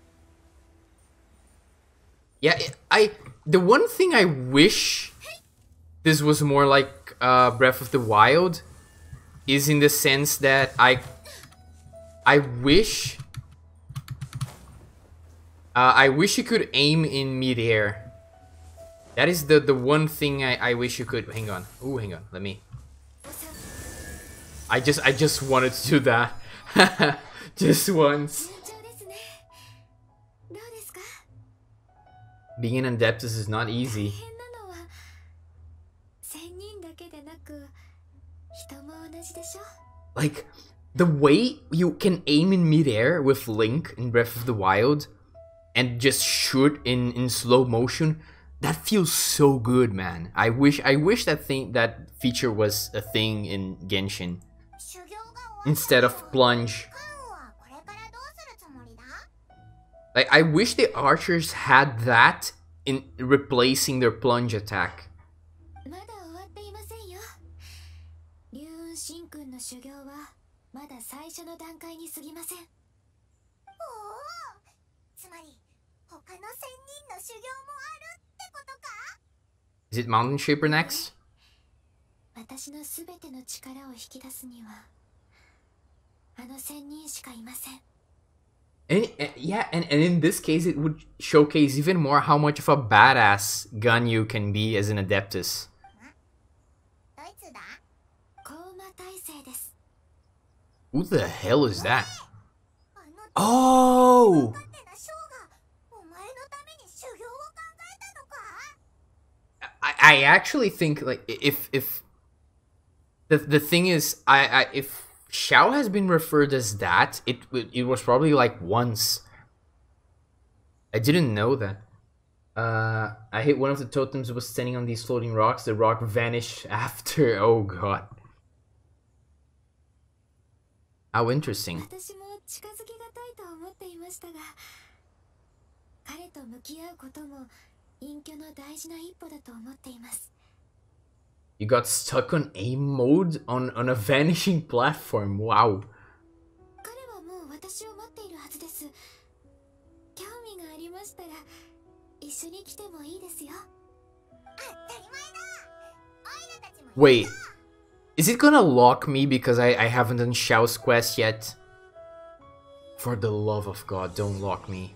Yeah, I... The one thing I wish this was more like uh, Breath of the Wild is in the sense that I... I wish... Uh, I wish you could aim in midair. That is the, the one thing I, I wish you could... Hang on. Ooh, hang on. Let me... I just I just wanted to do that. Just once. Being an Adeptus is not easy. Like, the way you can aim in midair with Link in Breath of the Wild and just shoot in, in slow motion, that feels so good, man. I wish I wish that thing that feature was a thing in Genshin instead of plunge. Like, I wish the archers had that in replacing their plunge attack. Is it Mountain Shaper next? And, and yeah, and, and in this case it would showcase even more how much of a badass Ganyu can be as an Adeptus. Who the hell is that? Oh! I, I actually think, like, if if the the thing is, I, I if Xiao has been referred as that, it it was probably like once. I didn't know that. Uh, I hit one of the totems was standing on these floating rocks. The rock vanished after. Oh god. How interesting. You got stuck on aim mode on, on a vanishing platform. Wow. Wait, is it gonna lock me because I, I haven't done Xiao's quest yet? For the love of God, don't lock me.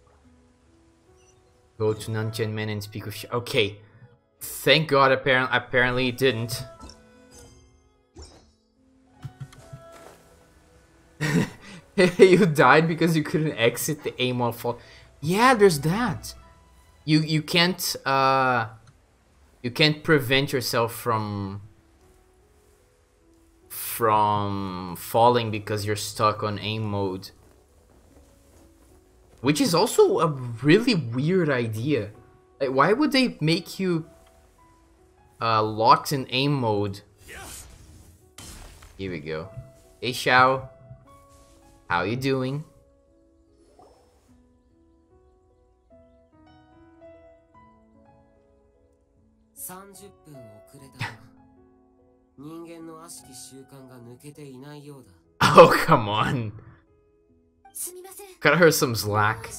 Go to Nantian Men and speak with Xiao. Okay. Thank God apparently apparently it didn't. You died because you couldn't exit the aim while fall. Yeah, there's that. You you can't uh you can't prevent yourself from from falling because you're stuck on aim mode. Which is also a really weird idea. Like, why would they make you uh, locked in aim mode? Here we go. Hey Xiao, how you doing? Oh, come on. Cut her some slack.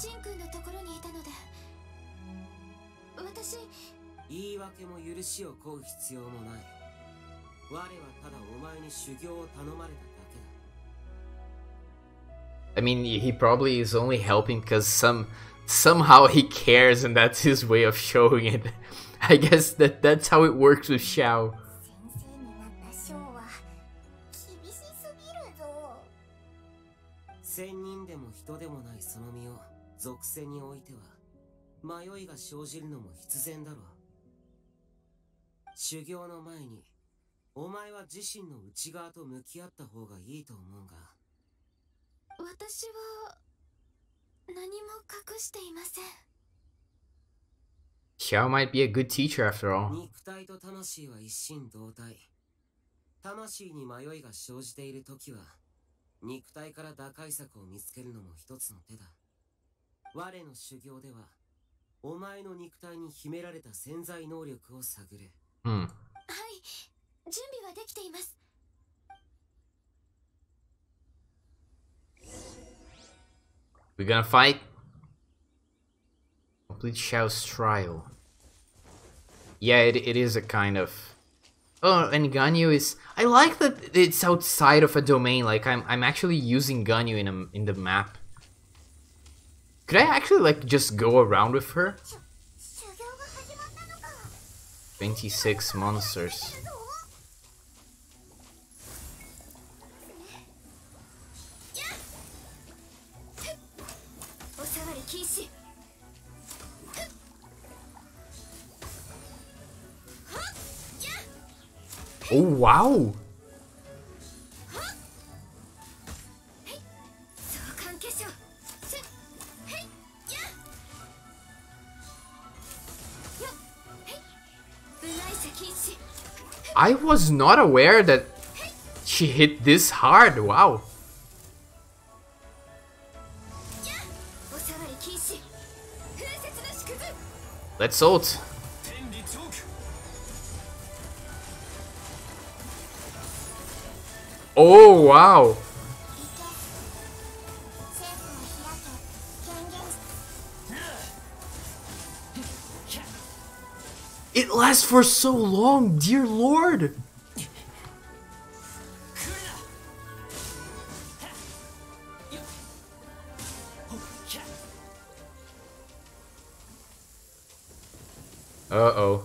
言い訳も許しを請う必要もない。我はただお前に修行を頼まれただけだ。 I mean, he probably is only helping because some somehow he cares, and that's his way of showing it. I guess that that's how it works with Xiao. 仙人でも人でもないその身を属性においては迷いが生じるのも必然だろう。修行の前にお前は自身の内側と向き合った方がいいと思うが。 私は何も隠していません。 Xiao might be a good teacher after all. 肉体と魂は一心同体。魂に迷いが生じているときは肉体から打開策を見つけるのも一つの手だ。我の修行ではお前の肉体に秘められた潜在能力を探る。 Hmm. はい、準備はできています。 We're gonna fight. Complete Xiao's trial. Yeah, it, it is a kind of... Oh, and Ganyu is... I like that it's outside of a domain. Like, I'm I'm actually using Ganyu in, a, in the map. Could I actually, like, just go around with her? twenty-six monsters. Oh, wow! I was not aware that she hit this hard. Wow. Let's ult. Oh, wow. It lasts for so long, dear lord. Uh-oh.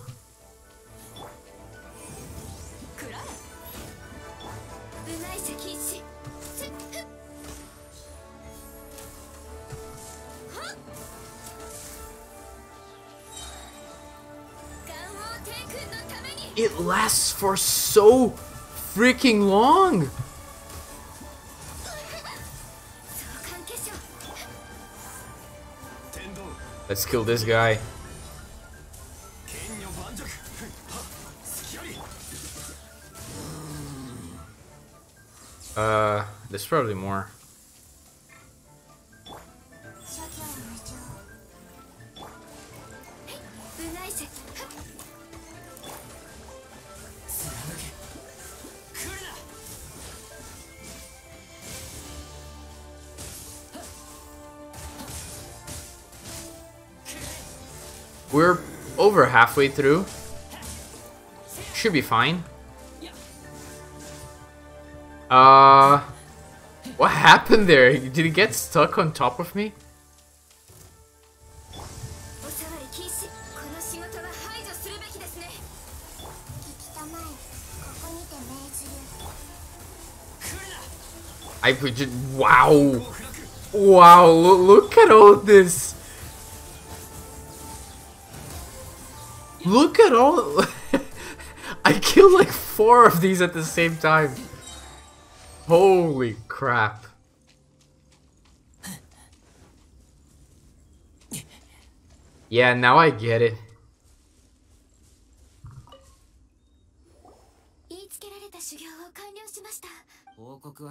It lasts for so freaking long. Let's kill this guy. Uh, there's probably more. We're over halfway through. Should be fine. Uh, what happened there? Did he get stuck on top of me? I just, wow, wow! Look, look at all this. Look at all. I killed like four of these at the same time. Holy crap. Yeah, now I get it.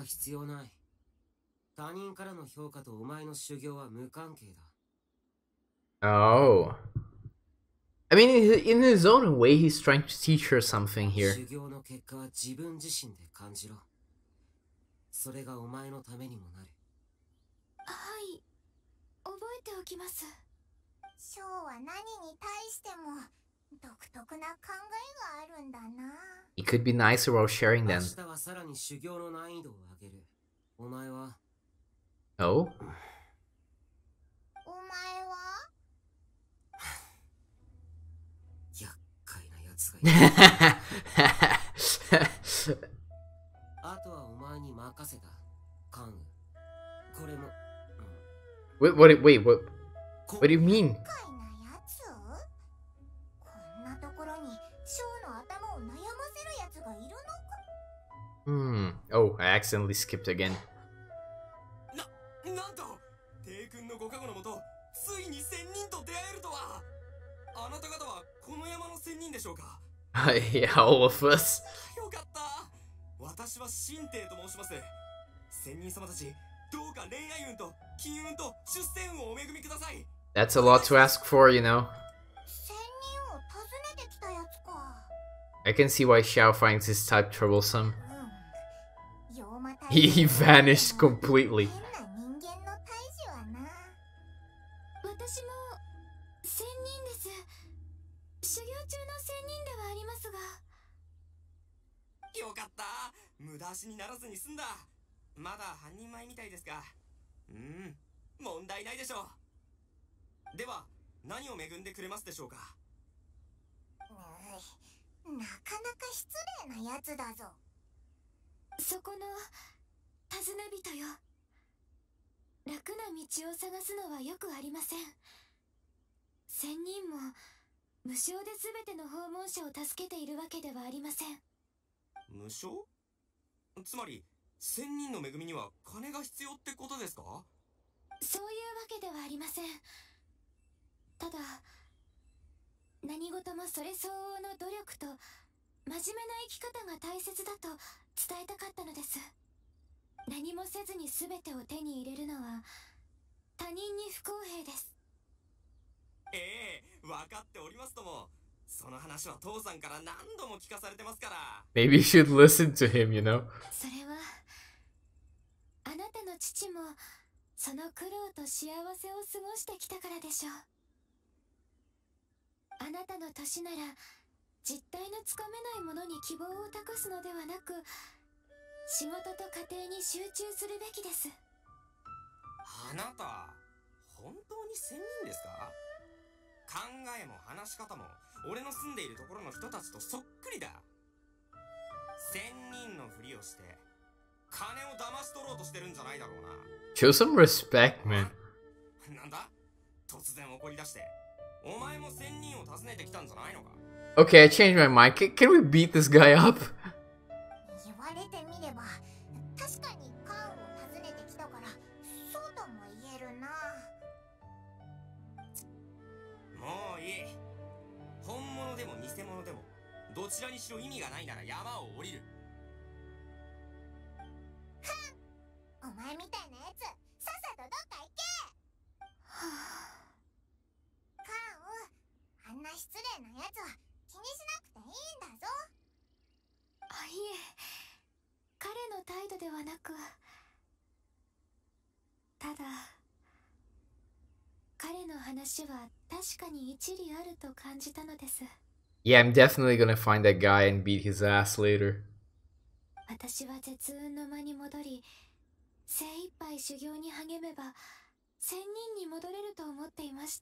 必要ない。他人からの評価とお前の修行は無関係だ。 Oh. I mean, in his own way, he's trying to teach her something here. 修行の結果は自分自身で感じろ。それがお前のためにもなる。 はい、覚えておきます。 ショーは何に対しても独特な考えがあるんだな。 He could be nicer while sharing 明 them. 日はさらに修行の難易度を上げる。お前は Oh? お前は厄介なやつがいる。あとはお前に任せた。カンウ。これも、 Wait, what? Wait, what? What do you mean? 厄介なやつ？こんなところにショーの頭を悩ませるやつがいるのか？ Hmm. Oh, I accidentally skipped again. な、なんと帝君のご加護のもとついに仙人と出会えるとは。あなた方はこの山の仙人でしょうか？ Yeah, all of us. よかった。私は神帝と申します。仙人様たち、どうか恋愛運と金運と出世運をお恵みください。 That's a lot to ask for, you know. 仙人を訪ねてきたやつか。 I can see why Xiao finds this type troublesome. うん。妖魔大 He, 使 he vanished completely. 変な人間の大使はな。 私も仙人です。修行中の仙人ではありますが。 よかった。無駄足にならずに済んだ。まだ半人前みたいですが、うん、問題ないでしょう。では何を恵んでくれますでしょうか？ うん、なかなか失礼なやつだぞ。 そこの尋ね人よ。楽な道を探すのはよくありません。仙人も無償で全ての訪問者を助けているわけではありません。 無償？つまり仙人の恵みには金が必要ってことですか？ そういうわけではありません。ただ何事もそれ相応の努力と真面目な生き方が大切だと伝えたかったのです。何もせずに全てを手に入れるのは他人に不公平です。 ええ、分かっておりますとも。その話は父さんから何度も聞かされてますから。 Maybe you should listen to him, you know? それはあなたの父もその苦労と幸せを過ごしてきたからでしょう。あなたの年なら実体のつかめないものに希望を託すのではなく、仕事と家庭に集中するべきです。 あなた本当に仙人ですか？考えも話し方も俺の住んでいるところの人たちとそっくりだ。仙人のふりをして金を騙し取ろうとしてるんじゃないだろうな。 Show some respect, man. なんだ？突然怒り出してお前も仙人を訪ねてきたんじゃないのか？ Okay, I changed my mind. Can, can we beat this guy up? 言われてみれば確かにカーンを訪ねてきたからそうとも言えるな。 もういい。本物でも偽物でもどちらにしろ意味がないなら山を降りる。 お前みたいなやつさっさとどっか行け。はあ、カーン、あんな失礼なやつは気にしなくていいんだぞ。 あ、いえ、彼の態度ではなく、ただ彼の話は確かに一理あると感じたのです。 Yeah, I'm definitely gonna find that guy and beat his ass later. 私は絶運の間に戻り、精一杯修行に励めば仙人に戻れると思っていました。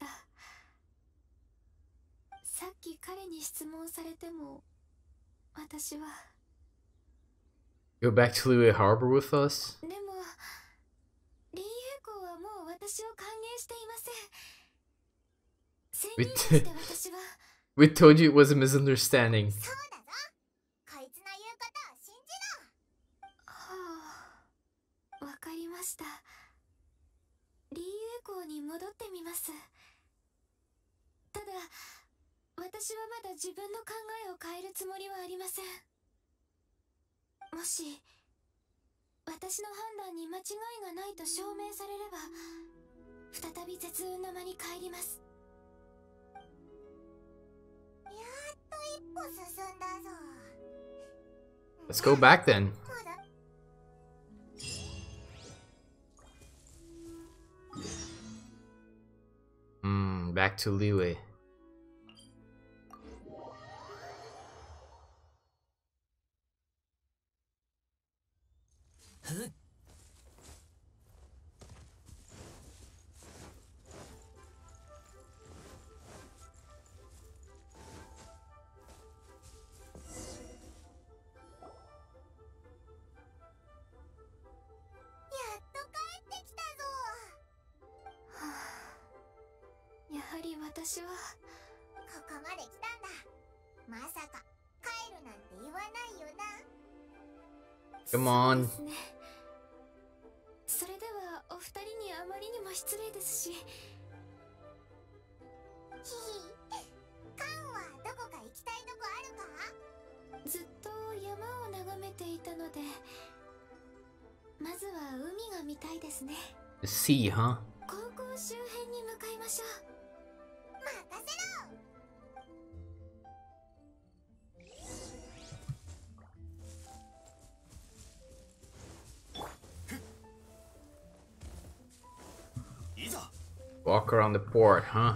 さっき彼に質問されても私は Go back to Liyue Harbor with us? でも林友公はもう私を歓迎していません。仙人として私は We told you it was a misunderstanding. そうだぞ。こいつの言うことを信じろ。 はあ、わかりました。林友公に戻ってみます。ただ私はまだ自分の考えを変えるつもりはありません。もし私の判断に間違いがないと証明されれば、再び絶運の間に帰ります。 やっと一歩進んだぞ。 Let's go back then. Hmm, back to Liyue. Come on. それではお二人にあまりにも失礼ですし。 ヒヒ、カンはどこか行きたいとこあるか？ ずっと山を眺めていたので、まずは海が見たいですね。 Sea, huh? 高校周辺に向かいましょう。 任せろ。 Walk around the port, huh?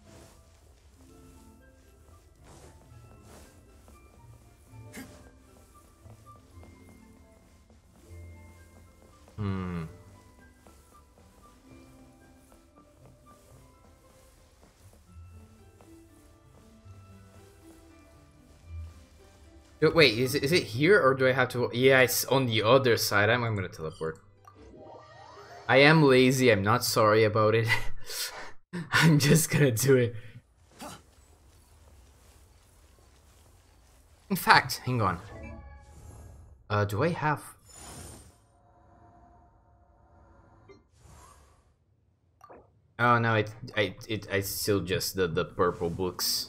Hmm. Wait, is it, is it here or do I have to? Yeah, it's on the other side. I'm, I'm gonna teleport. I am lazy. I'm not sorry about it. I'm just gonna do it. In fact, hang on. Uh, do I have? Oh no, it I it I still just the the purple books.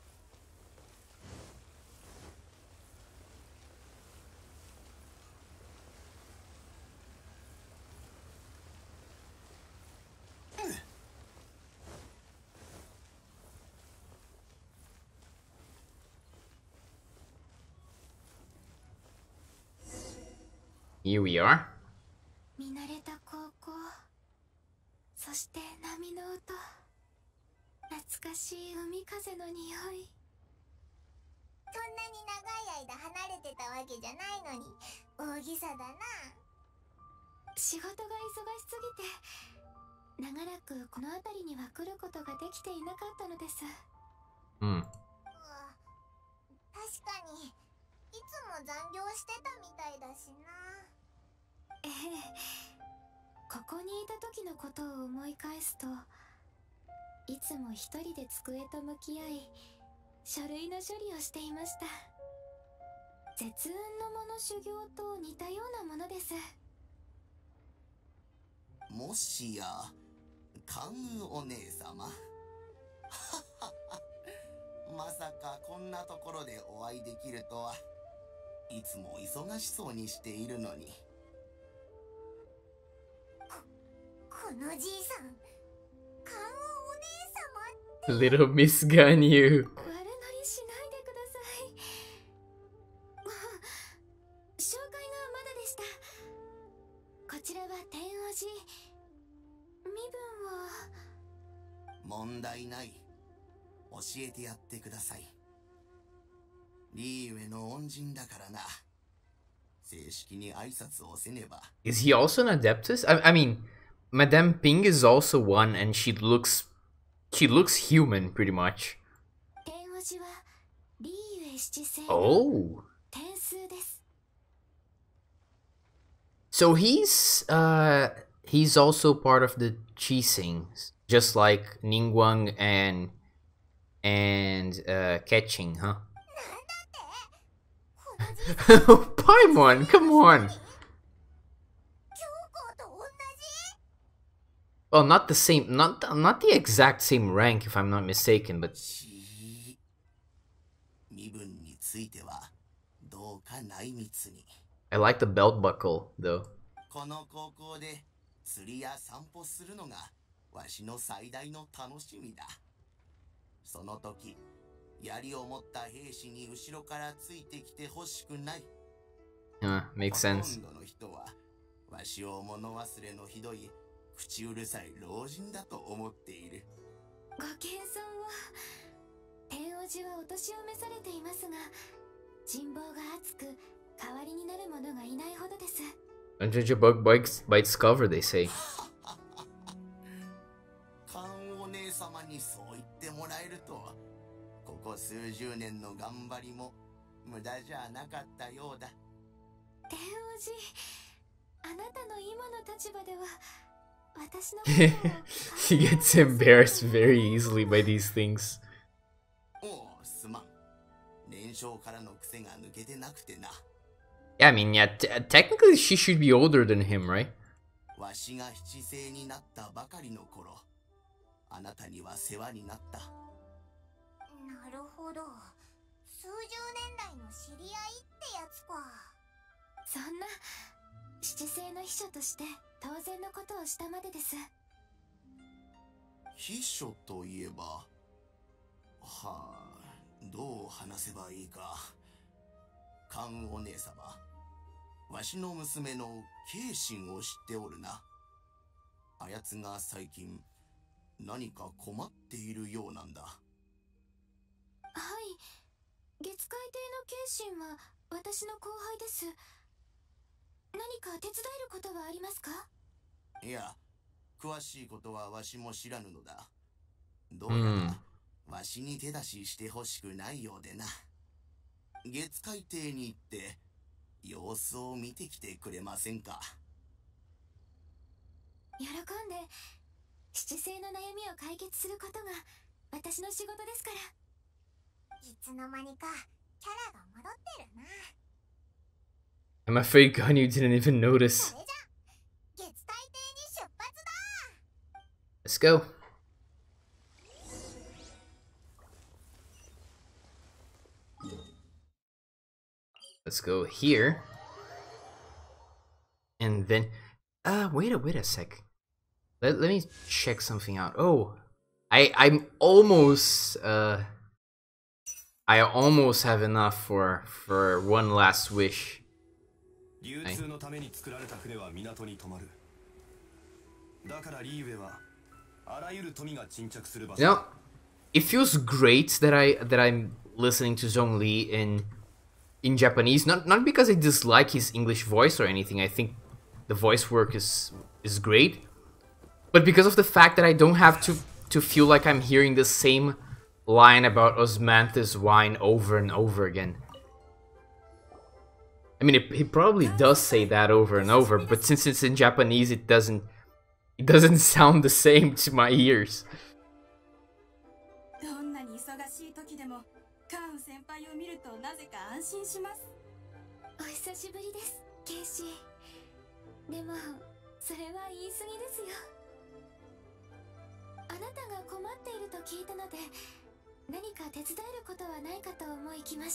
Here we are. 見慣れた高校、そして波の音、懐かしい海風の匂い。 そんなに長い間離れてたわけじゃないのに大げさだな。 仕事が忙しすぎて長らくこの辺りには来ることができていなかったのです。 うん。 確かにいつも残業してたみたいだしな。 ええ、ここにいた時のことを思い返すと、いつも一人で机と向き合い書類の処理をしていました。絶運のもの修行と似たようなものです。 もしや関羽お姉様まさかこんなところでお会いできるとは。いつも忙しそうにしているのに。 このじいさん、関羽お姉様って。 Little Miss Ganyu。 悪乗りしないでください。もう紹介がまだでした。こちらは天王寺。身分は。 問題ない。教えてやってください。リーウェの恩人だからな。正式に挨拶をせねば。 Is he also an Adeptus? I, I mean, Madame Ping is also one, and she looks, she looks human pretty much. Oh. So he's uh he's also part of the Qixing, just like Ningguang and and uh Keqing, huh? Paimon, come on. Well, not the same, not not the exact same rank, if I'm not mistaken, but. I like the belt buckle, though. この高校で釣りや散歩するのがわしの最大の楽しみだ。その時、槍を持った兵士に後ろからついてきてほしくない。 Uh, makes sense. ほとんどの人はわしを物忘れのひどい口うるさい老人だと思っている。 ご謙遜を。天王寺はお年を召されていますが、人望が厚く代わりになる者がいないほどです。 A Jujubug bites, bites cover, they say. カンお姉様にそう言ってもらえると、ここ数十年の頑張りも無駄じゃなかったようだ。 天王寺、あなたの今の立場では私のことを He gets embarrassed very easily by these things. おう、すまん。年少からの癖が抜けてなくてな。 Yeah, I mean, yeah, t technically she should be older than him, right? わしが七世になったばかりの頃、あなたには世話になった。なるほど。数十年来の知り合いってやつか。 そんな七世の秘書として当然のことをしたまでです。 秘書といえば、はあ、どう話せばいいか。カンお姉様、わしの娘のケイシンを知っておるな。あやつが最近何か困っているようなんだ。 はい、月海亭のケイシンは私の後輩です。何か手伝えることはありますか？ いや、詳しいことはわしも知らぬのだ。どうやら、わしに手出ししてほしくないようでな。月海亭に行って様子を見てきてくれませんか？ 喜んで七世の悩みを解決することが私の仕事ですから。 いつの間にかキャラが戻ってるな。 I'm afraid Ganyu didn't even notice. それじゃ、月海亭に出発だ。 Let's go. Let's go here. And then... Uh, wait a, wait a sec. Let, let me check something out. Oh, I, I'm almost... Uh, I almost have enough for, for one last wish. 流通のために作られた船は港に止まる。だからリーウェはあらゆる富が沈着する場所。 You know, it feels great that I that I'm listening to Zhongli in in Japanese. Not not because I dislike his English voice or anything. I think the voice work is is great, but because of the fact that I don't have to to feel like I'm hearing the same line about Osmanthus wine over and over again. I mean, it, he probably does say that over and over, but since it's in Japanese, it doesn't it doesn't sound the same to my ears. どんなに忙しい時でもカーン先輩を見るとなぜか安心します。 お久しぶりです、ケイシー。でもそれは言い過ぎですよ。あなたが困っていると聞いたので、何か手伝えることはないかと思い来ました。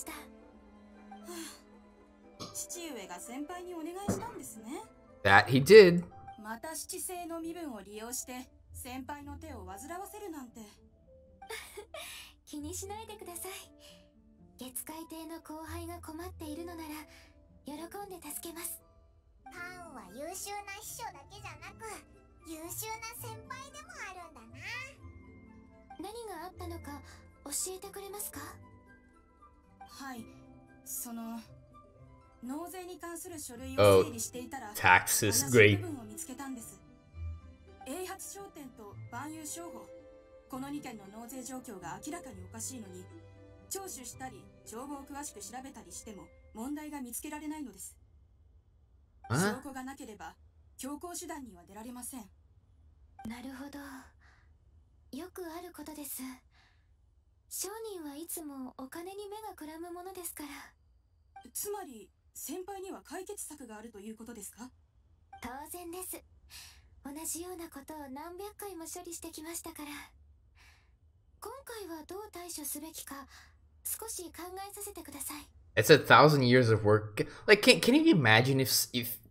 父上が先輩にお願いしたんですね。 That he did. また七世の身分を利用して先輩の手を煩わせるなんて。 気にしないでください。月海亭の後輩が困っているのなら喜んで助けます。 カンは優秀な秘書だけじゃなく優秀な先輩でもあるんだな。 何があったのか教えてくれますか？ はい、その納税に関する書類を整理していたら、 tax is 怪しい great. 部分を見つけたんです。英発商店と万有商法、このにけんの納税状況が明らかにおかしいのに、聴取したり帳簿を詳しく調べたりしても問題が見つけられないのです。証拠がなければ強行手段には出られません。 なるほど、よくあることです。商人はいつもお金に目がくらむものですから。 つまり先輩には解決策があるということですか？ 当然です。同じようなことを何百回も処理してきましたから。今回はどう対処すべきか少し考えさせてください。 It's a thousand years of work. Like, can can you imagine if if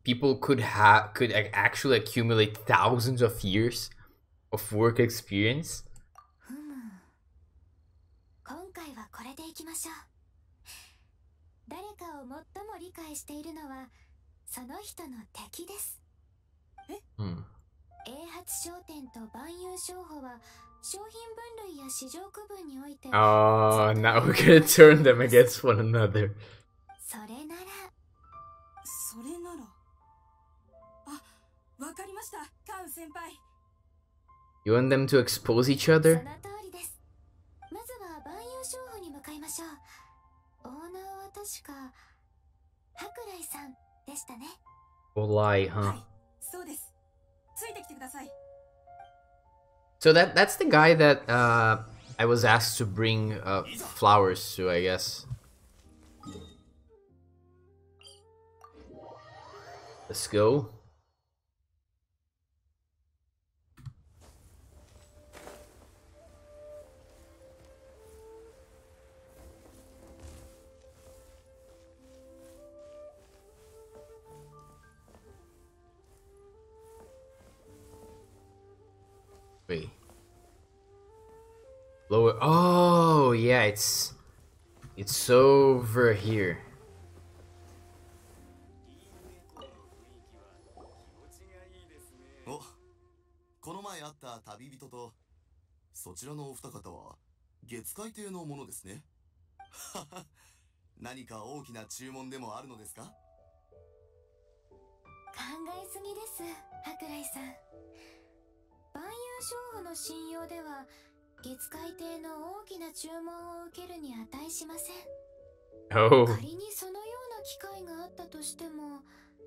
people could have could ac- actually accumulate thousands of years of work experience. ふむ。今回はこれでいきましょう。誰かを最も理解しているのはその人の敵です。 え？ Hmm. 英発商店と万有商法は商品分類や市場区分において Oh, now we're gonna turn them against one another. それならそれならあ、わかりました、カウン先輩。 You want them to expose each そ other? の通りです。まずは万有商法に向かいましょう。オーナーは確かハクライさんでしたね。 Or lie, は huh? い、そうです。ついてきてください。 So that that's the guy that uh, I was asked to bring uh, flowers to, I guess. Let's go. Wait. Lower. Oh, yeah, it's it's over here. お、この前会った旅人とそちらのお二方は月海亭のものですね。何か大きな注文でもあるのですか？ 考えすぎです、ハクライさん。万有商法の信用では月海亭の大きな注文を受けるに値しません。 Oh. 仮にそのような機会があったとしても、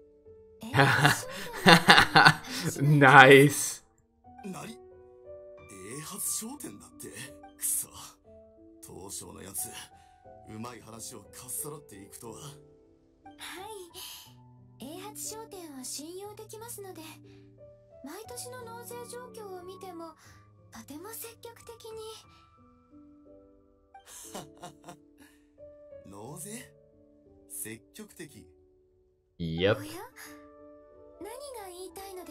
Nice. 何？英発商店だって。くそ。東証のやつ、うまい話をかっさらっていくとは。 はい、英発商店は信用できますので、毎年の納税状況を見てもとても積極的に。 納税？積極的。 Yep. おや？何が言いたいのです？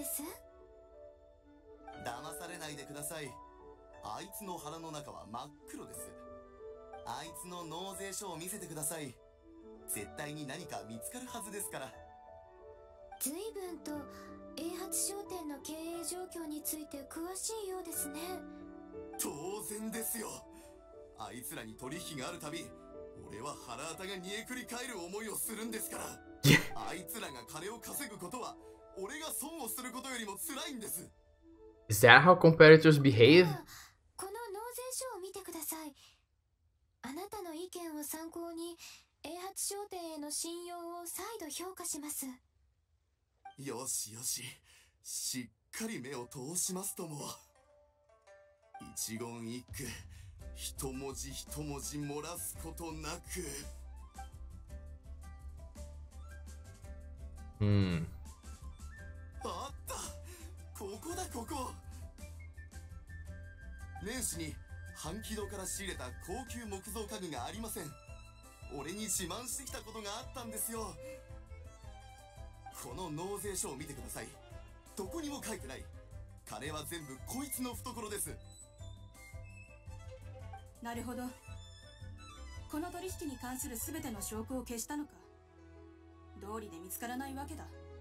騙されないでください。あいつの腹の中は真っ黒です。あいつの納税書を見せてください。絶対に何か見つかるはずですから。 随分と英発商店の経営状況について詳しいようですね。 当然ですよ。あいつらに取引があるたび、俺は腹当たが煮えくり返る思いをするんですから。あいつらが金を稼ぐことは俺が損をすることよりも辛いんです。 Is that how competitors behave? この納税書を見てください。あなたの意見を参考に英発商店への信用を再度評価します。 よしよし、しっかり目を通しますとも。一言一句、一文字一文字漏らすことなく。 Hmm. あった、ここだここ。年始に半木戸から仕入れた高級木造家具がありません。俺に自慢してきたことがあったんですよ。この納税書を見てください。どこにも書いてない。金は全部こいつの懐です。 なるほど。この取引に関する全ての証拠を消したのか。道理で見つからないわけだ。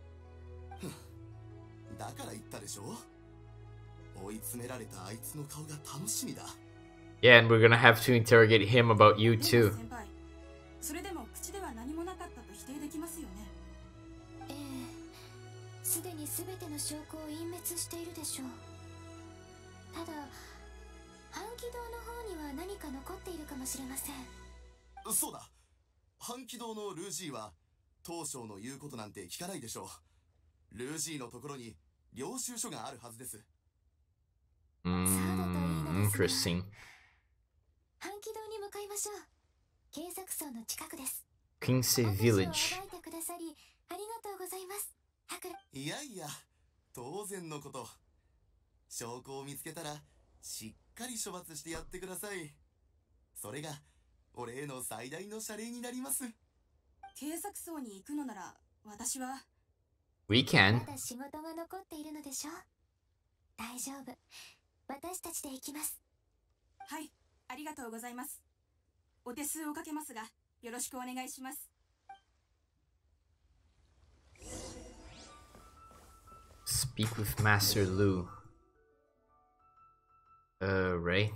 だから言ったでしょ。追い詰められたあいつの顔が楽しみだ。 Yeah, and we're gonna have to interrogate him about you でも too. 先輩、それでも口では何もなかったと否定できますよね。 ええ、すでに全ての証拠を隠滅しているでしょう。ただ半気道の方には何か残っているかもしれません。 そうだ、半気道のルージーは東証の言うことなんて聞かないでしょう。ルージーのところに領収書があるはずです。 Mm, interesting. 半気道に向かいましょう。警察層の近くです。 Kinsey 私を Village. 暴いてくださりありがとうございます。ハクラ。 いやいや、当然のこと。証拠を見つけたらしっかり処罰してやってください。それが俺への最大の謝礼になります。 警察層に行くのなら私は We can. まだ仕事が残っているのでしょ。大丈夫。私たちで行きます。 はい、ありがとうございます。お手数をかけますが、よろしくお願いします。 Speak with Master Lu. Uh, Ray.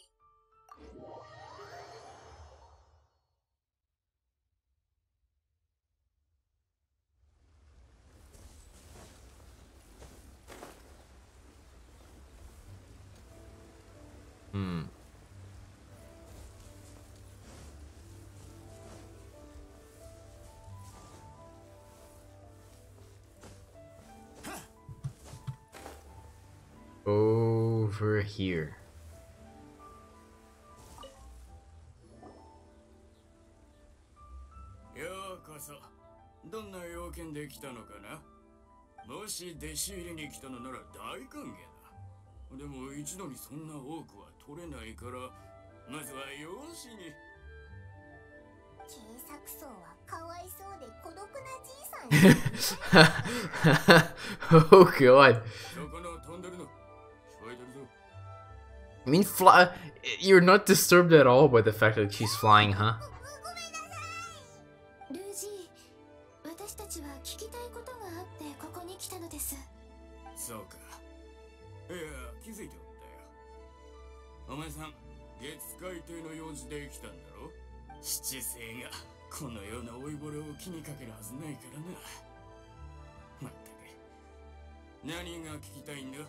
Hmm. Over here. ようこそ。どんな要件で来たのかな。もし弟子入りに来たのなら大歓迎だ。でも一度にそんな多くは取れないから、まずは養子に。 警察層はかわいそうで孤独なじいさん。 Oh god. そこの飛んでるの。聞こえてるぞ。 I mean, fly. You're not disturbed at all by the fact that she's flying, huh? ルージー、私たちは聞きたいことがあってここに来たのです。 そうか。いや、気づいておったよ。お前さん、月海底の用事で来たんだろ。七星がこのような老いぼれを気にかけるはずないからな。まったく、何が聞きたいんだ。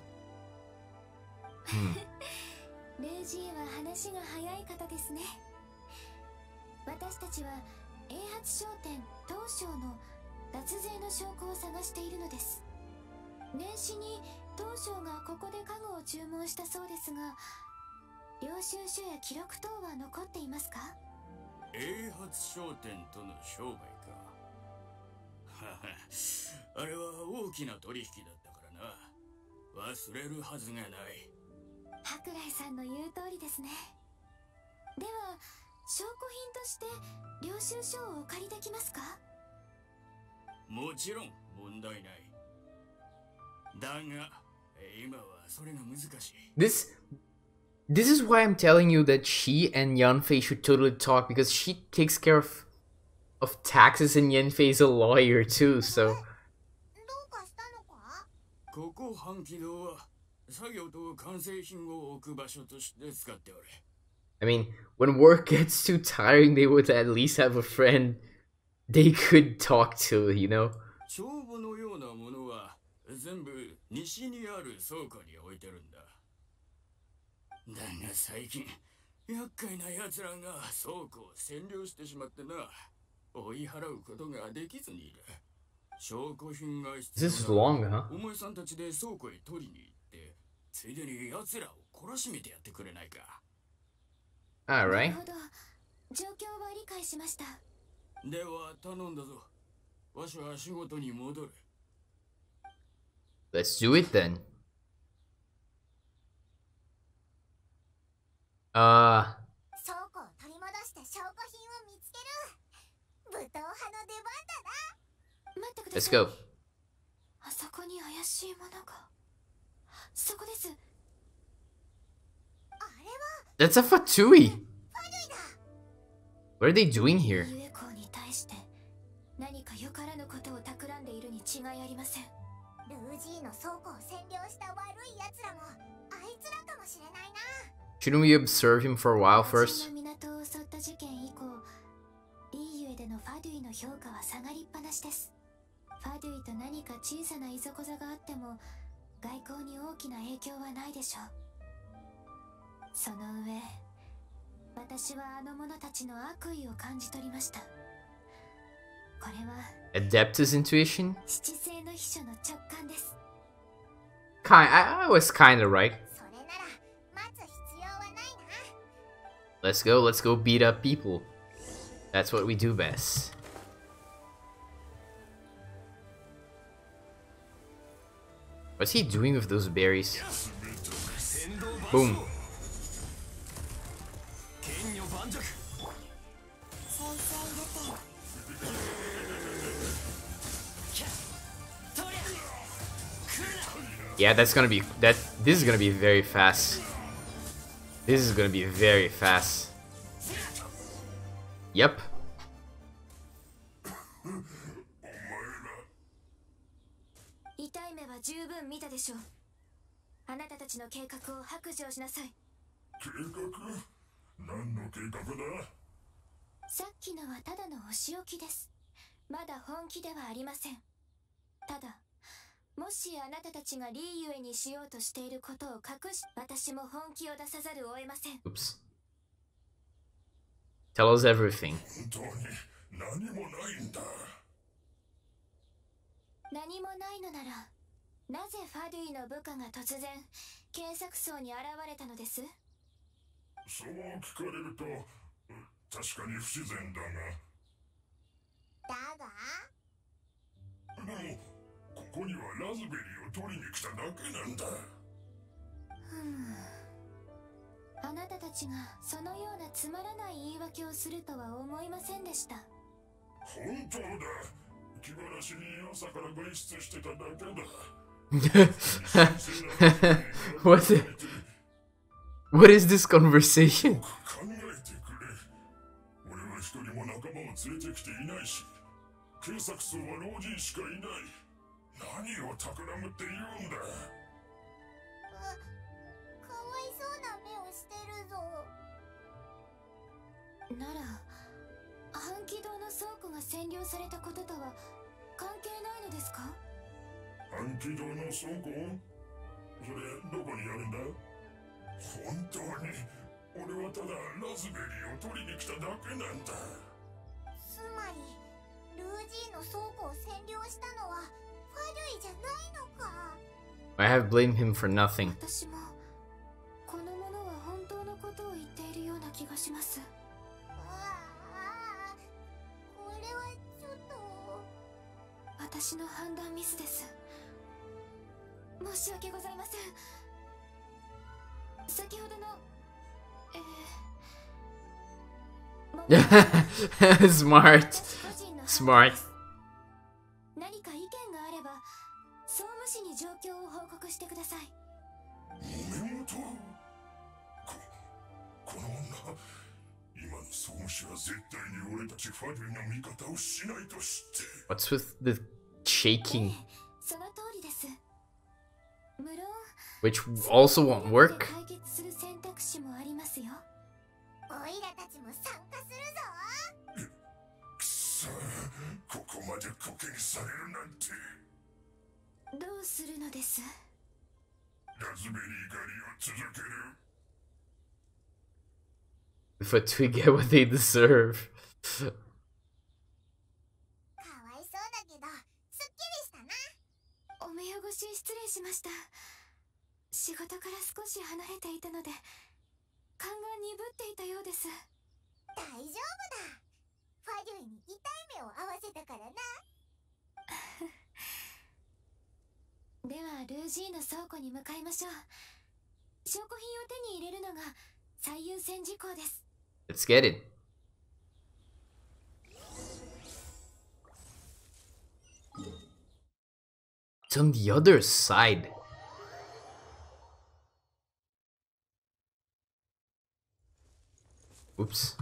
ルージーは話が早い方ですね。私たちは英発商店東証の脱税の証拠を探しているのです。年始に東証がここで家具を注文したそうですが、領収書や記録等は残っていますか？ 英発商店との商売か。あれは大きな取引だったからな。忘れるはずがない。 博来さんの言う通りですね。では証拠品として領収書をお借りできますか？ もちろん問題ない。だが今はそれが難しい。 This This is why I'm telling you that she and Yanfei should totally talk, because she takes care of of taxes and Yanfei's a lawyer too, so ここ半期堂は作業と完成品を置く場所として使っておる。 I mean, when work gets too tiring, they would at least have a friend they could talk to, you know? 帳簿のようなものは全部西にある倉庫に置いてるんだ。だが最近厄介な奴らが倉庫を占領してしまってな、追い払うことができずにいる。証拠品が必要 This is long, huh? お前さんたちで倉庫へ取りに行って、ついでに奴らを懲らしめてやってくれないか。 Alright. なるほど、状況は理解しました。 では頼んだぞ。わしは仕事に戻る。 Let's do it then. Uh 倉庫を取り戻して証拠品を見つける。武闘派の出番だな。待ってください。 Let's go. あそこに怪しいものが。そこです。あれは That's a Fatui. What are they doing here? ユエコーに対して何かよからぬことを企んでいるに違いありません。ルージーの倉庫を占領した悪い奴らもあいつらかもしれないな。 Shouldn't we observe him for a while first? 港を襲った事件以降、リーユエでのファドゥイの評価は下がりっぱなしです。ファドゥイと何か小さないざこざがあっても外交に大きな影響はないでしょう。その上、私はあの者たちの悪意を感じ取りました。これは Adeptus intuition? 七星の秘書の直感です。 Kind, I, I was kinda right. それなら待つ必要はないな。 Let's go, let's go beat up people. That's what we do best. What's he doing with those berries? Boom. 先生入れて。 Yeah, that's gonna be that. This is gonna be very fast. This is gonna be very fast. Yep. 痛い目は十分見たでしょう。あなたたちの計画を白状しなさい。 計画？何の計画だ？ さっきのはただのお仕置きです。まだ本気ではありません。ただ、もしあなたたちがリーユエにしようとしていることを隠し、私も本気を出さざるを得ません。 Oops. Tell us everything. 本当に何もないんだ。 何もないのなら、なぜファデュイの部下が突然検索層に現れたのです？ そう聞かれると確かに不自然だが。 だが？ でもここにはラズベリーを取りに来ただけなんだ。 ふん。あなたたちがそのようなつまらない言い訳をするとは思いませんでした。 本当だ。気晴らしに朝から外出してただけだ。 What? The, what is this conversation? 考えてくれ。俺は一人も仲間を連れてきていないし、警察層は老人しかいない。何を企むって言うんだ。 かわいそうな目をしてるぞ。なら半気道の倉庫が占領されたこととは関係ないのですか？ 半気道の倉庫？それどこにあるんだ？本当に俺はただラズベリーを取りに来ただけなんだ。 つまりルージーの倉庫を占領したのはファデュイじゃないのか。 I have blamed him for nothing. 私もこの者は本当のことを言っているような気がします。これはちょっと私の判断ミスです。申し訳ございません。先ほどのえー Smart. Smart. 何か意見があれば総務士に状況を報告してください。 目元？こ、この女、今の総務士は絶対に俺たちファデュイの味方をしないと知って。 What's with the shaking? その通りです。無論 Which also won't work. 解決する選択肢もありますよ。おいらたちも参加するぞ。 くそ、ここまでコケにされるなんて。 どうするのです？ ラズベリー狩りを続ける。 But we get what they deserve. かわいそうだけどすっきりしたな。お目汚し失礼しました。仕事から少し離れていたので勘が鈍っていたようです。大丈夫だ。ファデュイに痛い目を合わせたからな。ではルージーの倉庫に向かいましょう。証拠品を手に入れるのが最優先事項です。 Let's get it. It's on the other side. Oops.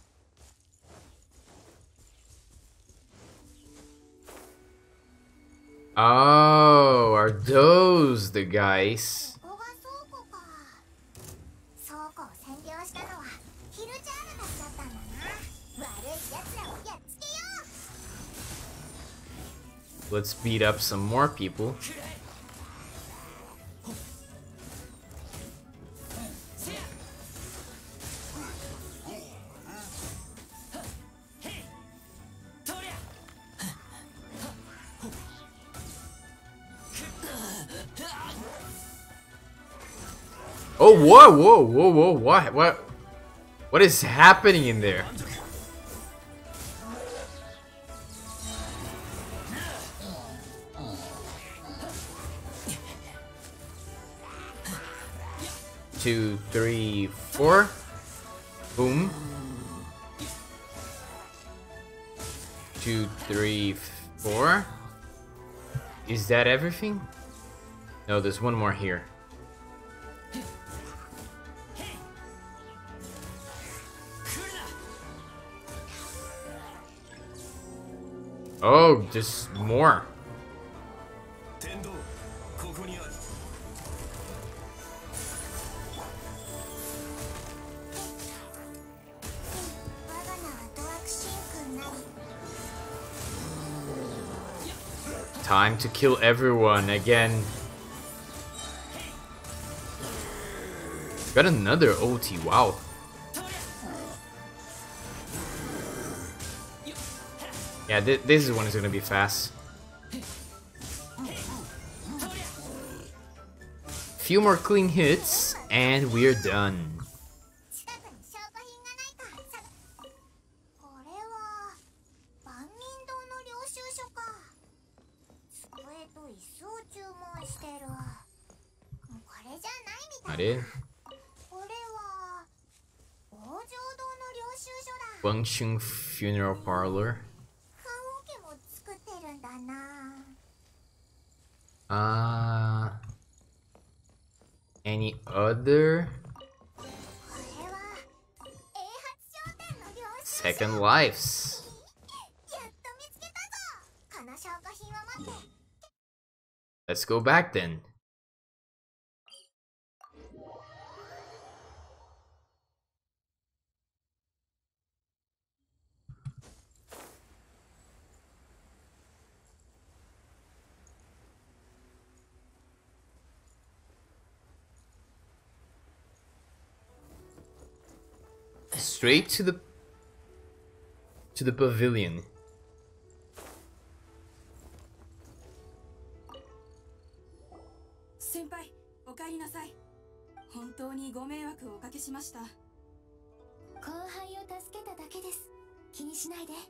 Oh, are those the guys? ここが倉庫か。倉庫を占領したのはヒルチャールたちだったんだな。悪い奴らをやっつけよう。 Let's beat up some more people. Oh, whoa, whoa, whoa, whoa, what, what, what is happening in there? Two, three, four. Boom. Two, three, four. Is that everything? No, there's one more here. Oh, there's more. Time to kill everyone again. Got another O T, wow. Yeah, th this one is gonna be fast. Few more clean hits, and we're done. Wangsheng Funeral Parlor. Uh, any other? Second Lives. Let's go back then. Straight to the to the pavilion. Senpai, お帰りなさい。本当にご迷惑をおかけしました。 後輩を助けただけです。気にしないで。はい。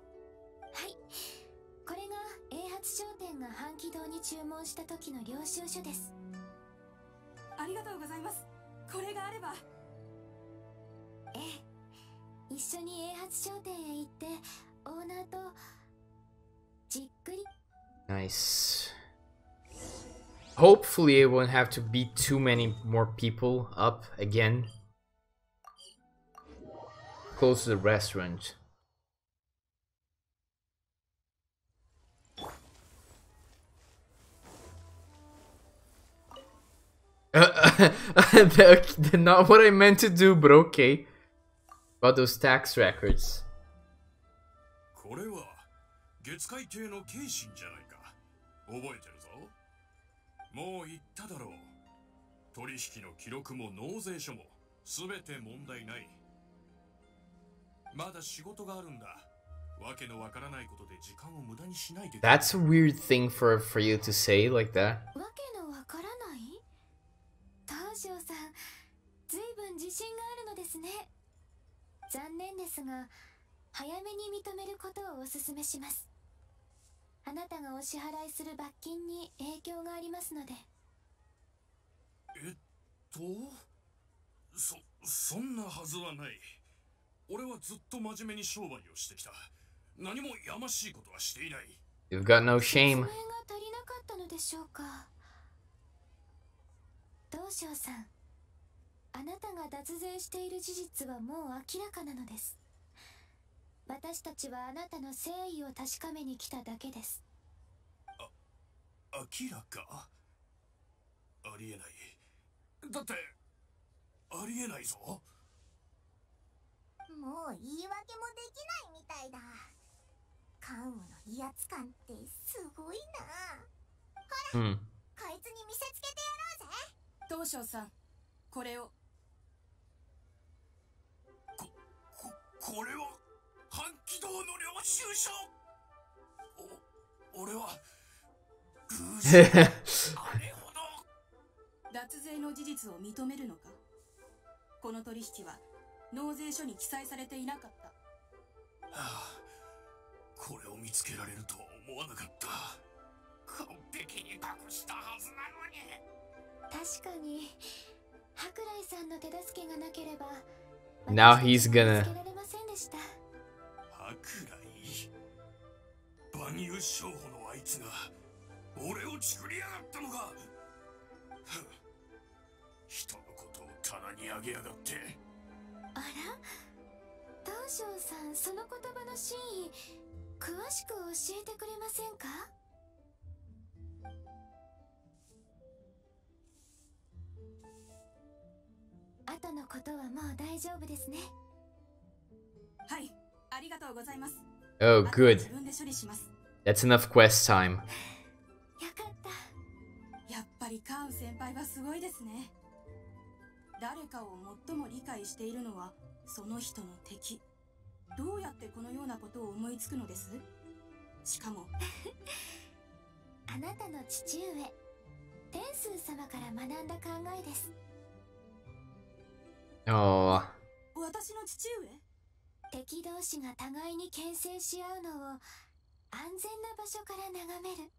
これが英発商店が半気道に注文した時の領収書です。 ありがとうございます。これがあれば。 ええ。一緒に英発商店へ行ってオーナーとじっくり。 Nice. Hopefully it won't have to be too many more people up again. Close to the restaurant. Uh, not what I meant to do, but okay. About those tax records. これは月会亭の慶心じゃないか。覚えてるぞ。もう言っただろう。取引の記録も納税書もすべて問題ない。まだ仕事があるんだ。わけのわからないことで時間を無駄にしないで。 That's a weird thing for for you to say like that. わけのわからない？東條さん、ずいぶん自信があるのですね。残念ですが、早めに認めることをお勧めします。あなたがお支払いする罰金に影響がありますので。 えっと、そ、そんなはずはない。俺はずっと真面目に商売をしてきた。何もやましいことはしていない。 You've got no shame. 説明が足りなかったのでしょうか。東條さん。あなたが脱税している事実はもう明らかなのです。私たちはあなたの誠意を確かめに来ただけです。 あ、明らか？ありえない。だって、ありえないぞ。もう言い訳もできないみたいだ。関羽の威圧感ってすごいな。ほら、うん、こいつに見せつけてやろうぜ。 東條さん、これを。 これは半気道の領収書。お、俺は偶然あれほど。 脱税の事実を認めるのか。この取引は納税書に記載されていなかった。 はあ、これを見つけられるとは思わなかった。完璧に隠したはずなのに。 確かに舶来さんの手助けがなければ。 Now he's gonna. 舶来万有商法のあいつが俺を作りやがったのか。 に上げやがって。 あら、東証さん、その言葉の真意詳しく教えてくれませんか？後のことはもう大丈夫ですね。 はい、ありがとうございます。 Oh, good. 自分で処理します。 That's enough quest time. よかった。やっぱりカーン先輩はすごいですね。誰かを最も理解しているのはその人の敵。どうやってこのようなことを思いつくのです？しかもあなたの父上天数様から学んだ考えです。 Oh. 私の父上？ 敵同士が互いに牽制し合うのを安全な場所から眺める。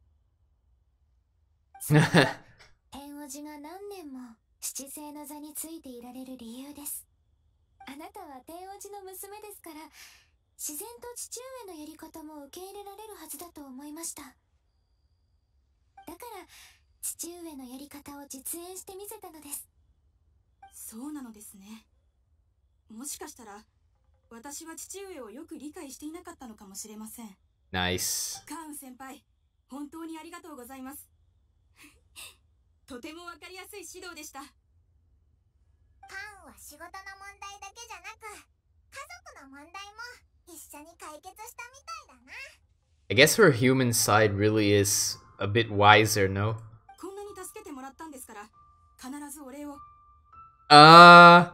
天王寺が何年も七星の座についていられる理由です。あなたは天王寺の娘ですから、自然と父上のやり方も受け入れられるはずだと思いました。だから父上のやり方を実演してみせたのです。 そうなのですね。もしかしたら私は父上をよく理解していなかったのかもしれません。 Nice. カーン先輩、本当にありがとうございます。とてもわかりやすい指導でした。 カーンは仕事の問題だけじゃなく、家族の問題も一緒に解決したみたいだな。 I guess her human side really is a bit wiser, no? こんなに助けてもらったんですから、必ずお礼を。 Uh...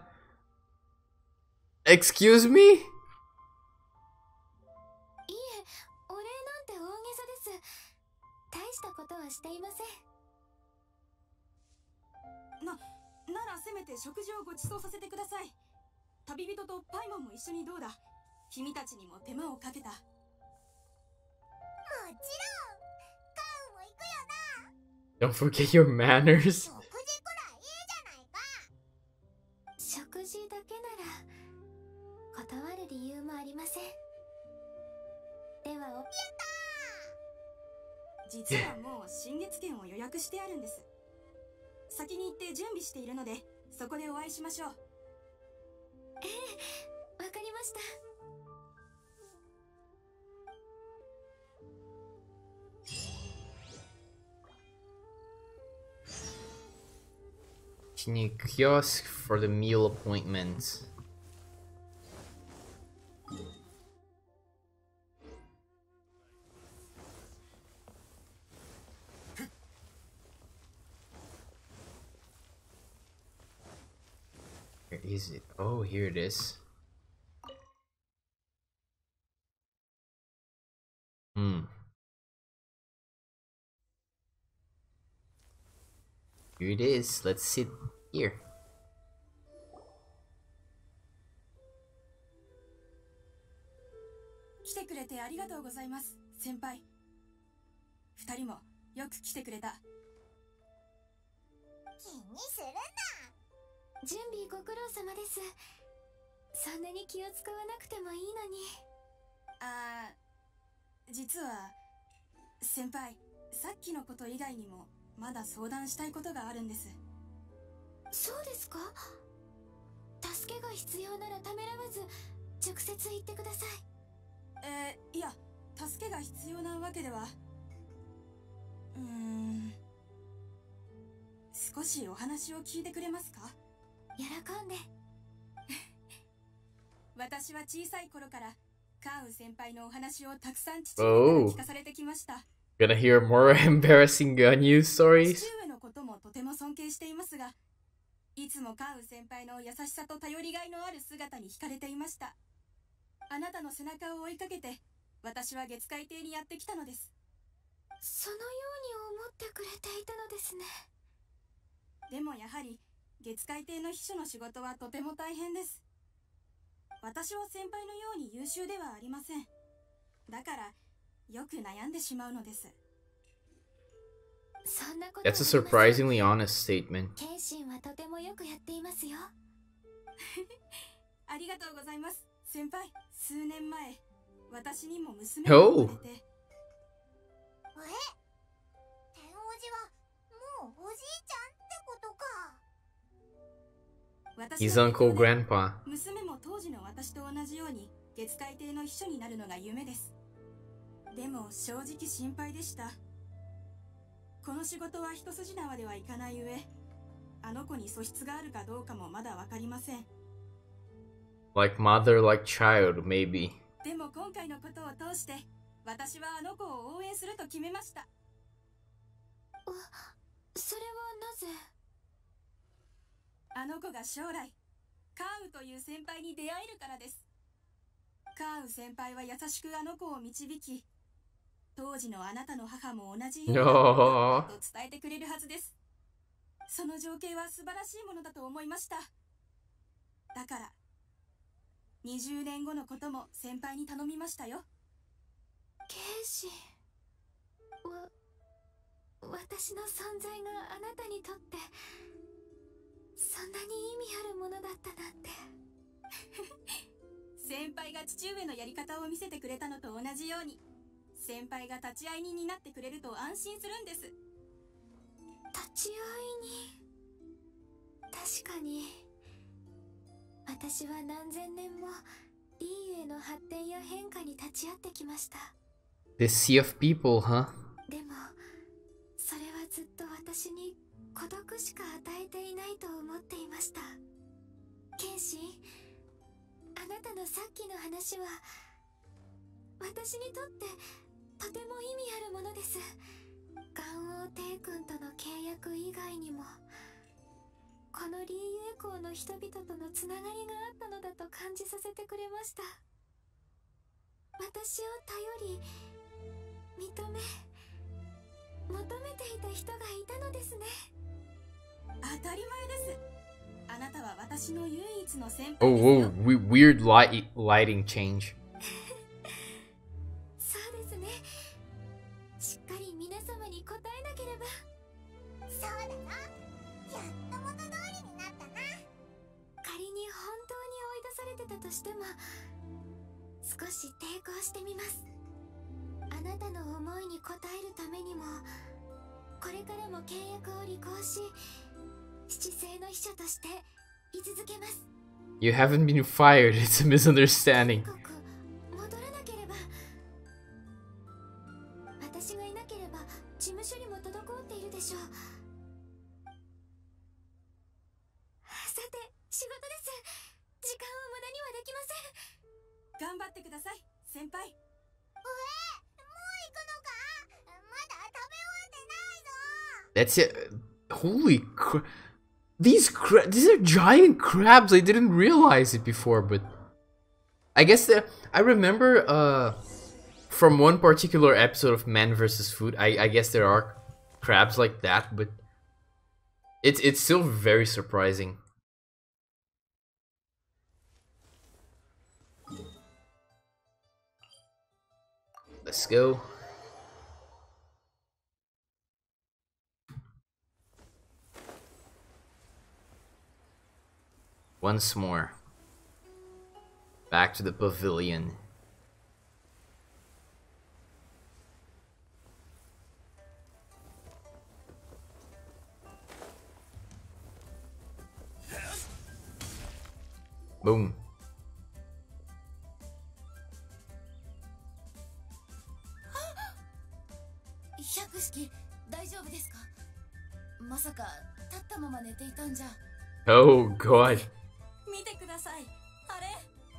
Excuse me? いえ、お礼なんて大げさです。大したことはしていません。 な、ならせめて食事をご馳走させてください。旅人とパイモンも一緒にどうだ。君たちにも手間をかけた。もちろん、カーンも行くよな。 Don't forget your manners. 食事くらいいいじゃないか。 食事だけなら断る理由もありません。では、おやったー。実はもう新月券を予約してあるんです。先に行って準備しているので、そこでお会いしましょう。 ええ、わかりました。 Kiosk for the meal appointment. Where is it? Oh, here it is. Hmm. Here it is. Let's sit here. 来てくれてありがとうございます、先輩。二人もよく来てくれた。 気にするな。 準備ご苦労様です。そんなに気を使わなくてもいいのに。 あー、実は先輩、さっきのこと以外にもまだ相談したいことがあるんです。 そうですか？助けが必要ならためらわず直接言ってください。 えー、いや、助けが必要なわけでは。うーん、少しお話を聞いてくれますか？ 喜んで。 私は小さい頃からカーン先輩のお話をたくさん父上から聞かされてきました。 Gonna hear more embarrassing uh, news stories? 父上のこともとても尊敬していますが、いつもカーン先輩の優しさと頼りがいのある姿に惹かれていました。あなたの背中を追いかけて私は月海邸にやってきたのです。 そのように思ってくれていたのですね。 でもやはり月海邸の秘書の仕事はとても大変です。私は先輩のように優秀ではありません。だからよく悩んでしまうのです。 そんなこと That's a surprisingly honest statement. 謙信はとてもよくやっていますよ。 ありがとうございます、先輩。数年前、私にも娘が生まれて。 え？天王寺はもうおじいちゃんってことか。 His uncle grandpa. 娘も当時の私と同じように月海亭の秘書になるのが夢です。でも正直心配でした。この仕事は一筋縄ではいかない上、あの子に素質があるかどうかもまだわかりません。 Like mother, like child, maybe. でも今回のことを通して私はあの子を応援すると決めました。 それはなぜ？ あの子が将来カーウという先輩に出会えるからです。カーウ先輩は優しくあの子を導き、当時のあなたの母も同じようだと伝えてくれるはずです。その情景は素晴らしいものだと思いました。だからにじゅうねんごのことも先輩に頼みましたよ。 ケイシは、私の存在があなたにとってそんなに意味あるものだったなんて。 先輩が父上のやり方を見せてくれたのと同じように、先輩が立ち会い人になってくれると安心するんです。 立ち会いに。確かに私は何千年もリーユへの発展や変化に立ち会ってきました。 The sea of people, huh? でもそれはずっと私に孤独しか与えていないと思っていました。剣心、あなたのさっきの話は私にとってとても意味あるものです。ガンオー帝君との契約以外にもこのリーユエコーの人々とのつながりがあったのだと感じさせてくれました。私を頼り認め求めていた人がいたのですね。 当たり前です。あなたは私の唯一の先輩ですよ。 Oh, whoa, we- weird light lighting change. そうですね。しっかり皆様に答えなければ。 そうだな、やっと元通りになったな。 仮に本当に追い出されてたとしても少し抵抗してみます。あなたの思いに応えるためにもこれからも契約を履行し、七星の秘書として居続けます。 You haven't been fired, it's a misunderstanding. 戻らなければ。私がいなければ事務所にも滞っているでしょう。さて仕事です。時間を無駄にはできません。 頑張ってください先輩。 え、もう行くのか？まだ食べ終わってないぞ。 That's it. Holy crap. These cra- these are giant crabs. I didn't realize it before, but I guess that I remember uh from one particular episode of Man versus. Food. I I guess there are crabs like that, but it's it's still very surprising. Let's go. Once more. Back to the pavilion. Boom. Oh god. 見てください、あれ。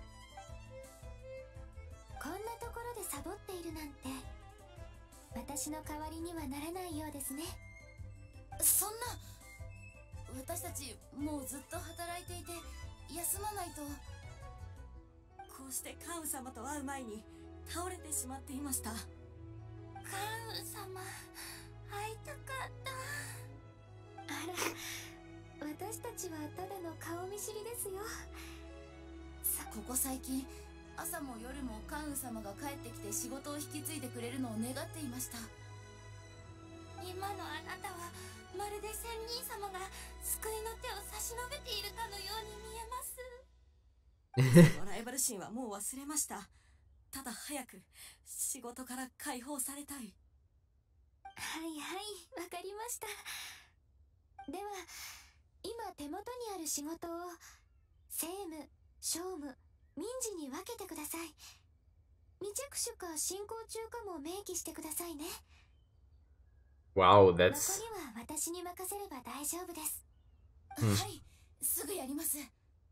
こんなところでサボっているなんて私の代わりにはならないようですね。 そんな、私たちもうずっと働いていて休まないと。 こうしてカウン様と会う前に倒れてしまっていました。カウン様、会いたかった。あら、私たちはただの顔見知りですよ。 さ、ここ最近朝も夜もカウン様が帰ってきて仕事を引き継いでくれるのを願っていました。 今のあなたはまるで仙人様が救いの手を差し伸べているかのように見えます。 ライバル心はもう忘れました。ただ早く仕事から解放されたい。 はいはい、わかりました。では今手元にある仕事を政務、商務、民事に分けてください。未着手か進行中かも明記してくださいね。 Wow, that's 残りは私に任せれば大丈夫です。 Hmm. はい、すぐやります。やっ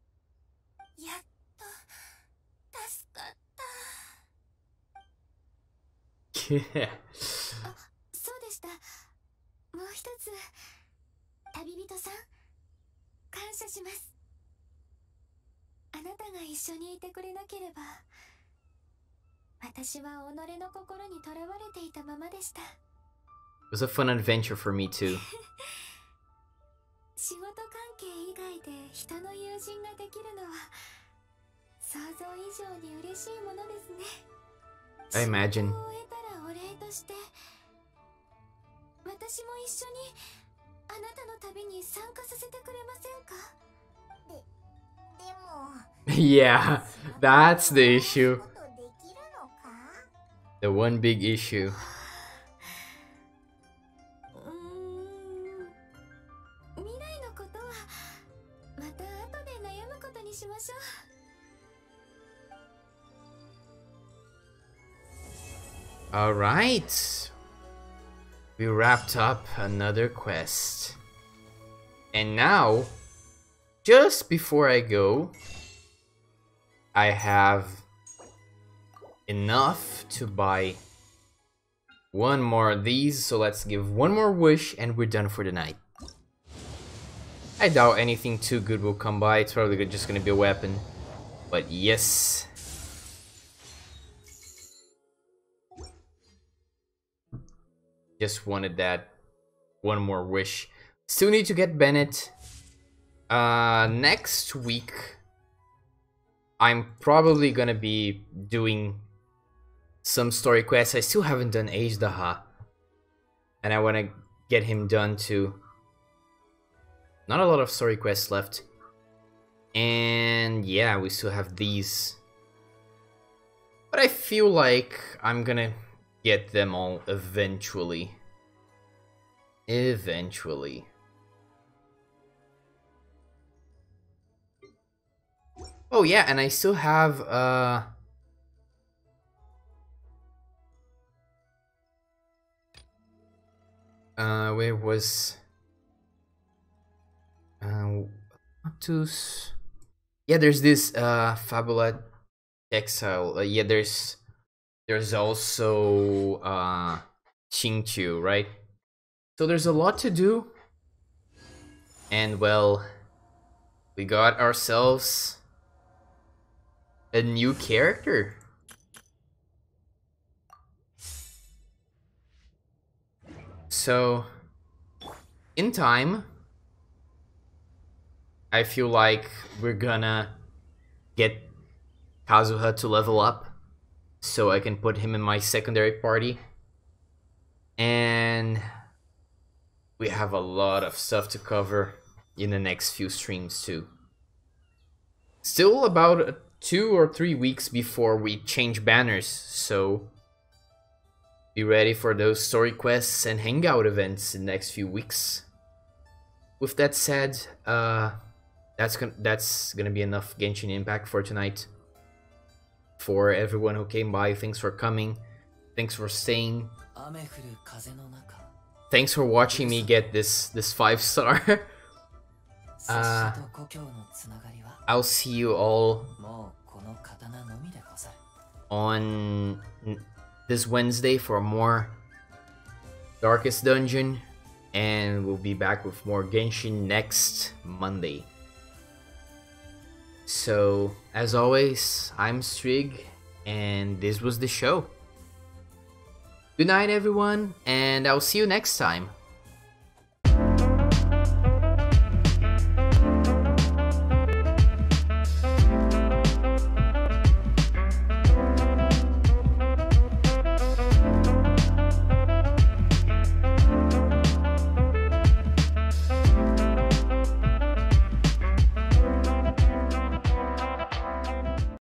と助かった。 あ、そうでした。もう一つ、旅人さん、感謝します。あなたが一緒にいてくれなければ、私は己の心にとらわれていたままでした。 It was a fun adventure for me too. 仕事関係以外で人の友人ができるのは想像以上に嬉しいものですね。 I imagine. 仕事を終えたらお礼として、私も一緒にあなたの旅に参加させてくれませんか？ で、でも Yeah, that's the issue. ことできるのか？ The one big issue. うーん、未来のことはまた後で悩むことにしましょう。 Alright. We wrapped up another quest. And now, just before I go, I have enough to buy one more of these, so let's give one more wish and we're done for the night. I doubt anything too good will come by, it's probably just gonna be a weapon. But yes. Just wanted that one more wish. Still need to get Bennett. Uh, next week, I'm probably gonna be doing some story quests. I still haven't done Ajdaha, and I want to get him done too. Not a lot of story quests left. And yeah, we still have these. But I feel like I'm gonna get them all eventually. Eventually. Oh yeah, and I still have uh uh where was uh Matus? Yeah, there's this uh Fabula Exile. Uh, yeah, there's there's also uh Xingqiu, right? So there's a lot to do. And well, we got ourselves a new character. So, in time, I feel like we're gonna get Kazuha to level up so I can put him in my secondary party. And we have a lot of stuff to cover in the next few streams too. Still about two or three weeks before we change banners, so be ready for those story quests and hangout events in the next few weeks. With that said, uh, that's gonna that's gonna be enough Genshin Impact for tonight. For everyone who came by, thanks for coming, thanks for staying, thanks for watching me get this this five star. uh, I'll see you all on this Wednesday for more Darkest Dungeon, and we'll be back with more Genshin next Monday. So, as always, I'm Strig, and this was the show. Good night, everyone, and I'll see you next time.